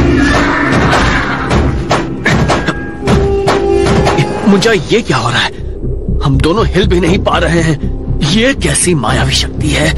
[SPEAKER 10] मुंजा, ये क्या हो रहा है? हम दोनों हिल भी नहीं पा रहे हैं। ये कैसी मायावी शक्ति है?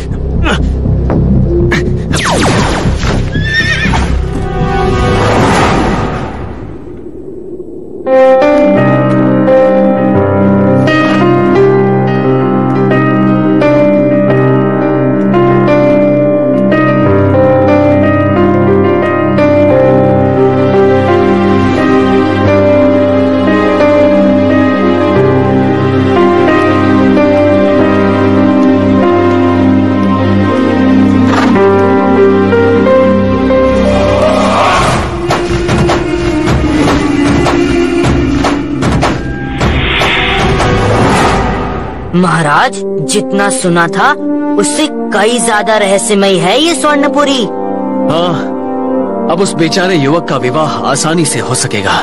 [SPEAKER 1] महाराज, जितना सुना था उससे कई ज्यादा रहस्यमय है ये स्वर्णपुरी।
[SPEAKER 10] हाँ, अब उस बेचारे युवक का विवाह आसानी से हो सकेगा।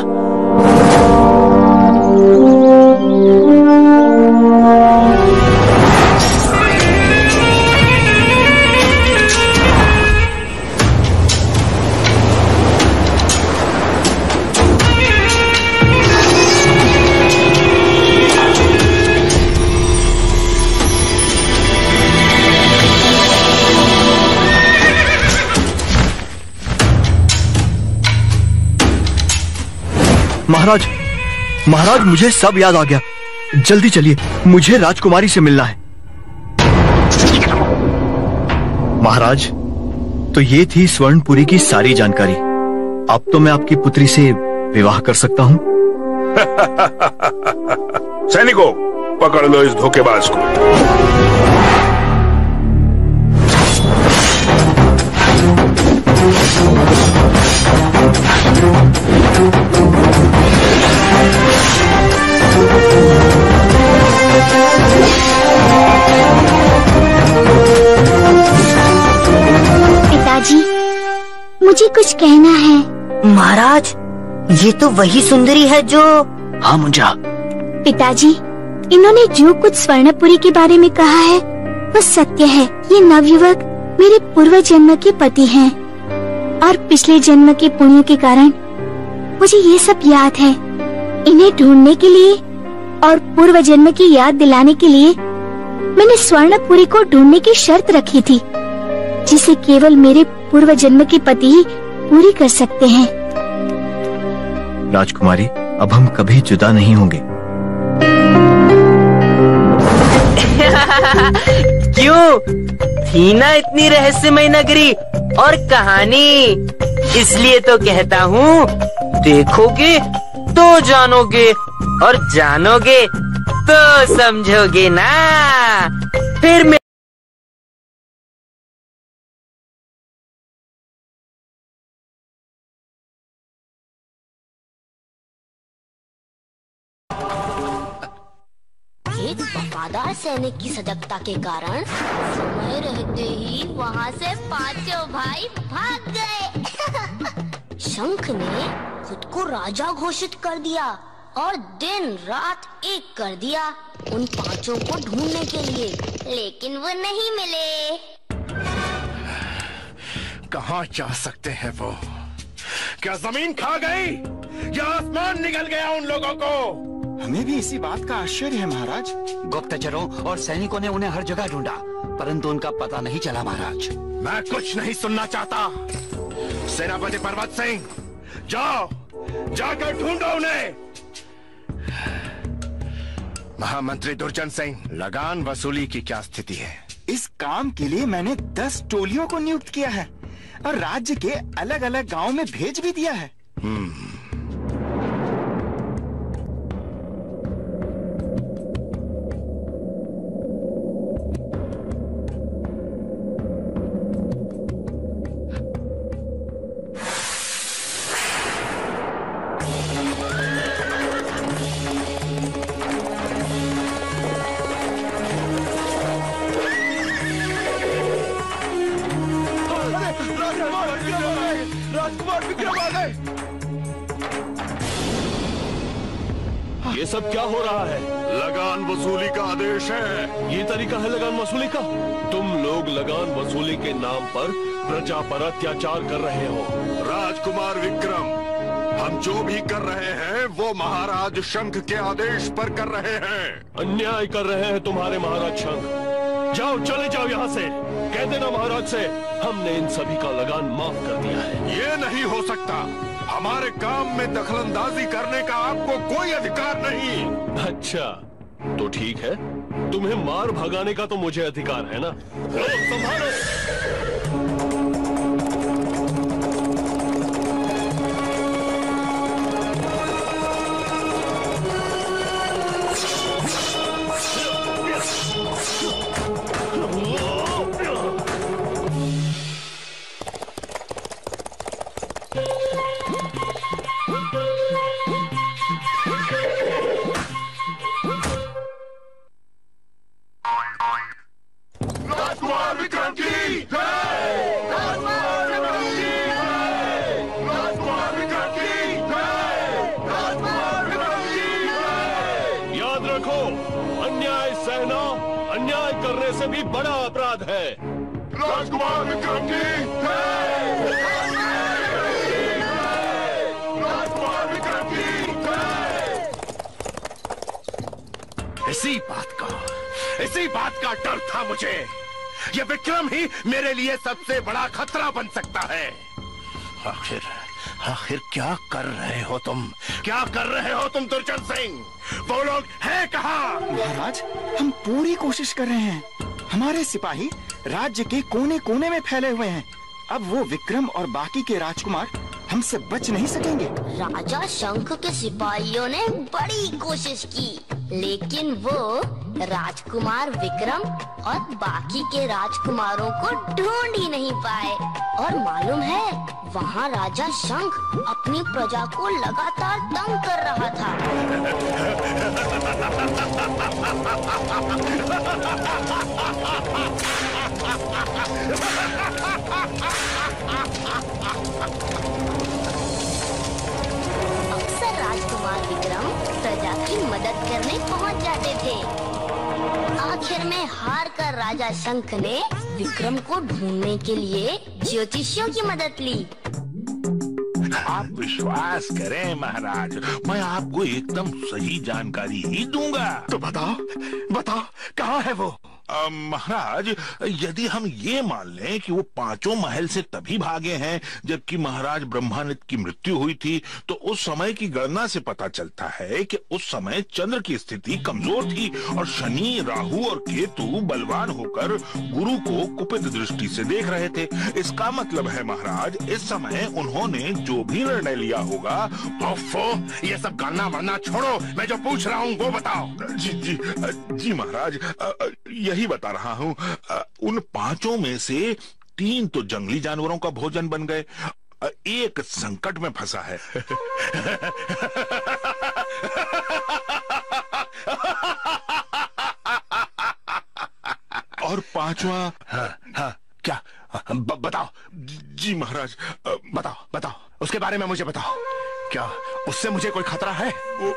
[SPEAKER 20] महाराज, महाराज, मुझे सब याद आ गया। जल्दी चलिए, मुझे राजकुमारी से मिलना है। महाराज, तो ये थी स्वर्णपुरी की सारी जानकारी। अब तो मैं आपकी पुत्री से विवाह कर सकता हूँ।
[SPEAKER 3] सैनिकों, पकड़ लो इस धोखेबाज को।
[SPEAKER 19] पिताजी, मुझे कुछ कहना है।
[SPEAKER 1] महाराज, ये तो वही सुंदरी है जो।
[SPEAKER 10] हाँ मुंजा।
[SPEAKER 19] पिताजी, इन्होंने जो कुछ स्वर्णपुरी के बारे में कहा है वो सत्य है। ये नवयुवक मेरे पूर्व जन्म के पति हैं और पिछले जन्म के पुण्य के कारण मुझे ये सब याद है। इन्हें ढूंढने के लिए और पूर्व जन्म की याद दिलाने के लिए मैंने स्वर्णपुरी को ढूंढने की शर्त रखी थी, जिसे केवल मेरे पूर्व जन्म के पति ही पूरी कर सकते हैं।
[SPEAKER 20] राजकुमारी, अब हम कभी जुदा नहीं होंगे।
[SPEAKER 21] क्यों? थी ना इतनी रहस्यमय नगरी और कहानी, इसलिए तो कहता हूँ, देखोगे तो जानोगे और जानोगे तो समझोगे ना। फिर मैं
[SPEAKER 1] एक वफादार सैनिक की सजगता के कारण समय रहते ही वहाँ से पांचों भाई भाग गए। शंख ने खुद को राजा घोषित कर दिया और दिन रात एक कर दिया उन पांचों को ढूंढने के लिए, लेकिन वो नहीं मिले।
[SPEAKER 9] कहाँ जा सकते हैं वो? क्या जमीन खा गई या आसमान निगल गया उन लोगों को?
[SPEAKER 7] हमें भी इसी बात का आश्चर्य है महाराज। गुप्तचरों और सैनिकों ने उन्हें हर जगह ढूंढा, परंतु उनका पता नहीं चला महाराज।
[SPEAKER 9] मैं कुछ नहीं सुनना चाहता। सेनापति पर्वत सिंह, जाओ, जाकर ढूंढो उन्हें।
[SPEAKER 13] महामंत्री दुर्जन सिंह, लगान वसूली की क्या स्थिति है?
[SPEAKER 22] इस काम के लिए मैंने 10 टोलियों को नियुक्त किया है और राज्य के अलग अलग गांवों में भेज भी दिया है।
[SPEAKER 5] राजकुमार विक्रम आ गए। ये सब क्या हो रहा है?
[SPEAKER 9] लगान वसूली का आदेश है।
[SPEAKER 5] ये तरीका है लगान वसूली का? तुम लोग लगान वसूली के नाम पर प्रजा पर अत्याचार कर रहे हो।
[SPEAKER 9] राजकुमार विक्रम, हम जो भी कर रहे हैं वो महाराज शंख के आदेश पर कर रहे हैं।
[SPEAKER 5] अन्याय कर रहे हैं तुम्हारे महाराज शंख। जाओ, चले जाओ यहाँ से। कह देना महाराज से हमने इन सभी का लगान माफ कर दिया है।
[SPEAKER 9] ये नहीं हो सकता। हमारे काम में दखलंदाजी करने का आपको कोई अधिकार नहीं।
[SPEAKER 5] अच्छा, तो ठीक है, तुम्हें मार भगाने का तो मुझे अधिकार है ना। संभालो।
[SPEAKER 9] राजकुमार विक्रम की जय! राजकुमार विक्रम की जय! राजकुमार विक्रम की जय! राजकुमार विक्रम की जय!
[SPEAKER 5] याद रखो, अन्याय सहना अन्याय करने से भी बड़ा अपराध है।
[SPEAKER 9] राजकुमार विक्रम की जय! राजकुमार विक्रम की जय!
[SPEAKER 13] इसी बात का डर था मुझे। ये विक्रम ही मेरे लिए सबसे बड़ा खतरा बन सकता है। आखिर क्या कर रहे हो तुम? क्या कर रहे हो तुम दुर्जन सिंह? वो लोग हैं कहाँ?
[SPEAKER 22] महाराज, हम पूरी कोशिश कर रहे हैं। हमारे सिपाही राज्य के कोने कोने में फैले हुए हैं। अब वो विक्रम और बाकी के राजकुमार हमसे बच नहीं सकेंगे।
[SPEAKER 1] राजा शंख के सिपाहियों ने बड़ी कोशिश की, लेकिन वो राजकुमार विक्रम और बाकी के राजकुमारों को ढूंढ ही नहीं पाए। और मालूम है, वहाँ राजा शंख अपनी प्रजा को लगातार तंग कर रहा था। अक्सर राजकुमार विक्रम प्रजा की मदद करने पहुंच जाते थे। आखिर में हार कर राजा शंख ने विक्रम को ढूंढने के लिए ज्योतिषियों की मदद ली।
[SPEAKER 9] आप विश्वास करें महाराज, मैं आपको एकदम सही जानकारी ही दूंगा।
[SPEAKER 13] तो बताओ कहाँ है वो?
[SPEAKER 9] महाराज, यदि हम ये मान लें कि वो पांचों महल से तभी भागे हैं जबकि महाराज ब्रह्मानंद की मृत्यु हुई थी, तो उस समय की गणना से पता चलता है कि उस समय चंद्र की स्थिति कमजोर थी और शनि, राहु और केतु बलवान होकर गुरु को कुपित दृष्टि से देख रहे थे। इसका मतलब है महाराज, इस समय उन्होंने जो भी निर्णय लिया होगा।
[SPEAKER 13] ये सब गणना वरना छोड़ो, मैं जो पूछ रहा हूँ वो बताओ।
[SPEAKER 9] जी महाराज, यही बता रहा हूँ। उन पांचों में से 3 तो जंगली जानवरों का भोजन बन गए, एक संकट में फंसा है। और 5वां
[SPEAKER 13] क्या? बताओ।
[SPEAKER 9] जी महाराज,
[SPEAKER 13] बताओ उसके बारे में मुझे बताओ। क्या उससे मुझे कोई खतरा है?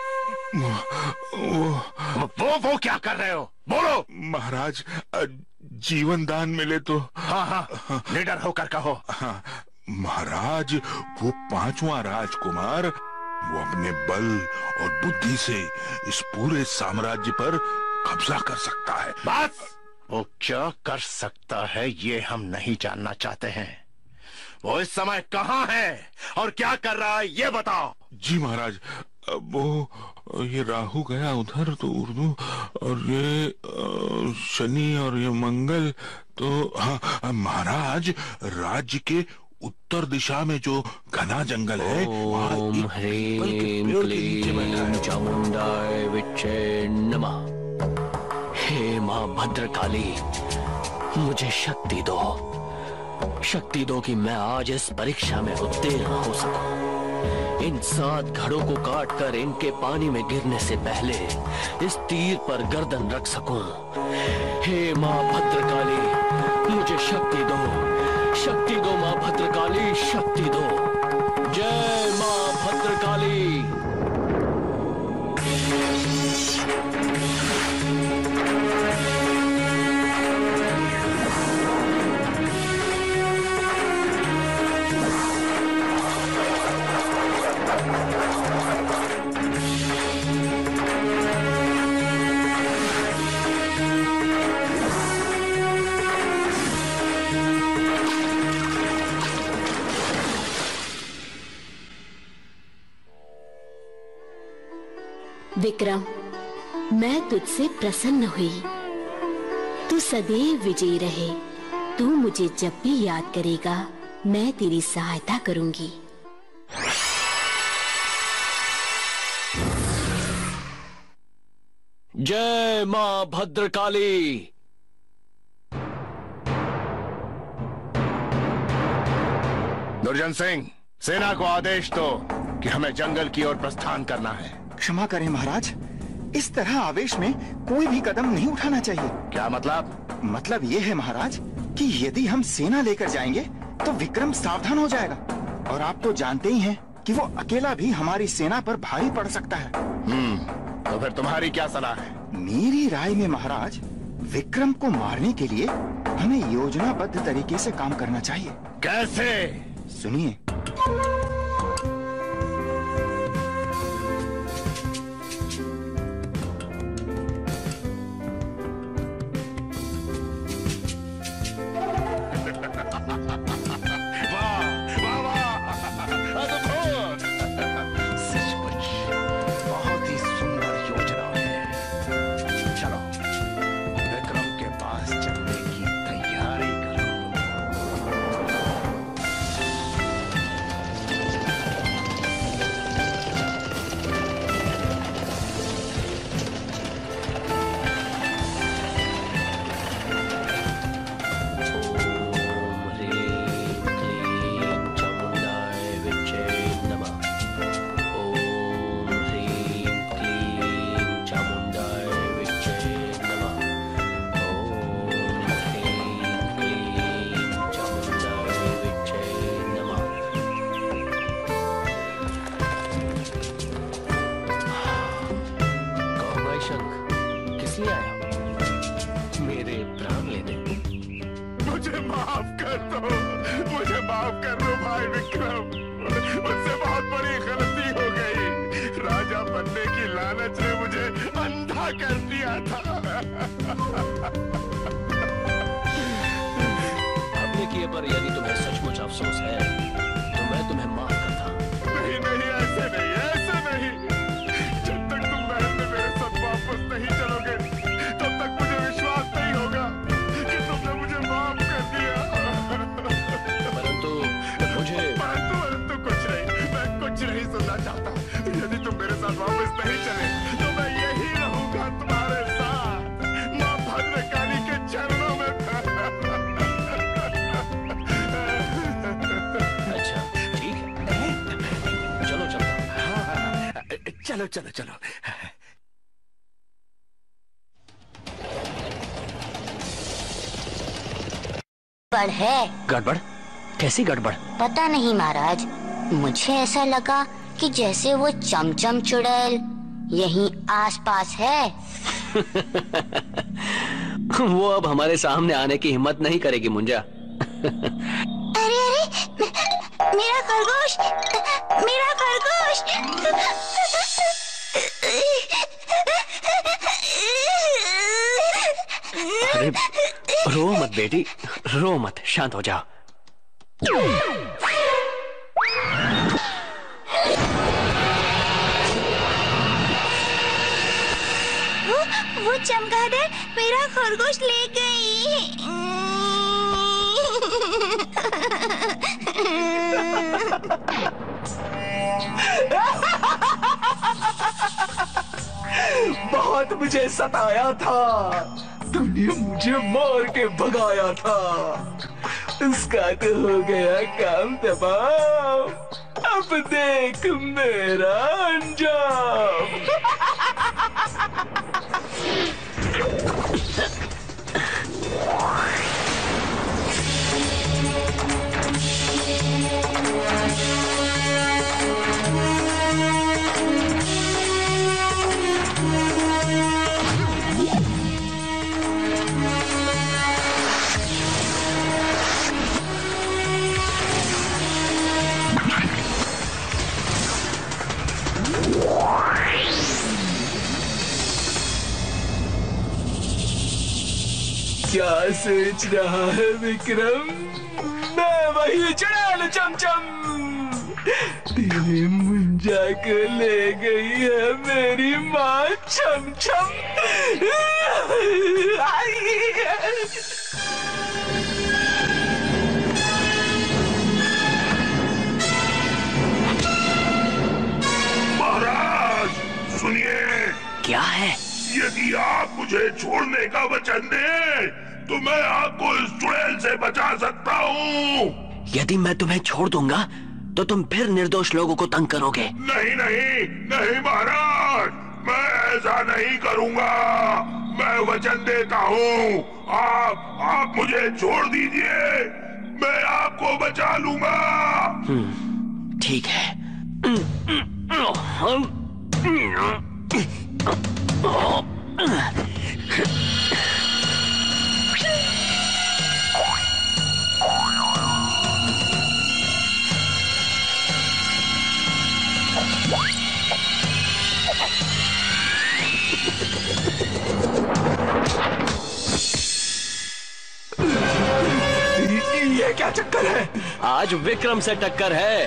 [SPEAKER 13] वो क्या कर रहे हो? बोलो।
[SPEAKER 9] महाराज, जीवन दान मिले तो।
[SPEAKER 13] हाँ, निडर होकर कहो।
[SPEAKER 9] हाँ महाराज, वो 5वां राजकुमार वो अपने बल और बुद्धि से इस पूरे साम्राज्य पर कब्जा कर सकता है।
[SPEAKER 13] बस, वो क्या कर सकता है ये हम नहीं जानना चाहते हैं। वो इस समय कहाँ है और क्या कर रहा है ये बताओ।
[SPEAKER 9] जी महाराज,
[SPEAKER 3] वो ये राहु गया उधर तो उर्दू, और ये शनि और ये मंगल तो हाँ महाराज, राज्य के उत्तर दिशा में जो घना जंगल है
[SPEAKER 10] ओम ह्रीं क्लीं चामुंडाय विच्चे नमः। हे मां भद्रकाली, मुझे शक्ति दो, शक्ति दो कि मैं आज इस परीक्षा में उत्तीर्ण हो सकूं। इन 7 घड़ों को काटकर इनके पानी में गिरने से पहले इस तीर पर गर्दन रख सकूं। हे मां भद्रकाली, मुझे शक्ति दो, शक्ति दो मां भद्रकाली, शक्ति दो। जय मां भद्रकाली।
[SPEAKER 8] विक्रम, मैं तुझसे प्रसन्न हुई। तू सदैव विजयी रहे। तू मुझे जब भी याद करेगा, मैं तेरी सहायता करूंगी।
[SPEAKER 10] जय मां भद्रकाली।
[SPEAKER 13] दुर्जन सिंह, सेना को आदेश दो कि हमें जंगल की ओर प्रस्थान करना है।
[SPEAKER 22] क्षमा करें महाराज, इस तरह आवेश में कोई भी कदम नहीं उठाना चाहिए।
[SPEAKER 13] क्या मतलब?
[SPEAKER 22] मतलब ये है महाराज कि यदि हम सेना लेकर जाएंगे तो विक्रम सावधान हो जाएगा, और आप तो जानते ही हैं कि वो अकेला भी हमारी सेना पर भारी पड़ सकता है।
[SPEAKER 13] तो फिर तुम्हारी क्या सलाह है?
[SPEAKER 22] मेरी राय में महाराज, विक्रम को मारने के लिए हमें योजनाबद्ध तरीके से काम करना चाहिए।
[SPEAKER 13] कैसे?
[SPEAKER 22] सुनिए।
[SPEAKER 13] चलो चलो चलो।
[SPEAKER 1] गड़बड़ है।
[SPEAKER 10] गड़बड़? कैसी गड़बड़?
[SPEAKER 1] पता नहीं महाराज, मुझे ऐसा लगा कि जैसे वो चमचम चुड़ैल यहीं आसपास है।
[SPEAKER 10] वो अब हमारे सामने आने की हिम्मत नहीं करेगी मुंजा।
[SPEAKER 1] अरे अरे, मेरा खरगोश, मेरा खरगोश।
[SPEAKER 10] अरे रो मत बेटी, रो मत, शांत हो जाओ।
[SPEAKER 19] खरगोश ले गई।
[SPEAKER 15] बहुत मुझे सताया था, तुमने मुझे मार के भगाया था, उसका तो हो गया काम तमाम। अब देख मेरा अंजाम। क्या सोच रहा है विक्रम? मैं वही चुड़ैल चमचम, तेरे मुंजा को ले गई है मेरी माँ छमछम।
[SPEAKER 3] महाराज सुनिए।
[SPEAKER 4] क्या है?
[SPEAKER 3] यदि आप मुझे छोड़ने का वचन दें तो मैं आपको इस चुड़ैल से बचा सकता हूँ।
[SPEAKER 4] यदि मैं तुम्हें छोड़ दूंगा तो तुम फिर निर्दोष लोगों को तंग करोगे।
[SPEAKER 3] नहीं नहीं नहीं महाराज, मैं ऐसा नहीं करूँगा। मैं वचन देता हूँ, आप मुझे छोड़ दीजिए, मैं आपको बचा लूंगा।
[SPEAKER 4] ठीक है।
[SPEAKER 15] ये क्या चक्कर है?
[SPEAKER 10] आज विक्रम से टक्कर है।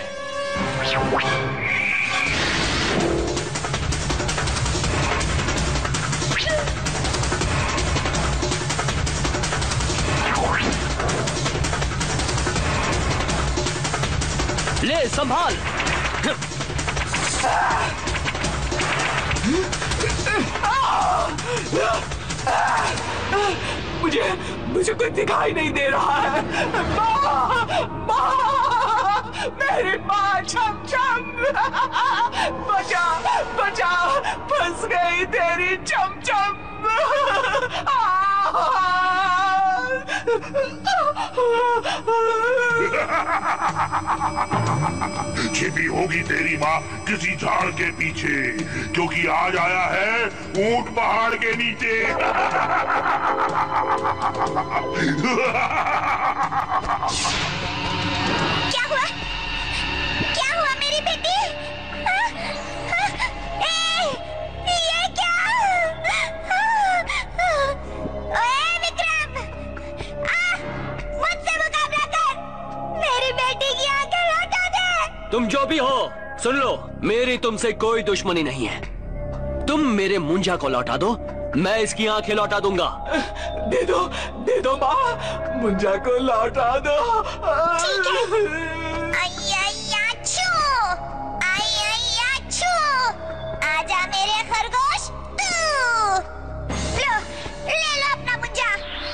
[SPEAKER 10] ले संभाल।
[SPEAKER 15] मुझे कुछ दिखाई नहीं दे रहा है। माँ, मेरी माँ छमछम, बचा बचा, फंस गई तेरी छमछम।
[SPEAKER 3] छिपी होगी तेरी माँ किसी झाड़ के पीछे, क्योंकि आज आया है ऊंट पहाड़ के नीचे।
[SPEAKER 19] क्या हुआ? क्या हुआ मेरी बेटी? ये क्या? ओए विक्रम, मुझसे मुकाबला कर, मेरी बेटी की आंखें लौटा दे।
[SPEAKER 10] तुम जो भी हो सुन लो, मेरी तुमसे कोई दुश्मनी नहीं है। तुम मेरे मुंजा को लौटा दो, मैं इसकी आंखें लौटा दूंगा।
[SPEAKER 15] दे दो माँ, मुंजा को लौटा दो।
[SPEAKER 19] ठीक है। आजा मेरे खरगोश, ले लो अपना मुंजा।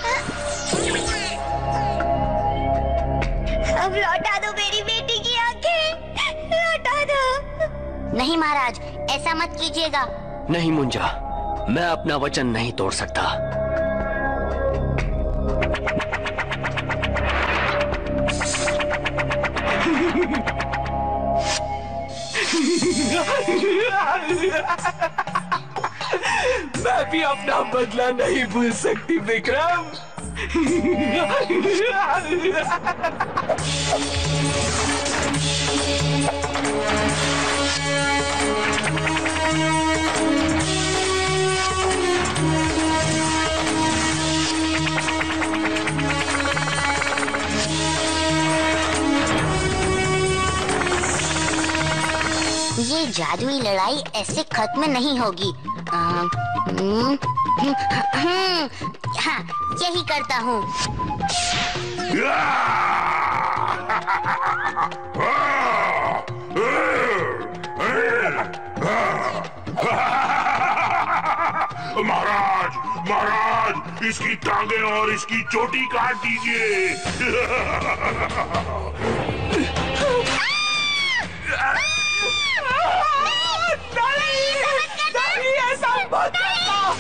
[SPEAKER 19] अब लौटा दो मेरी बेटी की आंखें, लौटा दो।
[SPEAKER 1] नहीं महाराज, ऐसा मत कीजिएगा।
[SPEAKER 10] नहीं मुंजा, मैं अपना वचन नहीं तोड़ सकता।
[SPEAKER 15] मैं भी अपना बदला नहीं भूल सकती विक्रम।
[SPEAKER 1] ये जादुई लड़ाई ऐसे खत्म नहीं होगी। हाँ, यही करता हूँ।
[SPEAKER 3] महाराज, महाराज, इसकी टांगें और इसकी चोटी काट दीजिए।
[SPEAKER 15] नहीं, ऐसा मत करना।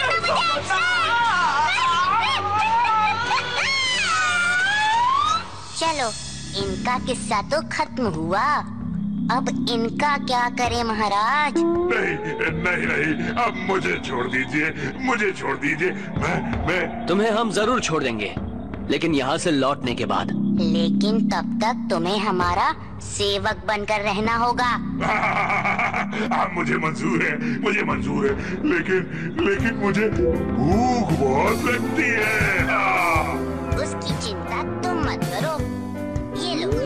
[SPEAKER 1] चलो, इनका किस्सा तो खत्म हुआ, अब इनका क्या करें महाराज?
[SPEAKER 3] नहीं नहीं नहीं, अब मुझे छोड़ दीजिए, मुझे छोड़ दीजिए। मैं
[SPEAKER 10] तुम्हें हम जरूर छोड़ देंगे, लेकिन यहाँ से लौटने के बाद।
[SPEAKER 1] लेकिन तब तक तुम्हें हमारा सेवक बनकर रहना होगा।
[SPEAKER 3] मुझे मंजूर है, मुझे मंजूर है, लेकिन मुझे भूख बहुत लगती है।
[SPEAKER 1] उसकी चिंता तुम मत करो, ये लो।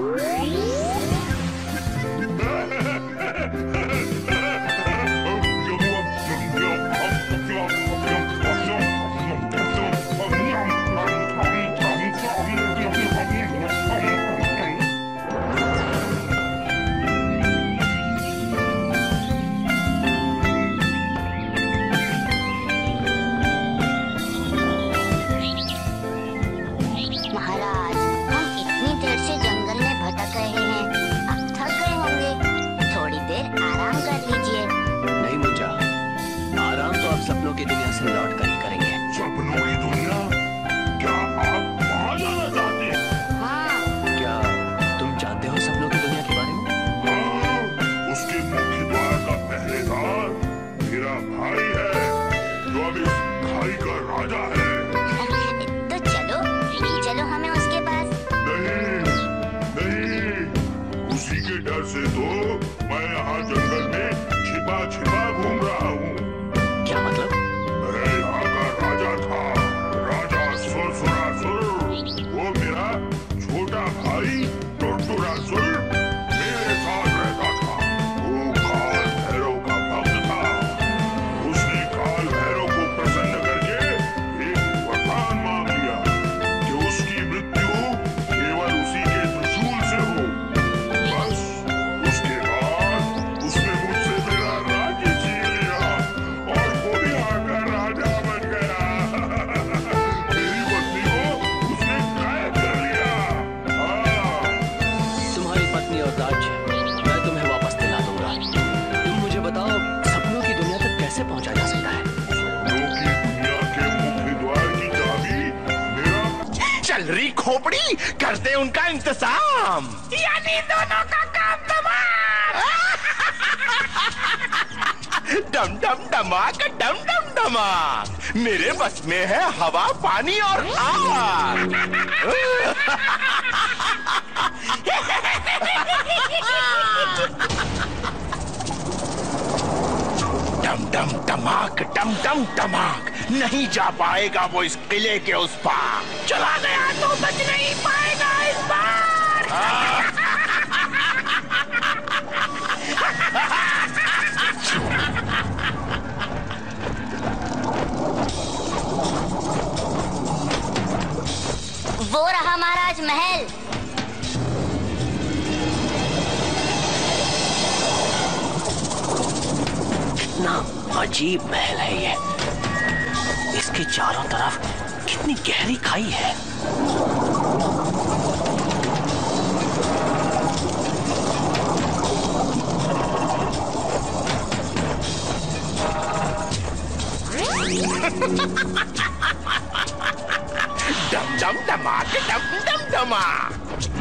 [SPEAKER 1] महाराज, हम इतनी देर से जंगल में भटक रहे हैं, अब थक गए होंगे, थोड़ी देर आराम कर लीजिए।
[SPEAKER 10] नहीं मुंजा, आराम तो आप सपनों की दुनिया से लौट कर ही करेंगे।
[SPEAKER 3] सपनों की दुनिया? क्या आप वहाँ जाना चाहते हैं?
[SPEAKER 1] हाँ।
[SPEAKER 10] क्या तुम जानते हो सपनों की दुनिया के बारे में?
[SPEAKER 3] हाँ, उसके मुख्य द्वार का पहरेदार मेरा भाई है, जो अब इस खाई का राजा है।
[SPEAKER 1] चलो हमें उसके पास।
[SPEAKER 3] नहीं नहीं, उसी के डर से तो मैं यहाँ जंगल में छिपा छिपा घूम रहा हूँ।
[SPEAKER 10] क्या मतलब?
[SPEAKER 3] मैं यहाँ का राजा था, राजा सुरसुरासुर। वो मेरा छोटा भाई टुरटुरासुर मेरे साथ रहता था। वो काल भैरव का भक्त था। उसने काल भैरव को प्रसन्न करके एक वरदान मांग लिया कि उसकी मृत्यु केवल उसी के त्रिशूल से हो। बस उसके बाद उसने मुझसे मेरा राज्य छीन लिया और वो भी आकर राजा बन गया। मेरी पत्नी को उसने कैद कर लिया।
[SPEAKER 10] तुम्हारी पत्नी और राज्य मैं तुम्हें वापस दिला दूंगा। तुम मुझे बताओ, सपनों की दुनिया तक कैसे पहुंचा जा सकता है?
[SPEAKER 3] सपनों की दुनिया के मुख्य द्वार की चाबी मेरा।
[SPEAKER 15] चल रही खोपड़ी, करते उनका इंतजाम। यानी दोनों का काम तमाम। डम डम डमाक, डम डम डमाक। मेरे बस में है हवा, पानी और आग। डम डम डमाक, डम डम डमाक। नहीं जा पाएगा वो इस किले के उस पार। चला गया तो बच नहीं पाएगा इस बार।
[SPEAKER 1] वो रहा महाराज महल।
[SPEAKER 10] कितना अजीब महल है ये। इसके चारों तरफ कितनी गहरी खाई है।
[SPEAKER 15] डम डम डमाक, डम डम डमाक।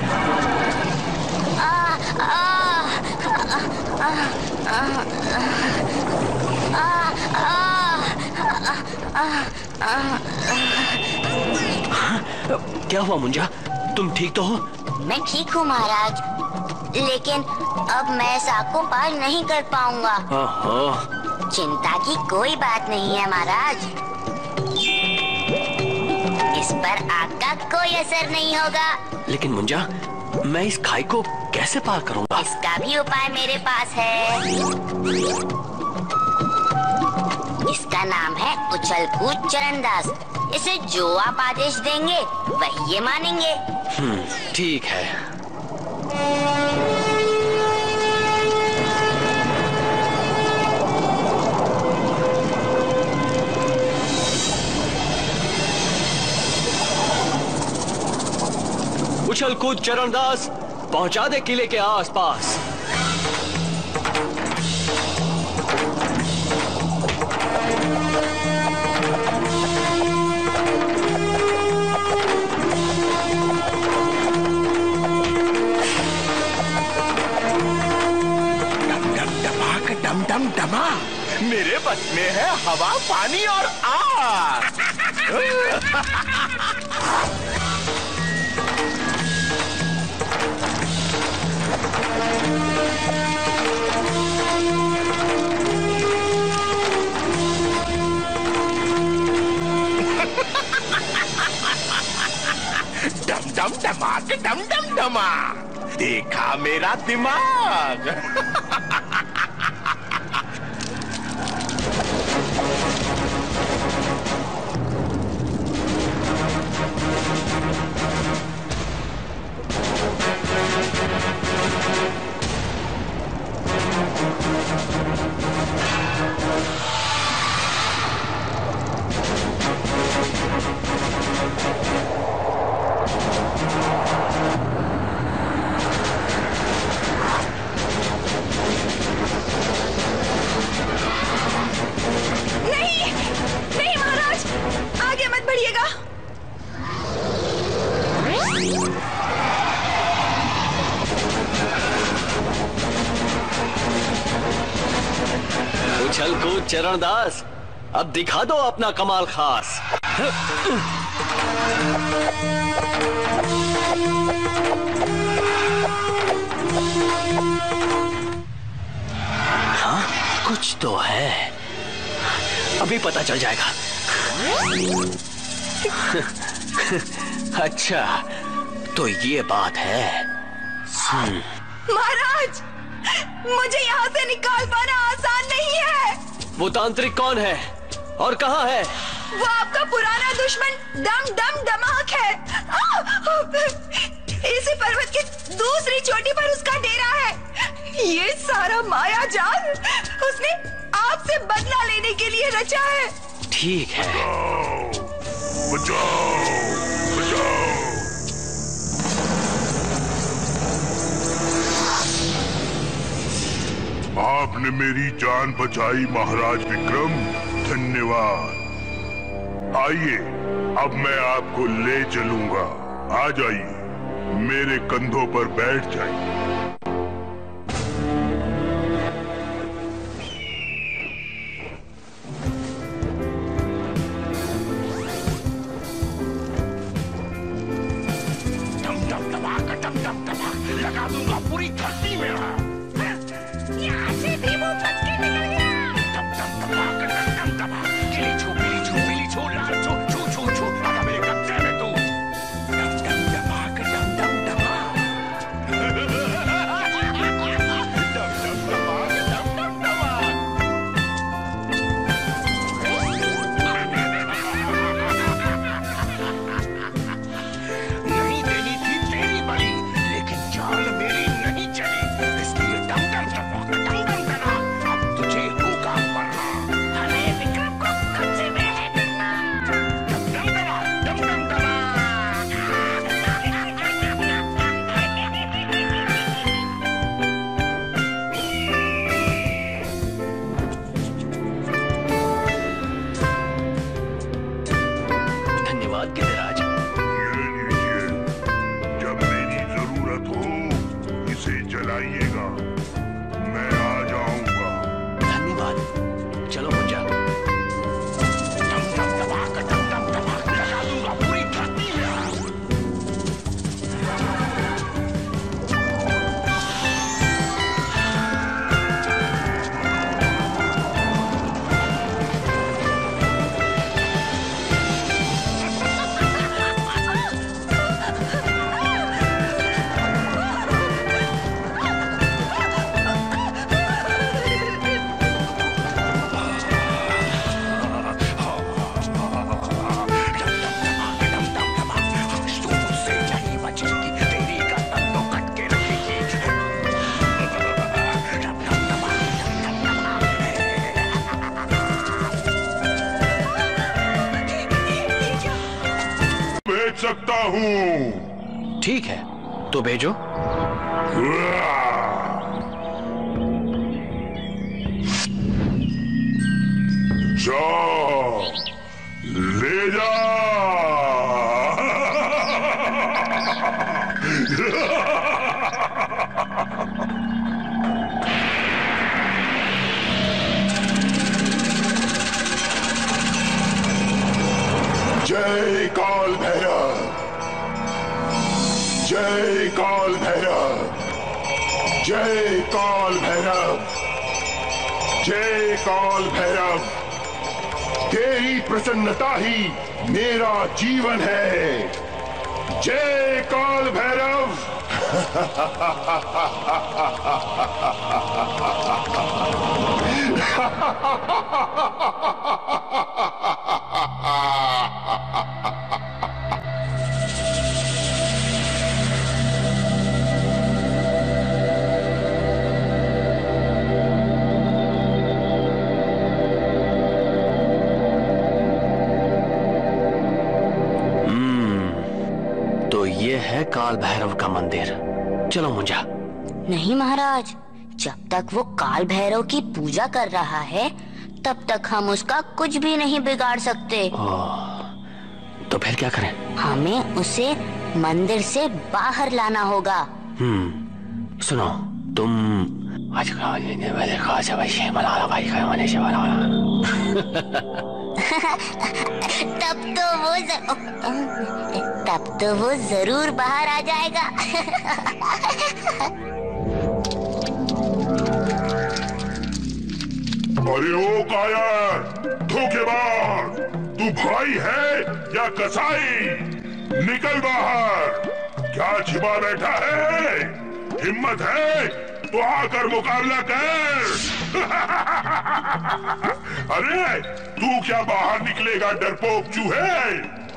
[SPEAKER 10] क्या हुआ मुंजा, तुम ठीक तो हो?
[SPEAKER 1] मैं ठीक हूँ महाराज, लेकिन अब मैं इस आग को पार नहीं कर पाऊंगा। चिंता की कोई बात नहीं है महाराज, इस पर आग का कोई असर नहीं होगा।
[SPEAKER 10] लेकिन मुंजा, मैं इस खाई को कैसे पार करूंगा?
[SPEAKER 1] इसका भी उपाय मेरे पास है। इसका नाम है उछल कूद चरणदास। इसे जो आप आदेश देंगे वही ये मानेंगे।
[SPEAKER 10] ठीक है। उछल कूद चरणदास, पहुंचा दे किले के आसपास।
[SPEAKER 9] डम डम डमा, मेरे बस में है हवा, पानी और आग। डम डम डमाक, डम डम डमा, देखा मेरा दिमाग।
[SPEAKER 10] उछल कूद चरणदास, अब दिखा दो अपना कमाल खास। हाँ, कुछ तो है, अभी पता चल जाएगा। अच्छा, तो ये बात है।
[SPEAKER 11] महाराज, मुझे यहाँ से निकाल पाना आसान नहीं है।
[SPEAKER 10] वो तांत्रिक कौन है और कहाँ है?
[SPEAKER 11] वो आपका पुराना दुश्मन डम डम डमाक है। इसी पर्वत की दूसरी चोटी पर उसका डेरा है। ये सारा माया जाल उसने आपसे बदला लेने के लिए रचा है।
[SPEAKER 10] ठीक है।
[SPEAKER 3] बचाओ, बचाओ। आपने मेरी जान बचाई महाराज विक्रम, धन्यवाद। आइए, अब मैं आपको ले चलूंगा। आ जाइए, मेरे कंधों पर बैठ जाइए।
[SPEAKER 9] लगा दूंगा पूरी धरती में।
[SPEAKER 16] यहाँ से भी वो बच के निकल गया।
[SPEAKER 9] डम डम डमाक, डम डम डमाक, गिली छू, पीली छू, पीली छू, लाल छू, छू छू छू, अब मेरे कब्जे में तू। डम डम डमाक, डम डम डमाक, डम डम डमाक, डम डम डमाक। नहीं देनी थी तेरी बलि, लेकिन चाल मेरी नहीं चली, इसलिए डम डम डमाक, डम डम डमाक, अब तुझे होगा मरना।
[SPEAKER 16] हमें विक्रम को कब्जे में है करना।
[SPEAKER 9] डम डम डमाक, डम डम डमाक।
[SPEAKER 10] धन्यवाद गिरिराज।
[SPEAKER 3] ये लीजिए, जब मेरी जरूरत हो इसे जलाइएगा, मैं आ जाऊंगा।
[SPEAKER 10] धन्यवाद, चलो मुझा।
[SPEAKER 9] डम डम डमाक, डम डम डमाक, लगा दूंगा पूरी धरती में।
[SPEAKER 3] हूं।
[SPEAKER 10] ठीक है, तो भेजो।
[SPEAKER 3] जा, ले जा। जय काल भैरव, जय काल भैरव, जय काल भैरव, जय काल भैरव। तेरी प्रसन्नता ही मेरा जीवन है। जय काल भैरव।
[SPEAKER 10] तो ये है काल भैरव का मंदिर। चलो मुंजा।
[SPEAKER 1] नहीं महाराज, जब तक वो काल भैरव की पूजा कर रहा है तब तक हम उसका कुछ भी नहीं बिगाड़ सकते।
[SPEAKER 10] तो फिर क्या करें?
[SPEAKER 1] हमें उसे मंदिर से बाहर लाना होगा।
[SPEAKER 10] सुनो, तुम
[SPEAKER 1] तब तो वो जरूर बाहर आ जाएगा।
[SPEAKER 3] अरे ओ कायर, धोखेबाज, तू भाई है या कसाई? निकल बाहर। क्या छिपा बैठा है? हिम्मत है तो आकर मुकाबला कर। अरे तू क्या बाहर निकलेगा डरपोक चूहे?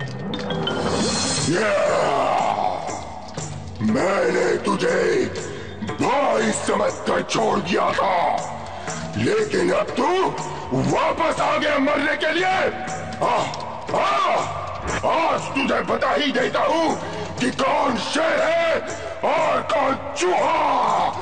[SPEAKER 3] मैंने तुझे भाई समझकर छोड़ दिया था, लेकिन अब तू वापस आ गया मरने के लिए। आज तुझे बता ही देता हूँ कि कौन शेर है और कौन चूहा।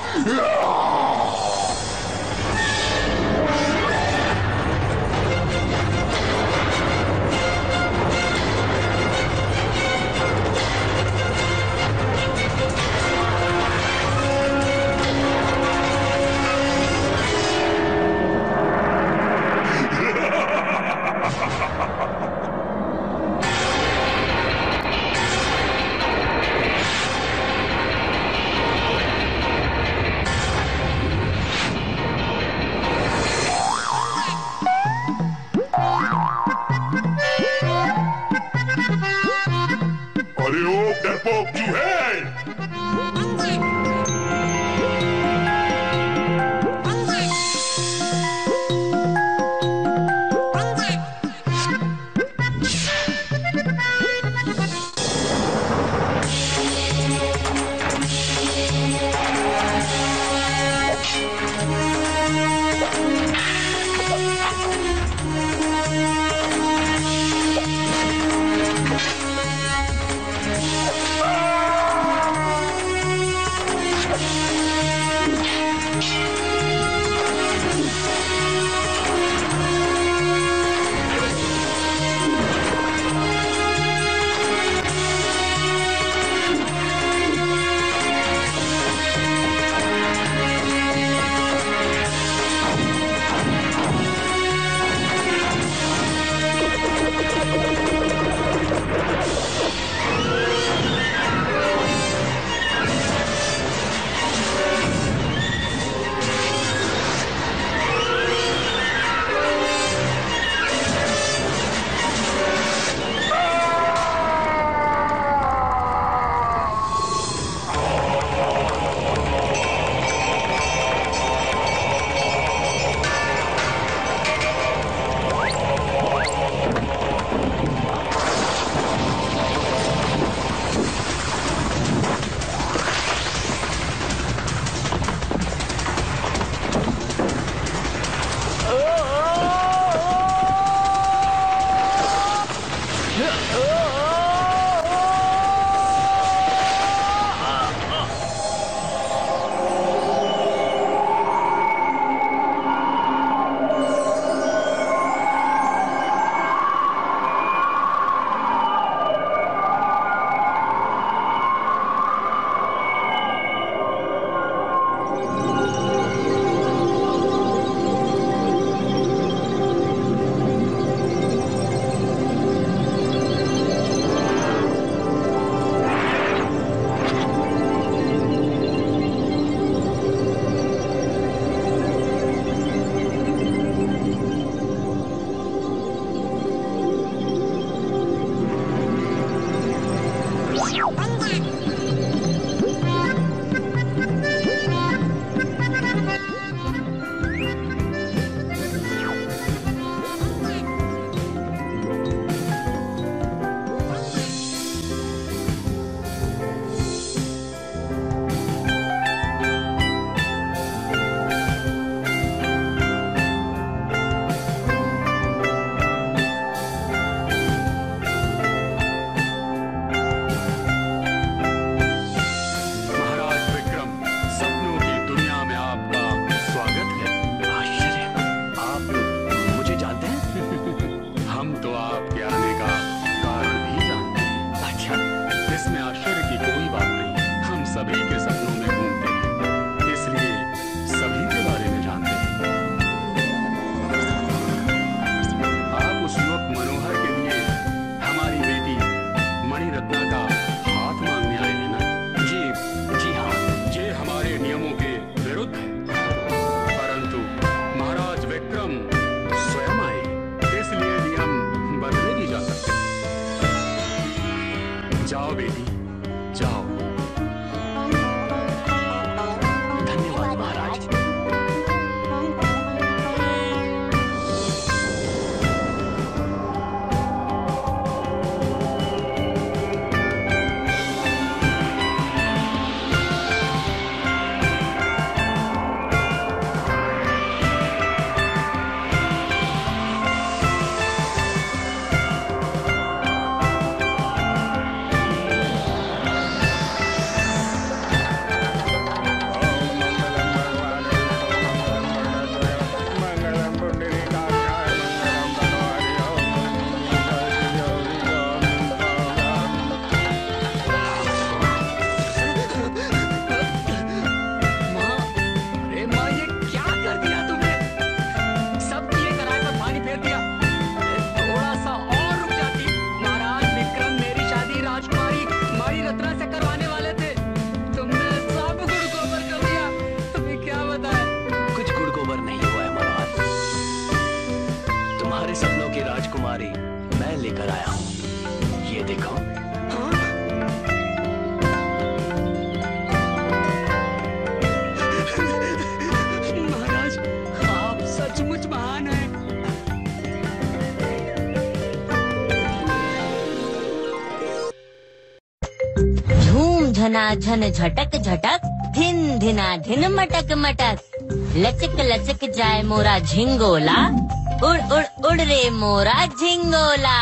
[SPEAKER 1] झना झन झटक झटक, धिन धिना धिन मटक मटक, लचक लचक जाए मोरा झिंगोला, उड़ उड़ उड़ रे मोरा झिंगोला।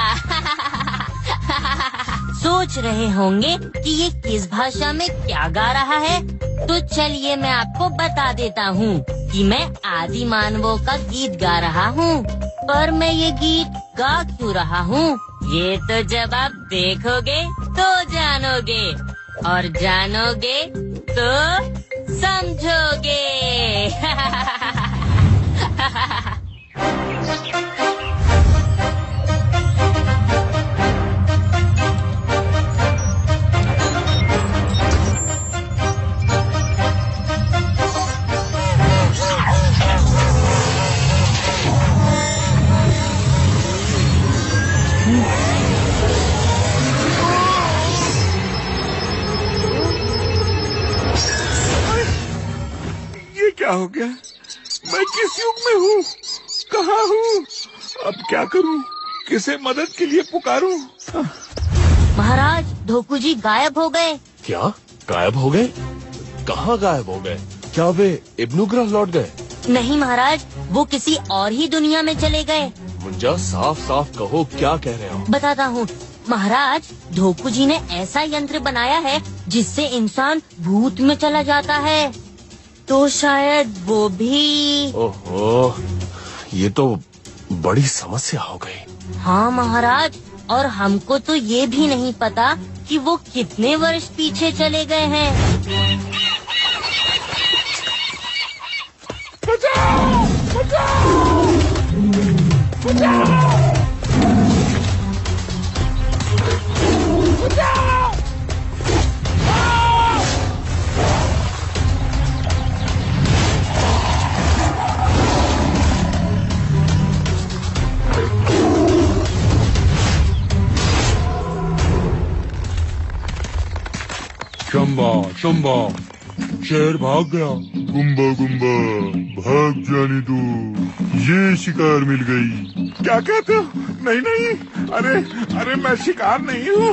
[SPEAKER 1] सोच रहे होंगे कि ये किस भाषा में क्या गा रहा है, तो चलिए मैं आपको बता देता हूँ कि मैं आदि मानवों का गीत गा रहा हूँ। पर मैं ये गीत गा क्यों रहा हूँ, ये तो जब आप देखोगे तो जानोगे, और जानोगे तो समझोगे।
[SPEAKER 3] क्या हो गया? मैं किस युग में हूँ? कहाँ हूँ? अब क्या करूँ? किसे मदद के लिए पुकारूँ?
[SPEAKER 1] महाराज, धोकू जी गायब हो गए।
[SPEAKER 5] क्या गायब हो गए? कहाँ गायब हो गए? क्या वे इब्नुग्रह लौट गए?
[SPEAKER 1] नहीं महाराज, वो किसी और ही दुनिया में चले गए।
[SPEAKER 5] मुंजा, साफ साफ कहो, क्या कह रहे हो?
[SPEAKER 1] बताता हूँ महाराज, धोकू जी ने ऐसा यंत्र बनाया है जिससे इंसान भूत में चला जाता है, तो शायद वो भी।
[SPEAKER 5] ओहो, ये तो बड़ी समस्या हो गई।
[SPEAKER 1] हाँ महाराज, और हमको तो ये भी नहीं पता कि वो कितने वर्ष पीछे चले गए हैं।
[SPEAKER 3] बचाओ! बचाओ! बचाओ! बचाओ!
[SPEAKER 2] शंबा शंबा, शेर भाग गया। गुम्बा गुम्बा, भाग जाने दो, ये शिकार मिल गई।
[SPEAKER 3] क्या कहते हो? नहीं नहीं, अरे मैं शिकार नहीं हूँ।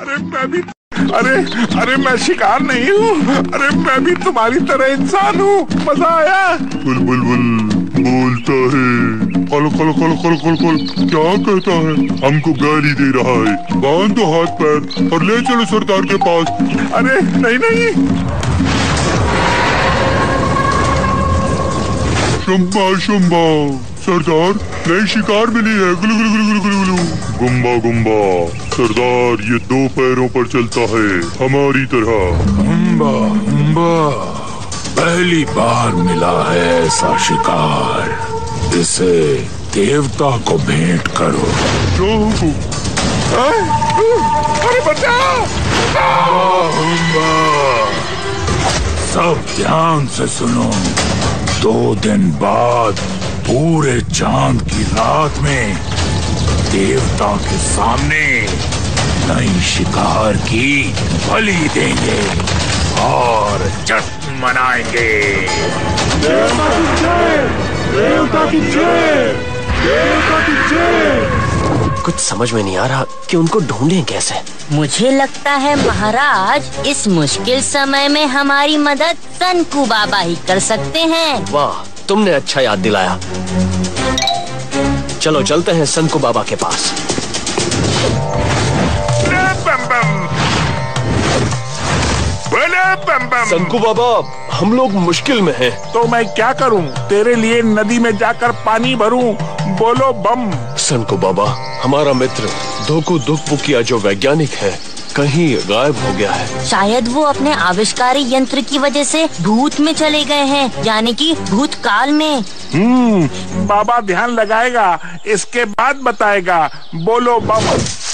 [SPEAKER 3] अरे मैं शिकार नहीं हूँ। अरे मैं भी तुम्हारी तरह इंसान हूँ। मजा आया?
[SPEAKER 2] बुल बोलता है। कल कल कल कल कल कल, क्या कहता है? हमको गाली दे रहा है। बांध दो हाथ पैर और ले चलो सरदार के पास।
[SPEAKER 3] अरे नहीं।
[SPEAKER 2] शंबा, सरदार, नई शिकार मिली है। गुलू गुलू गुलू गुलू गुलू। गुम्बा, सरदार ये 2 पैरों पर चलता है, हमारी तरह।
[SPEAKER 9] गुम्बा, पहली बार मिला है ऐसा शिकार। इसे देवता को भेंट करो।
[SPEAKER 3] अरे बचाओ!
[SPEAKER 9] सब ध्यान से सुनो। 2 दिन बाद पूरे चांद की रात में देवता के सामने नई शिकार की बलि देंगे और जश्न मनाएंगे।
[SPEAKER 2] देवता की जय! देवता की जय! देवता की जय!
[SPEAKER 10] कुछ समझ में नहीं आ रहा कि उनको ढूंढें कैसे।
[SPEAKER 1] मुझे लगता है महाराज, इस मुश्किल समय में हमारी मदद सनकू बाबा ही कर सकते हैं।
[SPEAKER 10] वाह, तुमने अच्छा याद दिलाया। चलो चलते हैं सनकू बाबा के पास।
[SPEAKER 5] सनकू बाबा, हम लोग मुश्किल में हैं।
[SPEAKER 3] तो मैं क्या करूं? तेरे लिए नदी में जाकर पानी भरूं? बोलो बम।
[SPEAKER 5] सनकू बाबा, हमारा मित्र धोकू दुखपुकिया जो वैज्ञानिक है, कहीं गायब हो गया है।
[SPEAKER 1] शायद वो अपने आविष्कारी यंत्र की वजह से भूत में चले गए हैं, यानी कि भूतकाल में।
[SPEAKER 3] बाबा ध्यान लगाएगा, इसके बाद बताएगा। बोलो बम।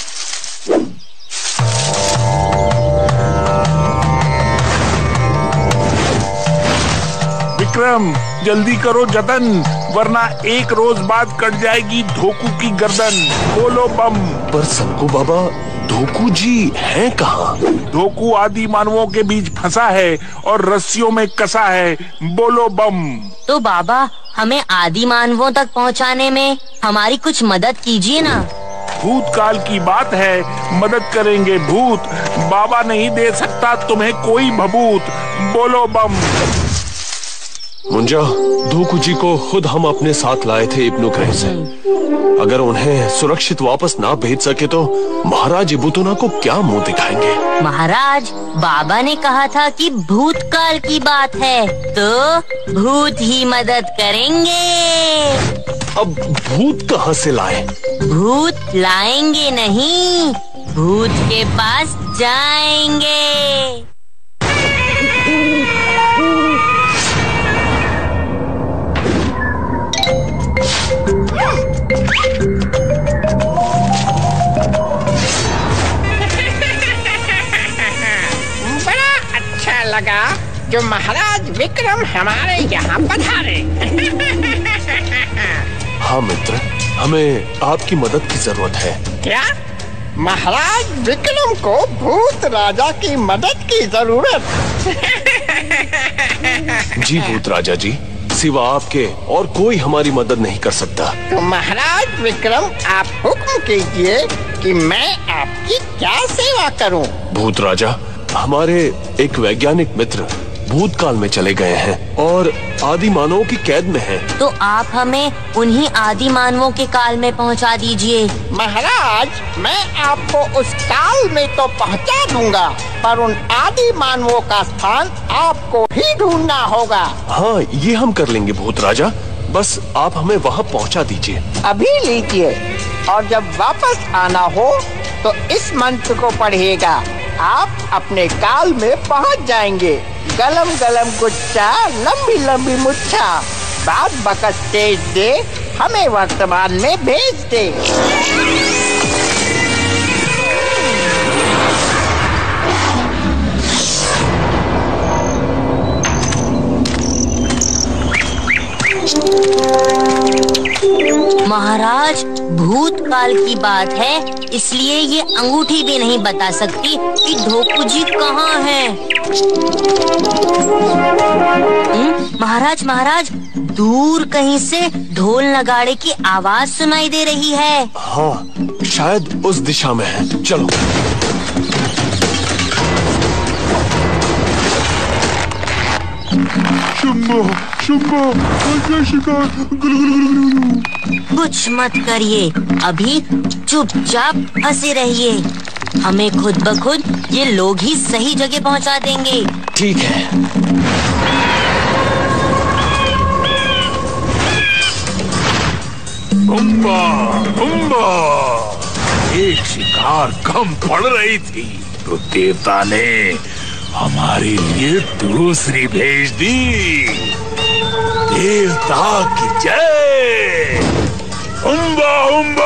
[SPEAKER 3] विक्रम, जल्दी करो जतन, वरना 1 रोज बाद कट जाएगी धोकू की गर्दन। बोलो बम।
[SPEAKER 5] पर सनकू बाबा, धोकू जी हैं कहाँ?
[SPEAKER 3] धोकू आदि मानवों के बीच फंसा है और रस्सियों में कसा है। बोलो बम।
[SPEAKER 1] तो बाबा, हमें आदि मानवों तक पहुंचाने में हमारी कुछ मदद कीजिए ना।
[SPEAKER 9] भूतकाल की बात है, मदद करेंगे भूत। बाबा नहीं दे सकता तुम्हें कोई भभूत। बोलो बम।
[SPEAKER 5] मुंजा, धूकू जी को खुद हम अपने साथ लाए थे इब्नु ग्रह से। अगर उन्हें सुरक्षित वापस ना भेज सके तो महाराज इबुतुना को क्या मुंह दिखाएंगे?
[SPEAKER 1] महाराज, बाबा ने कहा था कि भूतकाल की बात है तो भूत ही मदद करेंगे।
[SPEAKER 5] अब भूत कहाँ से लाए?
[SPEAKER 1] भूत लाएंगे नहीं, भूत के पास जाएंगे।
[SPEAKER 16] बड़ा अच्छा लगा जो महाराज विक्रम हमारे यहाँ पधारे।
[SPEAKER 5] हाँ मित्र, हमें आपकी मदद की जरूरत है।
[SPEAKER 16] क्या? महाराज विक्रम को भूत राजा की मदद की जरूरत?
[SPEAKER 5] जी भूत राजा जी, सिवा आपके और कोई हमारी मदद नहीं कर सकता।
[SPEAKER 16] तो महाराज विक्रम, आप हुक्म कीजिए कि मैं आपकी क्या सेवा करूं?
[SPEAKER 5] भूत राजा, हमारे एक वैज्ञानिक मित्र भूतकाल में चले गए हैं और आदि मानवों की कैद में हैं।
[SPEAKER 1] तो आप हमें उन्हीं आदि मानवों के काल में पहुंचा दीजिए।
[SPEAKER 16] महाराज, मैं आपको उस काल में तो पहुंचा दूंगा, पर उन आदि मानवों का स्थान आपको ही ढूंढना होगा।
[SPEAKER 5] हाँ, ये हम कर लेंगे भूत राजा, बस आप हमें वहाँ पहुँचा दीजिए।
[SPEAKER 16] अभी लीजिए, और जब वापस आना हो तो इस मंत्र को पढ़िएगा। आप अपने काल में पहुंच जाएंगे। गलम गलम गुच्छा, लंबी लंबी मुच्छा, बात बकस तेज दे, हमें वर्तमान में भेज दे।
[SPEAKER 1] महाराज, भूतकाल की बात है, इसलिए ये अंगूठी भी नहीं बता सकती कि धोकू जी कहाँ हैं। महाराज, महाराज, दूर कहीं से ढोल नगाड़े की आवाज सुनाई दे रही है।
[SPEAKER 5] हाँ, शायद उस दिशा में है। चलो।
[SPEAKER 2] शंभो, शंभो, ऐसा शिकार।
[SPEAKER 1] कुछ मत करिए, अभी चुपचाप हंसे रहिए। हमें खुद ब खुद ये लोग ही सही जगह पहुंचा देंगे।
[SPEAKER 5] ठीक है।
[SPEAKER 9] गुम्बा, गुम्बा, एक शिकार कम पड़ रही थी तो देवता ने हमारे लिए दूसरी भेज दी। देवता की जय। हुम्बा हुम्बा।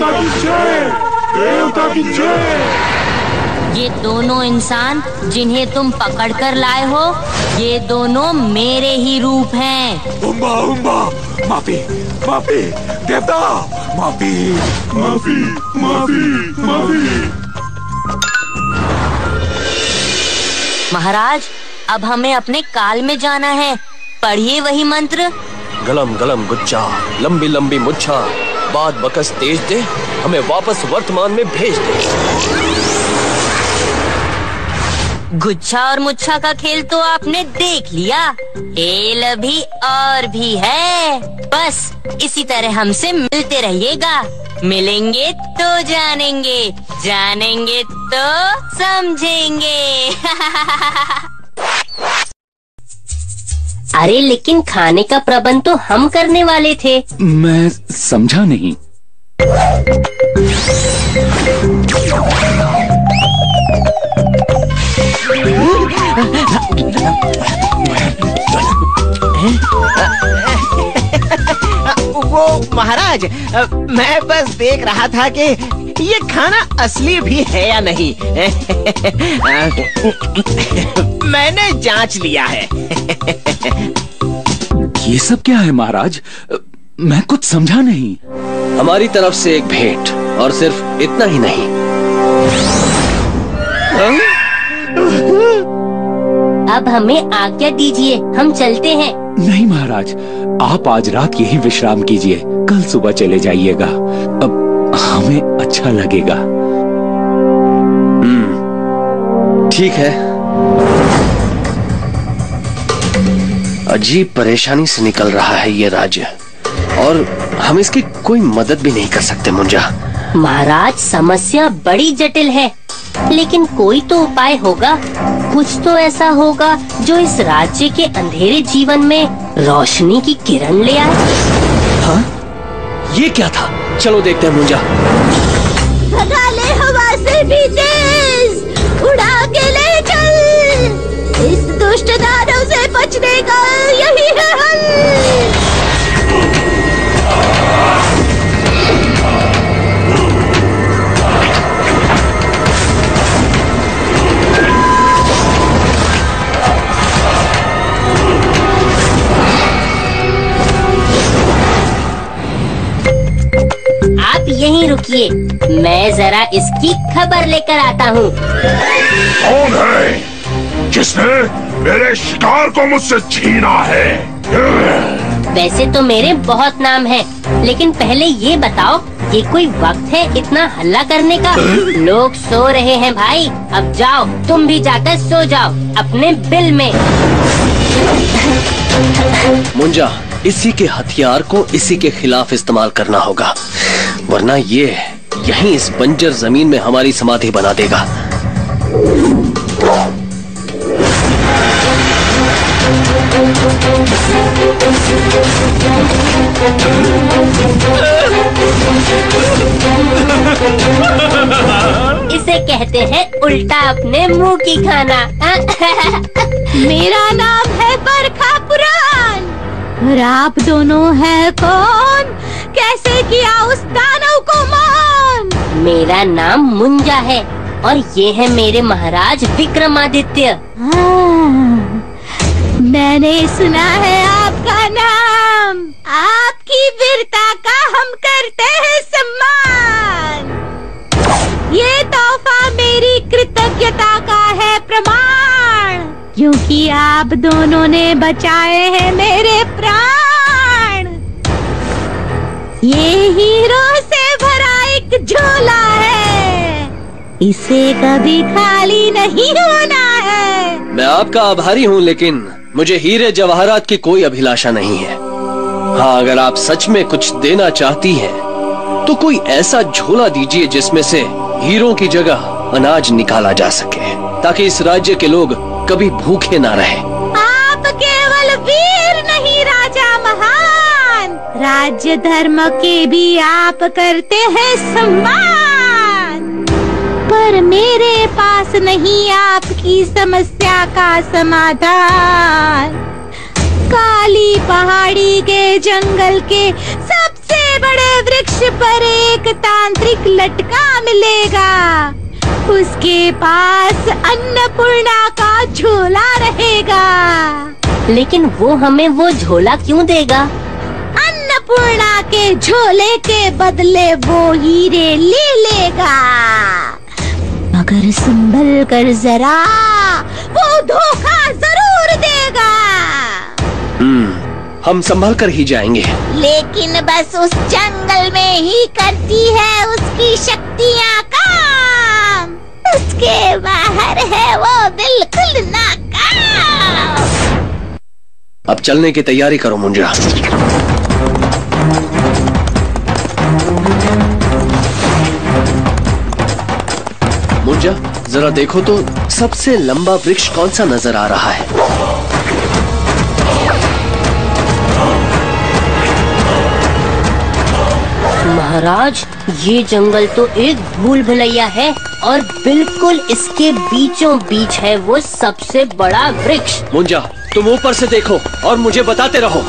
[SPEAKER 2] देवता की जय, देवता की जय।
[SPEAKER 1] ये दोनों इंसान जिन्हें तुम पकड़ कर लाए हो, ये दोनों मेरे ही रूप हैं।
[SPEAKER 9] उम्बा उम्बा, माफी माफी देवता, माफी
[SPEAKER 2] माफी माफी माफी।
[SPEAKER 1] महाराज, अब हमें अपने काल में जाना है। पढ़िए वही मंत्र।
[SPEAKER 10] गलम गलम गुच्छा, लंबी लंबी मुच्छा, बात बकस तेज दे, हमें वापस वर्तमान में भेज दे।
[SPEAKER 1] गुच्छा और मुच्छा का खेल तो आपने देख लिया, खेल अभी और भी है। बस इसी तरह हमसे मिलते रहिएगा। मिलेंगे तो जानेंगे, जानेंगे तो समझेंगे।
[SPEAKER 8] अरे लेकिन खाने का प्रबंध तो हम करने वाले थे।
[SPEAKER 7] मैं समझा नहीं।
[SPEAKER 16] वो महाराज, मैं बस देख रहा था कि ये खाना असली भी है या नहीं। मैंने जांच लिया है।
[SPEAKER 7] ये सब क्या है महाराज? मैं कुछ समझा नहीं।
[SPEAKER 10] हमारी तरफ से एक भेंट, और सिर्फ इतना ही नहीं।
[SPEAKER 8] अब हमें आज्ञा दीजिए, हम चलते हैं।
[SPEAKER 7] नहीं महाराज, आप आज रात यही विश्राम कीजिए, कल सुबह चले जाइएगा। अब हमें अच्छा लगेगा।
[SPEAKER 10] ठीक है। अजीब परेशानी से निकल रहा है ये राज्य, और हम इसकी कोई मदद भी नहीं कर सकते मुंजा।
[SPEAKER 8] महाराज, समस्या बड़ी जटिल है, लेकिन कोई तो उपाय होगा। कुछ तो ऐसा होगा जो इस राज्य के अंधेरे जीवन में रोशनी की किरण ले आए।
[SPEAKER 10] हाँ? ये क्या था? चलो देखते हैं मुंजा।
[SPEAKER 19] भगा ले हवा से भी तेज, उड़ा के ले चल। इस दुष्ट दानव से बचने का यही है हल।
[SPEAKER 8] आप यहीं रुकिए, मैं जरा इसकी खबर लेकर आता हूँ।
[SPEAKER 3] कौन है जिसने मेरे शिकार को मुझसे छीना है?
[SPEAKER 8] वैसे तो मेरे बहुत नाम हैं, लेकिन पहले ये बताओ, ये कोई वक्त है इतना हल्ला करने का? लोग सो रहे हैं भाई, अब जाओ, तुम भी जाकर सो जाओ अपने बिल में।
[SPEAKER 10] मुंजा, इसी के हथियार को इसी के खिलाफ इस्तेमाल करना होगा, वरना ये यहीं इस बंजर जमीन में हमारी समाधि बना देगा।
[SPEAKER 8] इसे कहते हैं उल्टा अपने मुंह की खाना।
[SPEAKER 19] मेरा नाम है बरखा पुराण, और आप दोनों हैं कौन? कैसे किया उस दानव को मान?
[SPEAKER 8] मेरा नाम मुंजा है, और ये है मेरे महाराज विक्रमादित्य।
[SPEAKER 19] मैंने सुना है आपका नाम, आपकी वीरता का हम करते हैं सम्मान। ये तोहफा मेरी कृतज्ञता का है प्रमाण, क्योंकि आप दोनों ने बचाए हैं मेरे प्राण। ये हीरो से भरा एक झोला है, इसे कभी खाली नहीं होना है।
[SPEAKER 10] मैं आपका आभारी हूँ, लेकिन मुझे हीरे जवाहरात की कोई अभिलाषा नहीं है। हाँ, अगर आप सच में कुछ देना चाहती हैं, तो कोई ऐसा झोला दीजिए जिसमें से हीरों की जगह अनाज निकाला जा सके, ताकि इस राज्य के लोग कभी भूखे ना रहे।
[SPEAKER 19] आप केवल वीर नहीं राजा महान, राज्य धर्म के भी आप करते हैं सम्मान। पर मेरे पास नहीं आपकी समस्या का समाधान। काली पहाड़ी के जंगल के सबसे
[SPEAKER 12] बड़े वृक्ष पर एक तांत्रिक लटका मिलेगा। उसके पास अन्नपूर्णा का झोला रहेगा।
[SPEAKER 8] लेकिन वो हमें वो झोला क्यों देगा?
[SPEAKER 12] अन्नपूर्णा के झोले के बदले वो हीरे ले लेगा। मगर संभल कर जरा, वो धोखा जरूर देगा।
[SPEAKER 10] हम संभल कर ही जाएंगे।
[SPEAKER 12] लेकिन बस उस जंगल में ही करती है उसकी शक्तियाँ काम। उसके बाहर है वो बिल्कुल नाकाम।
[SPEAKER 10] अब चलने की तैयारी करो मुंजा। मुंजा, जरा देखो तो सबसे लंबा वृक्ष कौन सा नजर आ रहा है?
[SPEAKER 8] महाराज, ये जंगल तो एक भूल भुलैया है और बिल्कुल इसके बीचों बीच है वो सबसे बड़ा वृक्ष।
[SPEAKER 10] मुंजा, तुम ऊपर से देखो और मुझे बताते रहो।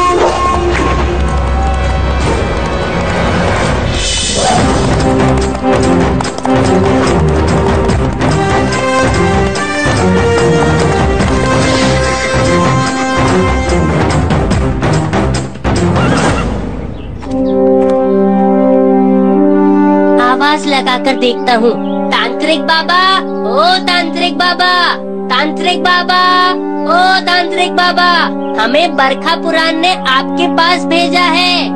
[SPEAKER 8] आवाज लगाकर देखता हूँ। तांत्रिक बाबा, ओ तांत्रिक बाबा, तांत्रिक बाबा, ओ तांत्रिक बाबा, हमें बरखा पुराण ने आपके पास भेजा है।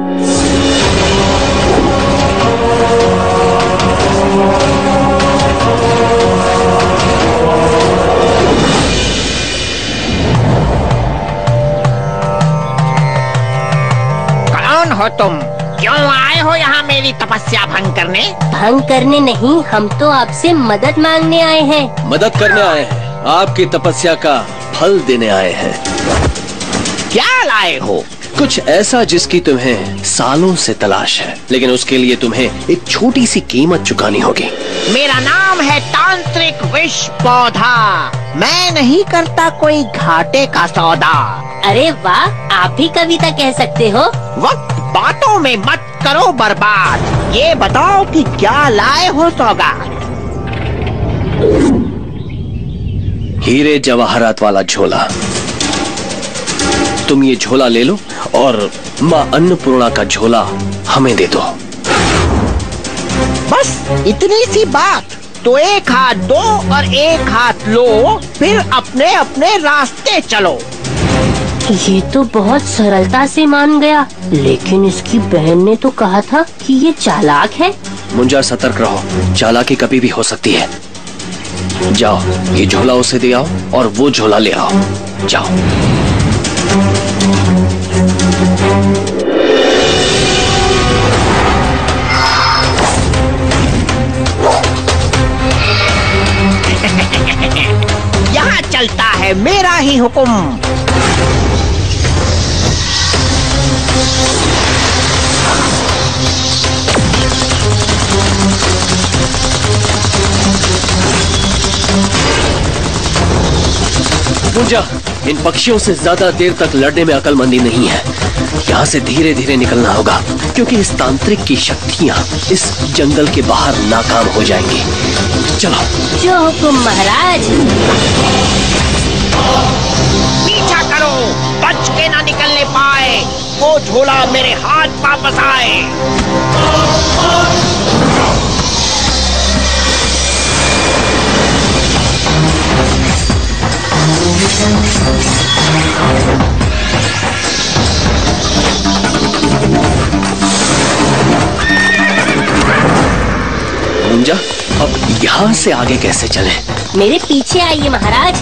[SPEAKER 16] कौन हो तुम? क्यों आए हो यहाँ मेरी तपस्या भंग करने?
[SPEAKER 8] भंग करने नहीं, हम तो आपसे मदद मांगने आए हैं।
[SPEAKER 10] मदद करने आए हैं? आपकी तपस्या का फल देने आए हैं।
[SPEAKER 16] क्या लाए हो?
[SPEAKER 10] कुछ ऐसा जिसकी तुम्हें सालों से तलाश है, लेकिन उसके लिए तुम्हें एक छोटी सी कीमत चुकानी होगी।
[SPEAKER 16] मेरा नाम है तांत्रिक विष पौधा। मैं नहीं करता कोई घाटे का सौदा।
[SPEAKER 8] अरे वाह, आप भी कविता कह सकते हो।
[SPEAKER 16] वक्त बातों में मत करो बर्बाद। ये बताओ कि क्या लाए हो सौगात?
[SPEAKER 10] हीरे जवाहरात वाला झोला। तुम ये झोला ले लो और माँ अन्नपूर्णा का झोला हमें दे दो।
[SPEAKER 16] बस इतनी सी बात? तो एक हाथ दो और एक हाथ लो, फिर अपने अपने रास्ते चलो।
[SPEAKER 8] ये तो बहुत सरलता से मान गया, लेकिन इसकी बहन ने तो कहा था कि ये चालाक है।
[SPEAKER 10] मुंजा, सतर्क रहो, चालाकी कभी भी हो सकती है। जाओ, ये झोला उसे दे आओ और वो झोला ले आओ। जाओ।
[SPEAKER 16] यहाँ चलता है मेरा ही हुक्म।
[SPEAKER 10] मुंजा, इन पक्षियों से ज्यादा देर तक लड़ने में अकलमंदी नहीं है। यहाँ से धीरे धीरे निकलना होगा, क्योंकि इस तांत्रिक की शक्तियाँ इस जंगल के बाहर नाकाम हो जाएंगी। चलो।
[SPEAKER 8] जो हुकुम महाराज।
[SPEAKER 16] पीछा करो, बच के ना निकलने पाए। वो झोला मेरे हाथ वापस आए।
[SPEAKER 10] मुंजा, अब यहाँ से आगे कैसे चलें?
[SPEAKER 8] मेरे पीछे आइए महाराज।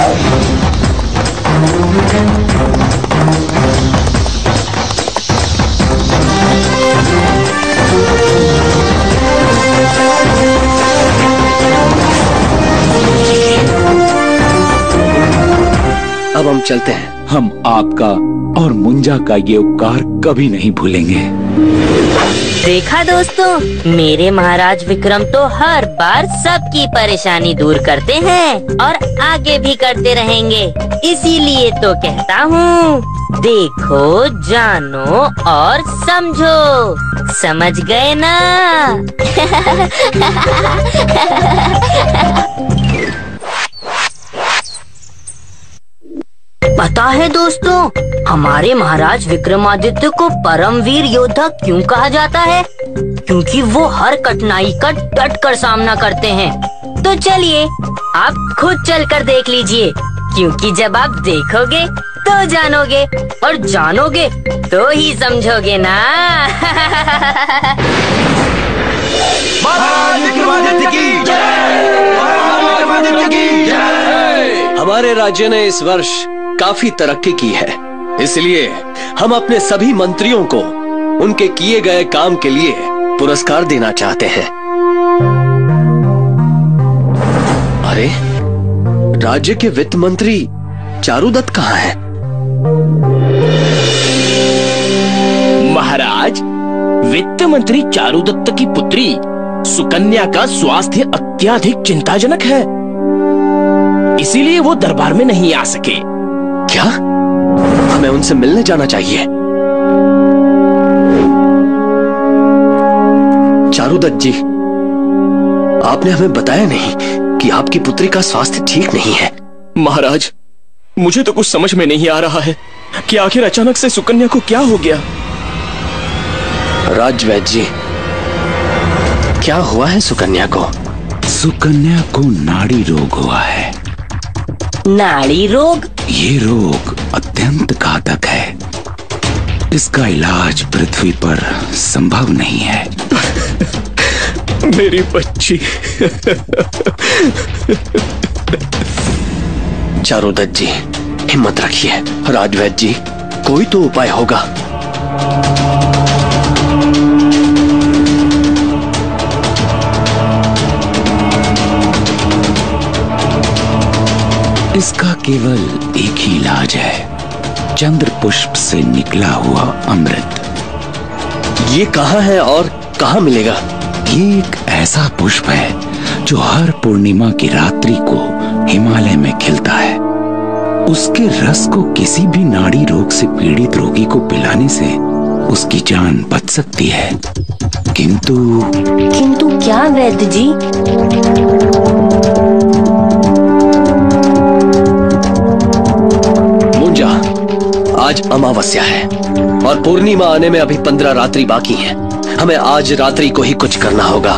[SPEAKER 10] अब हम चलते हैं।
[SPEAKER 9] हम आपका और मुंजा का ये उपकार कभी नहीं भूलेंगे।
[SPEAKER 21] देखा दोस्तों, मेरे महाराज विक्रम तो हर बार सबकी परेशानी दूर करते हैं और आगे भी करते रहेंगे। इसीलिए तो कहता हूँ, देखो, जानो और समझो। समझ गए ना? पता है दोस्तों, हमारे महाराज विक्रमादित्य को परमवीर योद्धा क्यों कहा जाता है? क्योंकि वो हर कठिनाई का डट कर सामना करते हैं। तो चलिए आप खुद चलकर देख लीजिए, क्योंकि जब आप देखोगे तो जानोगे, और जानोगे तो ही समझोगे ना।
[SPEAKER 10] हमारे राज्य ने इस वर्ष काफी तरक्की की है, इसलिए हम अपने सभी मंत्रियों को उनके किए गए काम के लिए पुरस्कार देना चाहते हैं। अरे, राज्य के वित्त मंत्री चारुदत्त कहाँ है?
[SPEAKER 6] महाराज, वित्त मंत्री चारुदत्त की पुत्री सुकन्या का स्वास्थ्य अत्यधिक चिंताजनक है, इसीलिए वो दरबार में नहीं आ सके।
[SPEAKER 10] क्या? हमें उनसे मिलने जाना चाहिए। चारुदत्त जी, आपने हमें बताया नहीं कि आपकी पुत्री का स्वास्थ्य ठीक नहीं है।
[SPEAKER 6] महाराज, मुझे तो कुछ समझ में नहीं आ रहा है कि आखिर अचानक से सुकन्या को क्या हो गया।
[SPEAKER 10] राजवैद्य जी, क्या हुआ है सुकन्या को?
[SPEAKER 9] सुकन्या को नाड़ी रोग हुआ है।
[SPEAKER 21] नाड़ी रोग?
[SPEAKER 9] ये रोग अत्यंत घातक है। इसका इलाज पृथ्वी पर संभव नहीं है।
[SPEAKER 6] मेरी बच्ची।
[SPEAKER 10] चारुदत्त जी, हिम्मत रखिए। राजवैद्य जी, कोई तो उपाय होगा।
[SPEAKER 9] इसका केवल एक ही इलाज है, चंद्र पुष्प से निकला हुआ अमृत।
[SPEAKER 10] ये कहाँ है और कहाँ मिलेगा?
[SPEAKER 9] ये एक ऐसा पुष्प है जो हर पूर्णिमा की रात्रि को हिमालय में खिलता है। उसके रस को किसी भी नाड़ी रोग से पीड़ित रोगी को पिलाने से उसकी जान बच सकती है।
[SPEAKER 21] किंतु क्या वैद्य जी?
[SPEAKER 10] मुंजा, आज अमावस्या है और पूर्णिमा आने में अभी 15 रात्रि बाकी हैं। हमें आज रात्रि को ही कुछ करना होगा।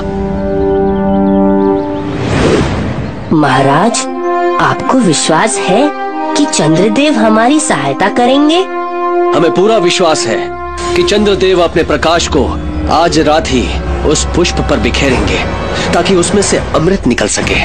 [SPEAKER 21] महाराज, आपको विश्वास है कि चंद्रदेव हमारी सहायता करेंगे?
[SPEAKER 10] हमें पूरा विश्वास है कि चंद्रदेव अपने प्रकाश को आज रात ही उस पुष्प पर बिखेरेंगे ताकि उसमें से अमृत निकल सके।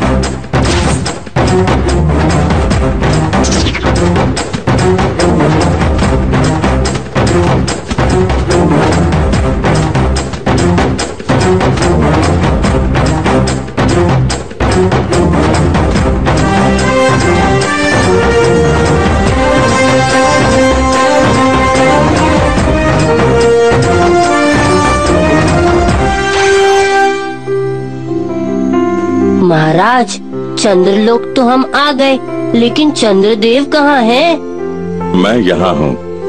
[SPEAKER 21] महाराज, चंद्रलोक तो हम आ गए, लेकिन चंद्रदेव कहाँ हैं?
[SPEAKER 2] मैं यहाँ हूँ।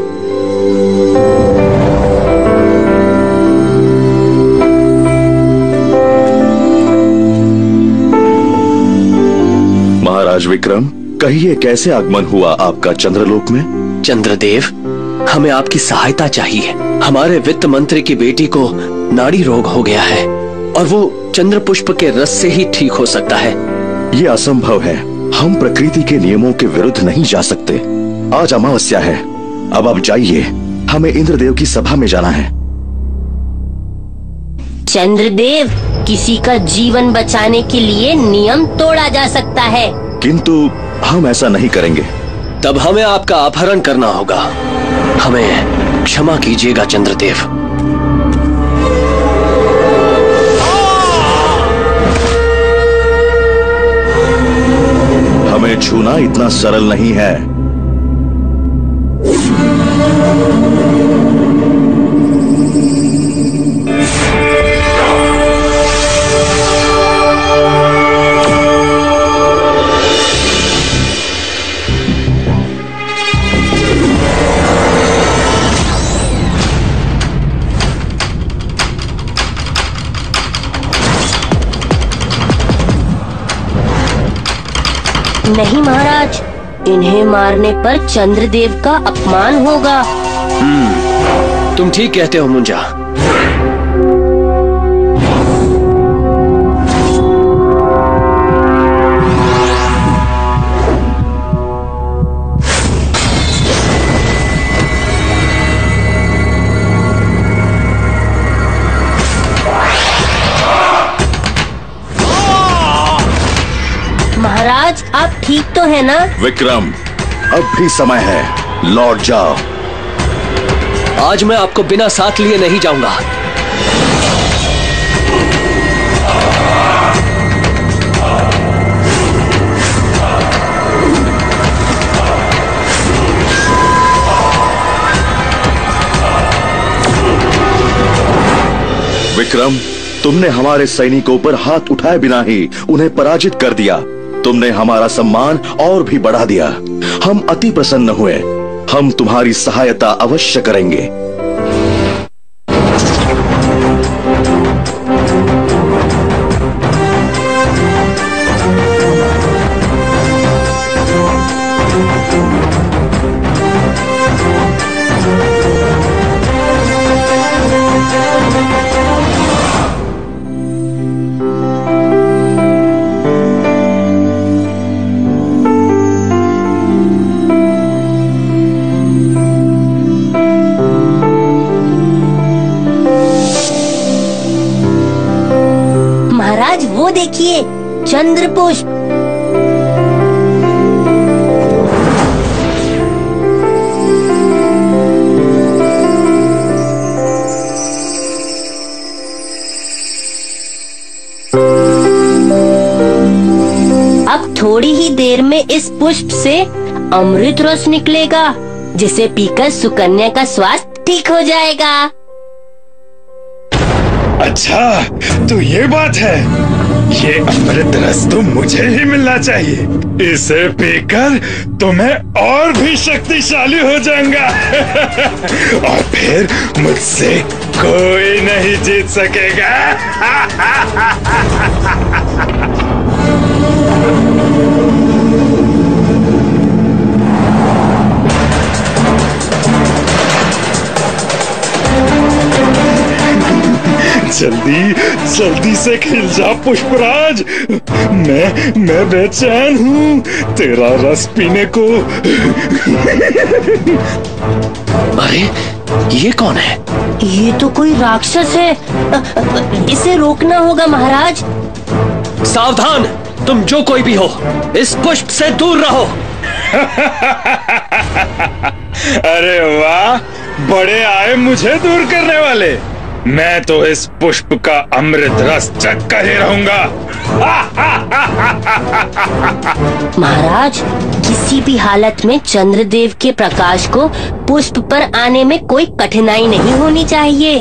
[SPEAKER 2] महाराज विक्रम, कहिए कैसे आगमन हुआ आपका चंद्रलोक में?
[SPEAKER 10] चंद्रदेव, हमें आपकी सहायता चाहिए। हमारे वित्त मंत्री की बेटी को नाड़ी रोग हो गया है और वो चंद्र पुष्प के रस से ही ठीक हो सकता है।
[SPEAKER 2] ये असंभव है। हम प्रकृति के नियमों के विरुद्ध नहीं जा सकते। आज अमावस्या है। अब आप जाइए, हमें इंद्रदेव की सभा में जाना है।
[SPEAKER 21] चंद्रदेव, किसी का जीवन बचाने के लिए नियम तोड़ा जा सकता है,
[SPEAKER 2] किंतु हम ऐसा नहीं करेंगे।
[SPEAKER 10] तब हमें आपका अपहरण करना होगा। हमें क्षमा कीजिएगा चंद्रदेव।
[SPEAKER 2] हमें छूना इतना सरल नहीं है।
[SPEAKER 8] नहीं महाराज, इन्हें मारने पर चंद्रदेव का अपमान होगा।
[SPEAKER 10] तुम ठीक कहते हो मुंजा।
[SPEAKER 8] महाराज आप ठीक तो है ना?
[SPEAKER 14] विक्रम, अब भी समय है, लौट जाओ।
[SPEAKER 10] आज मैं आपको बिना साथ लिए नहीं जाऊंगा।
[SPEAKER 14] विक्रम, तुमने हमारे सैनिकों पर हाथ उठाए बिना ही उन्हें पराजित कर दिया। तुमने हमारा सम्मान और भी बढ़ा दिया। हम अति प्रसन्न हुए। हम तुम्हारी सहायता अवश्य करेंगे।
[SPEAKER 8] वो देखिए, चंद्र पुष्प। अब थोड़ी ही देर में इस पुष्प से अमृत रस निकलेगा, जिसे पीकर सुकन्या का स्वास्थ्य ठीक हो जाएगा।
[SPEAKER 18] अच्छा, तो ये बात है। ये अमृत रस तो मुझे ही मिलना चाहिए। इसे पीकर तो मैं और भी शक्तिशाली हो जाऊंगा और फिर मुझसे कोई नहीं जीत सकेगा। जल्दी जल्दी से खिल जा पुष्पराज। मैं बेचैन हूँ तेरा रस पीने को।
[SPEAKER 10] अरे ये कौन है?
[SPEAKER 8] ये तो कोई राक्षस है। इसे रोकना होगा महाराज।
[SPEAKER 10] सावधान, तुम जो कोई भी हो, इस पुष्प से दूर रहो।
[SPEAKER 18] अरे वाह, बड़े आए मुझे दूर करने वाले। मैं तो इस पुष्प का अमृत रस चख कर ही रहूंगा।
[SPEAKER 8] महाराज, किसी भी हालत में चंद्रदेव के प्रकाश को पुष्प पर आने में कोई कठिनाई नहीं होनी चाहिए।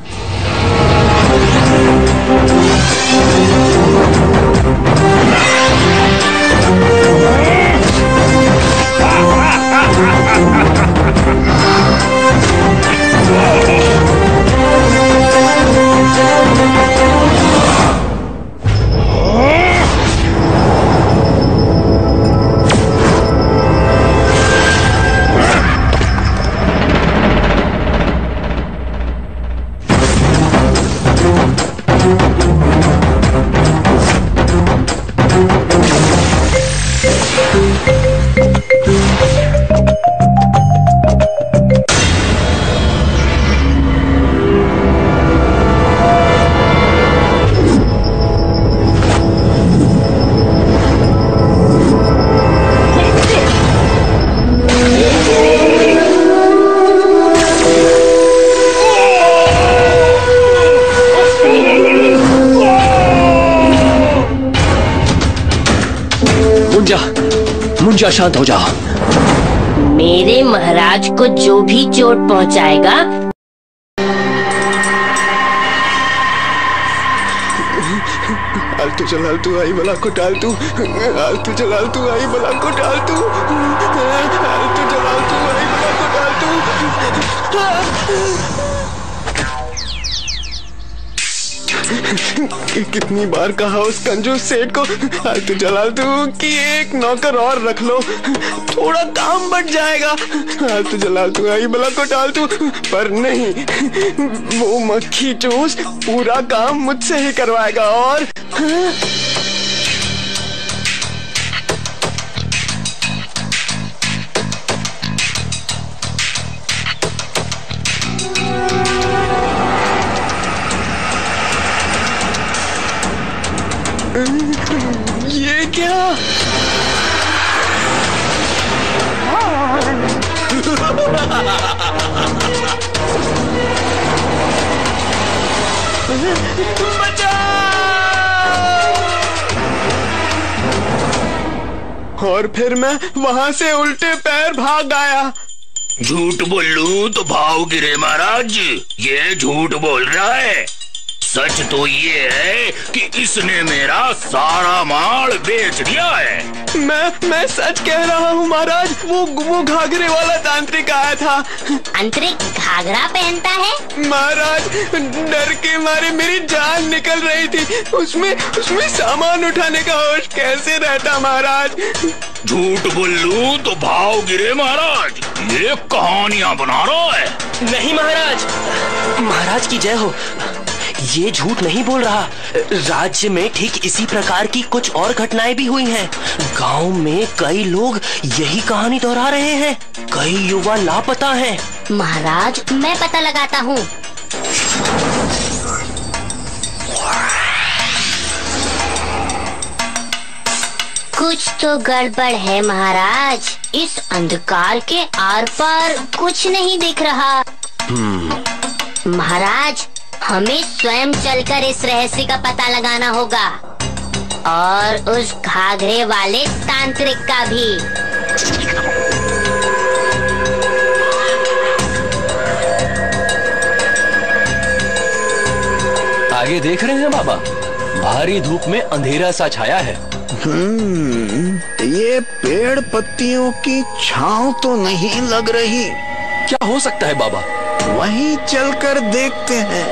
[SPEAKER 10] मुंजा, शांत हो जाओ।
[SPEAKER 8] मेरे महाराज को जो भी चोट पहुंचाएगा,
[SPEAKER 18] आलतू जलालतू आई बला को डालतू, आलतू जलालतू आई बला को डालतू, आलतू जलालतू आई बला को डालतू।
[SPEAKER 17] कितनी बार कहा उस कंजूस सेठ को हालतू जलालतू कि एक नौकर और रख लो, थोड़ा काम बढ़ जाएगा। हालतू जलालतू आई बला को टालतू, पर नहीं, वो मक्खी चूस पूरा काम मुझसे ही करवाएगा। और ये क्या? और फिर मैं वहां से उल्टे पैर भाग आया।
[SPEAKER 3] झूठ बोलूं तो भाव गिरे महाराज, ये झूठ बोल रहा है। सच तो ये है कि इसने मेरा सारा माल बेच दिया है।
[SPEAKER 17] मैं सच कह रहा हूँ महाराज, वो घाघरे वाला तांत्रिक आया था।
[SPEAKER 8] तांत्रिक घाघरा पहनता है?
[SPEAKER 17] महाराज डर के मारे मेरी जान निकल रही थी, उसमें सामान उठाने का होश कैसे रहता महाराज।
[SPEAKER 3] झूठ बोलूं तो भाव गिरे महाराज, ये कहानियां बना रहा है।
[SPEAKER 6] नहीं महाराज, महाराज की जय हो, ये झूठ नहीं बोल रहा। राज्य में ठीक इसी प्रकार की कुछ और घटनाएं भी हुई हैं। गांव में कई लोग यही कहानी दोहरा रहे हैं, कई युवा लापता हैं।
[SPEAKER 8] महाराज मैं पता लगाता हूँ। कुछ तो गड़बड़ है महाराज, इस अंधकार के आर पार कुछ नहीं दिख रहा। महाराज हमें स्वयं चलकर इस रहस्य का पता लगाना होगा, और उस घाघरे वाले तांत्रिक का भी।
[SPEAKER 10] आगे देख रहे हैं बाबा, भारी धूप में अंधेरा सा छाया है।
[SPEAKER 15] ये पेड़ पत्तियों की छांव तो नहीं लग रही।
[SPEAKER 10] क्या हो सकता है बाबा?
[SPEAKER 15] वहीं चलकर देखते हैं।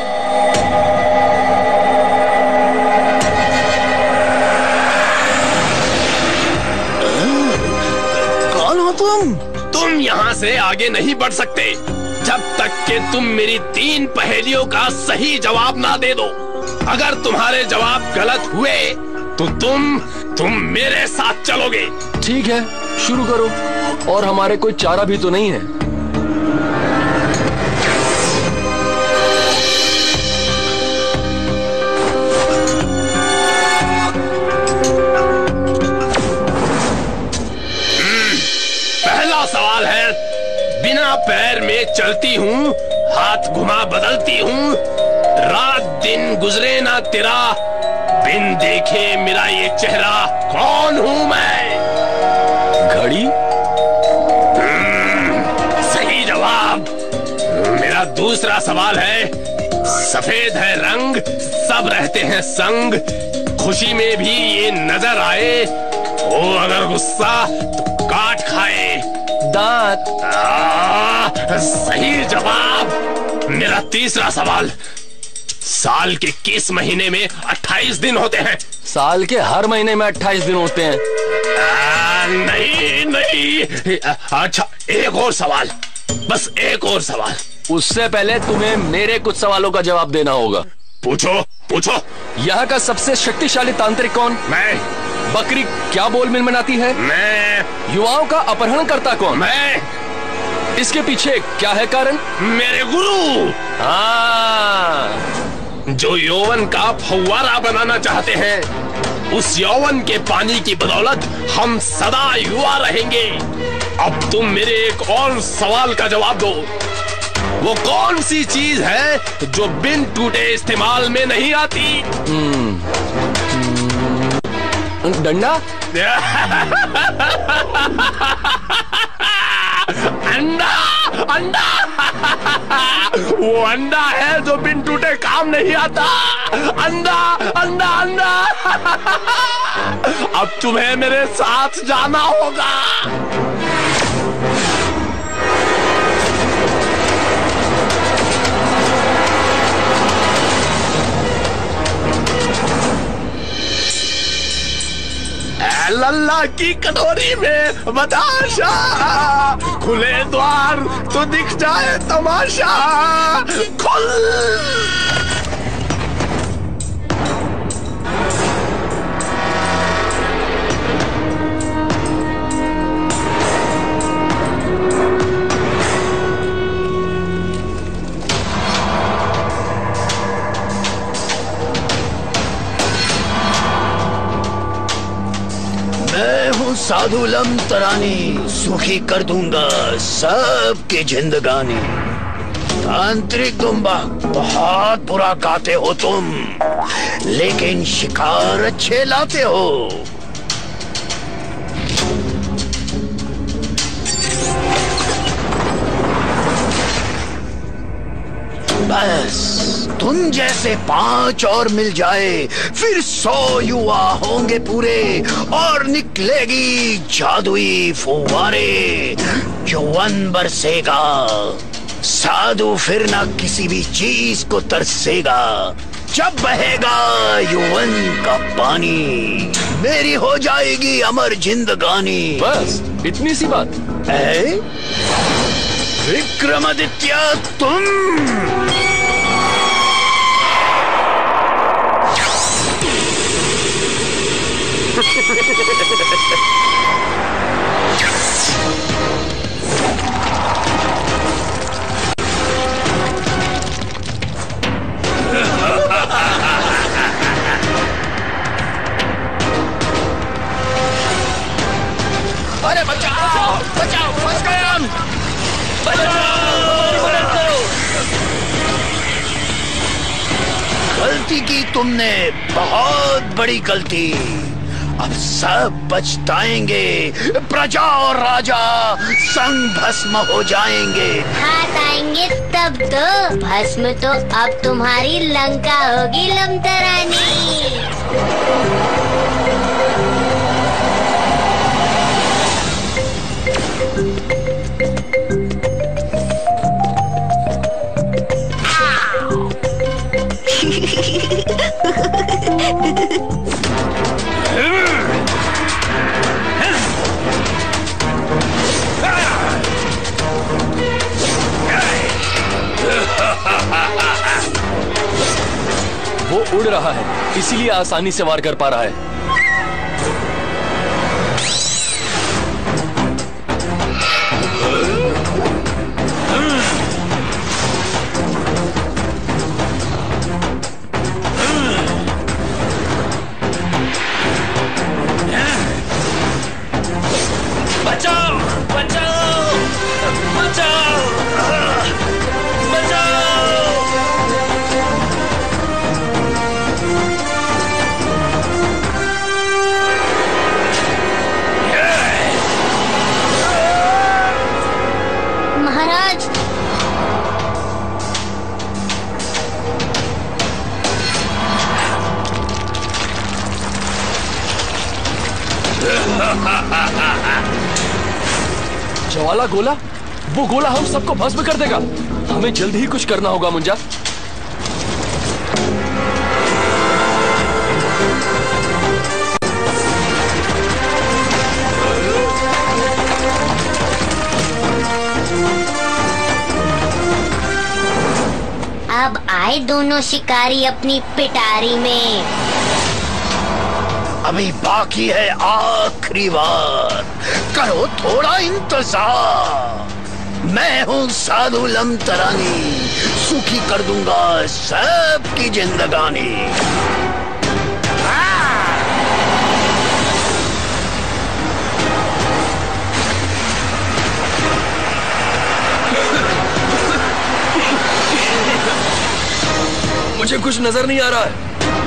[SPEAKER 6] कौन हो तुम? तुम यहाँ से आगे नहीं बढ़ सकते जब तक कि तुम मेरी 3 पहेलियों का सही जवाब ना दे दो। अगर तुम्हारे जवाब गलत हुए तो तुम मेरे साथ चलोगे।
[SPEAKER 10] ठीक है, शुरू करो, और हमारे कोई चारा भी तो नहीं है।
[SPEAKER 6] पहला सवाल है, बिना पैर में चलती हूँ, हाथ घुमा बदलती हूँ, रात दिन गुजरे ना तेरा, बिन देखे मेरा ये चेहरा, कौन हूँ मैं?
[SPEAKER 10] घड़ी?
[SPEAKER 6] सही जवाब। मेरा दूसरा सवाल है, सफेद है रंग, सब रहते हैं संग, खुशी में भी ये नजर आए, हो अगर गुस्सा तो काट खाए।
[SPEAKER 10] दांत?
[SPEAKER 6] सही जवाब। मेरा तीसरा सवाल, साल के किस महीने में 28 दिन होते हैं?
[SPEAKER 10] साल के हर महीने में 28 दिन होते हैं।
[SPEAKER 6] नहीं। अच्छा, एक और सवाल, बस एक और सवाल।
[SPEAKER 10] उससे पहले तुम्हें मेरे कुछ सवालों का जवाब देना होगा।
[SPEAKER 6] पूछो।
[SPEAKER 10] यहाँ का सबसे शक्तिशाली तांत्रिक कौन?
[SPEAKER 6] मैं।
[SPEAKER 10] बकरी क्या बोल मिनमिनाती है?
[SPEAKER 6] मैं।
[SPEAKER 10] युवाओं का अपहरण करता कौन?
[SPEAKER 6] मैं।
[SPEAKER 10] इसके पीछे क्या है कारण?
[SPEAKER 6] मेरे गुरु। जो यौवन का फव्वारा बनाना चाहते हैं, उस यौवन के पानी की बदौलत हम सदा युवा रहेंगे। अब तुम मेरे एक और सवाल का जवाब दो, वो कौन सी चीज है जो बिन टूटे इस्तेमाल में नहीं आती?
[SPEAKER 10] डंडा?
[SPEAKER 6] अंडा। वो अंडा है जो बिन टूटे काम नहीं आता। अंडा। अब तुम्हें मेरे साथ जाना होगा। अल्लाह की कटोरी में बताशा, खुले द्वार तो दिख जाए तमाशा। खुल
[SPEAKER 20] मैं हूँ साधु लम तरानी, सुखी कर दूंगा सबकी जिंदगानी। तांत्रिक गुम्बा, बहुत बुरा गाते हो तुम, लेकिन शिकार अच्छे लाते हो। बस तुम जैसे 5 और मिल जाए, फिर 100 युवा होंगे पूरे, और निकलेगी जादुई फुव्वारे। यौवन बरसेगा, साधु फिर ना किसी भी चीज को तरसेगा। जब बहेगा यौवन का पानी, मेरी हो जाएगी अमर जिंदगानी।
[SPEAKER 10] बस इतनी सी बात
[SPEAKER 20] है? विक्रमादित्य तुम
[SPEAKER 6] अरे बचाओ बचाओ, फंस गए हम।
[SPEAKER 20] गलती की तुमने, बहुत बड़ी गलती। अब सब पछताएंगे, प्रजा और राजा संग भस्म हो जाएंगे।
[SPEAKER 12] हाथ आएंगे तब तो, भस्म तो अब तुम्हारी लंका होगी लमतरानी।
[SPEAKER 10] वो उड़ रहा है, इसीलिए आसानी से वार कर पा रहा है।
[SPEAKER 6] बचाओ बचाओ बचाओ बचाओ।
[SPEAKER 12] महाराज,
[SPEAKER 10] ज्वाला गोला, वो गोला हम सबको भस्म कर देगा। हमें जल्दी ही कुछ करना होगा मुंजा।
[SPEAKER 12] अब आए दोनों शिकारी अपनी पिटारी में।
[SPEAKER 20] अभी बाकी है आखिरी बार, करो थोड़ा इंतजार। मैं हूँ साधु लम तरानी, सुखी कर दूंगा सबकी जिंदगानी।
[SPEAKER 10] मुझे कुछ नजर नहीं आ रहा है।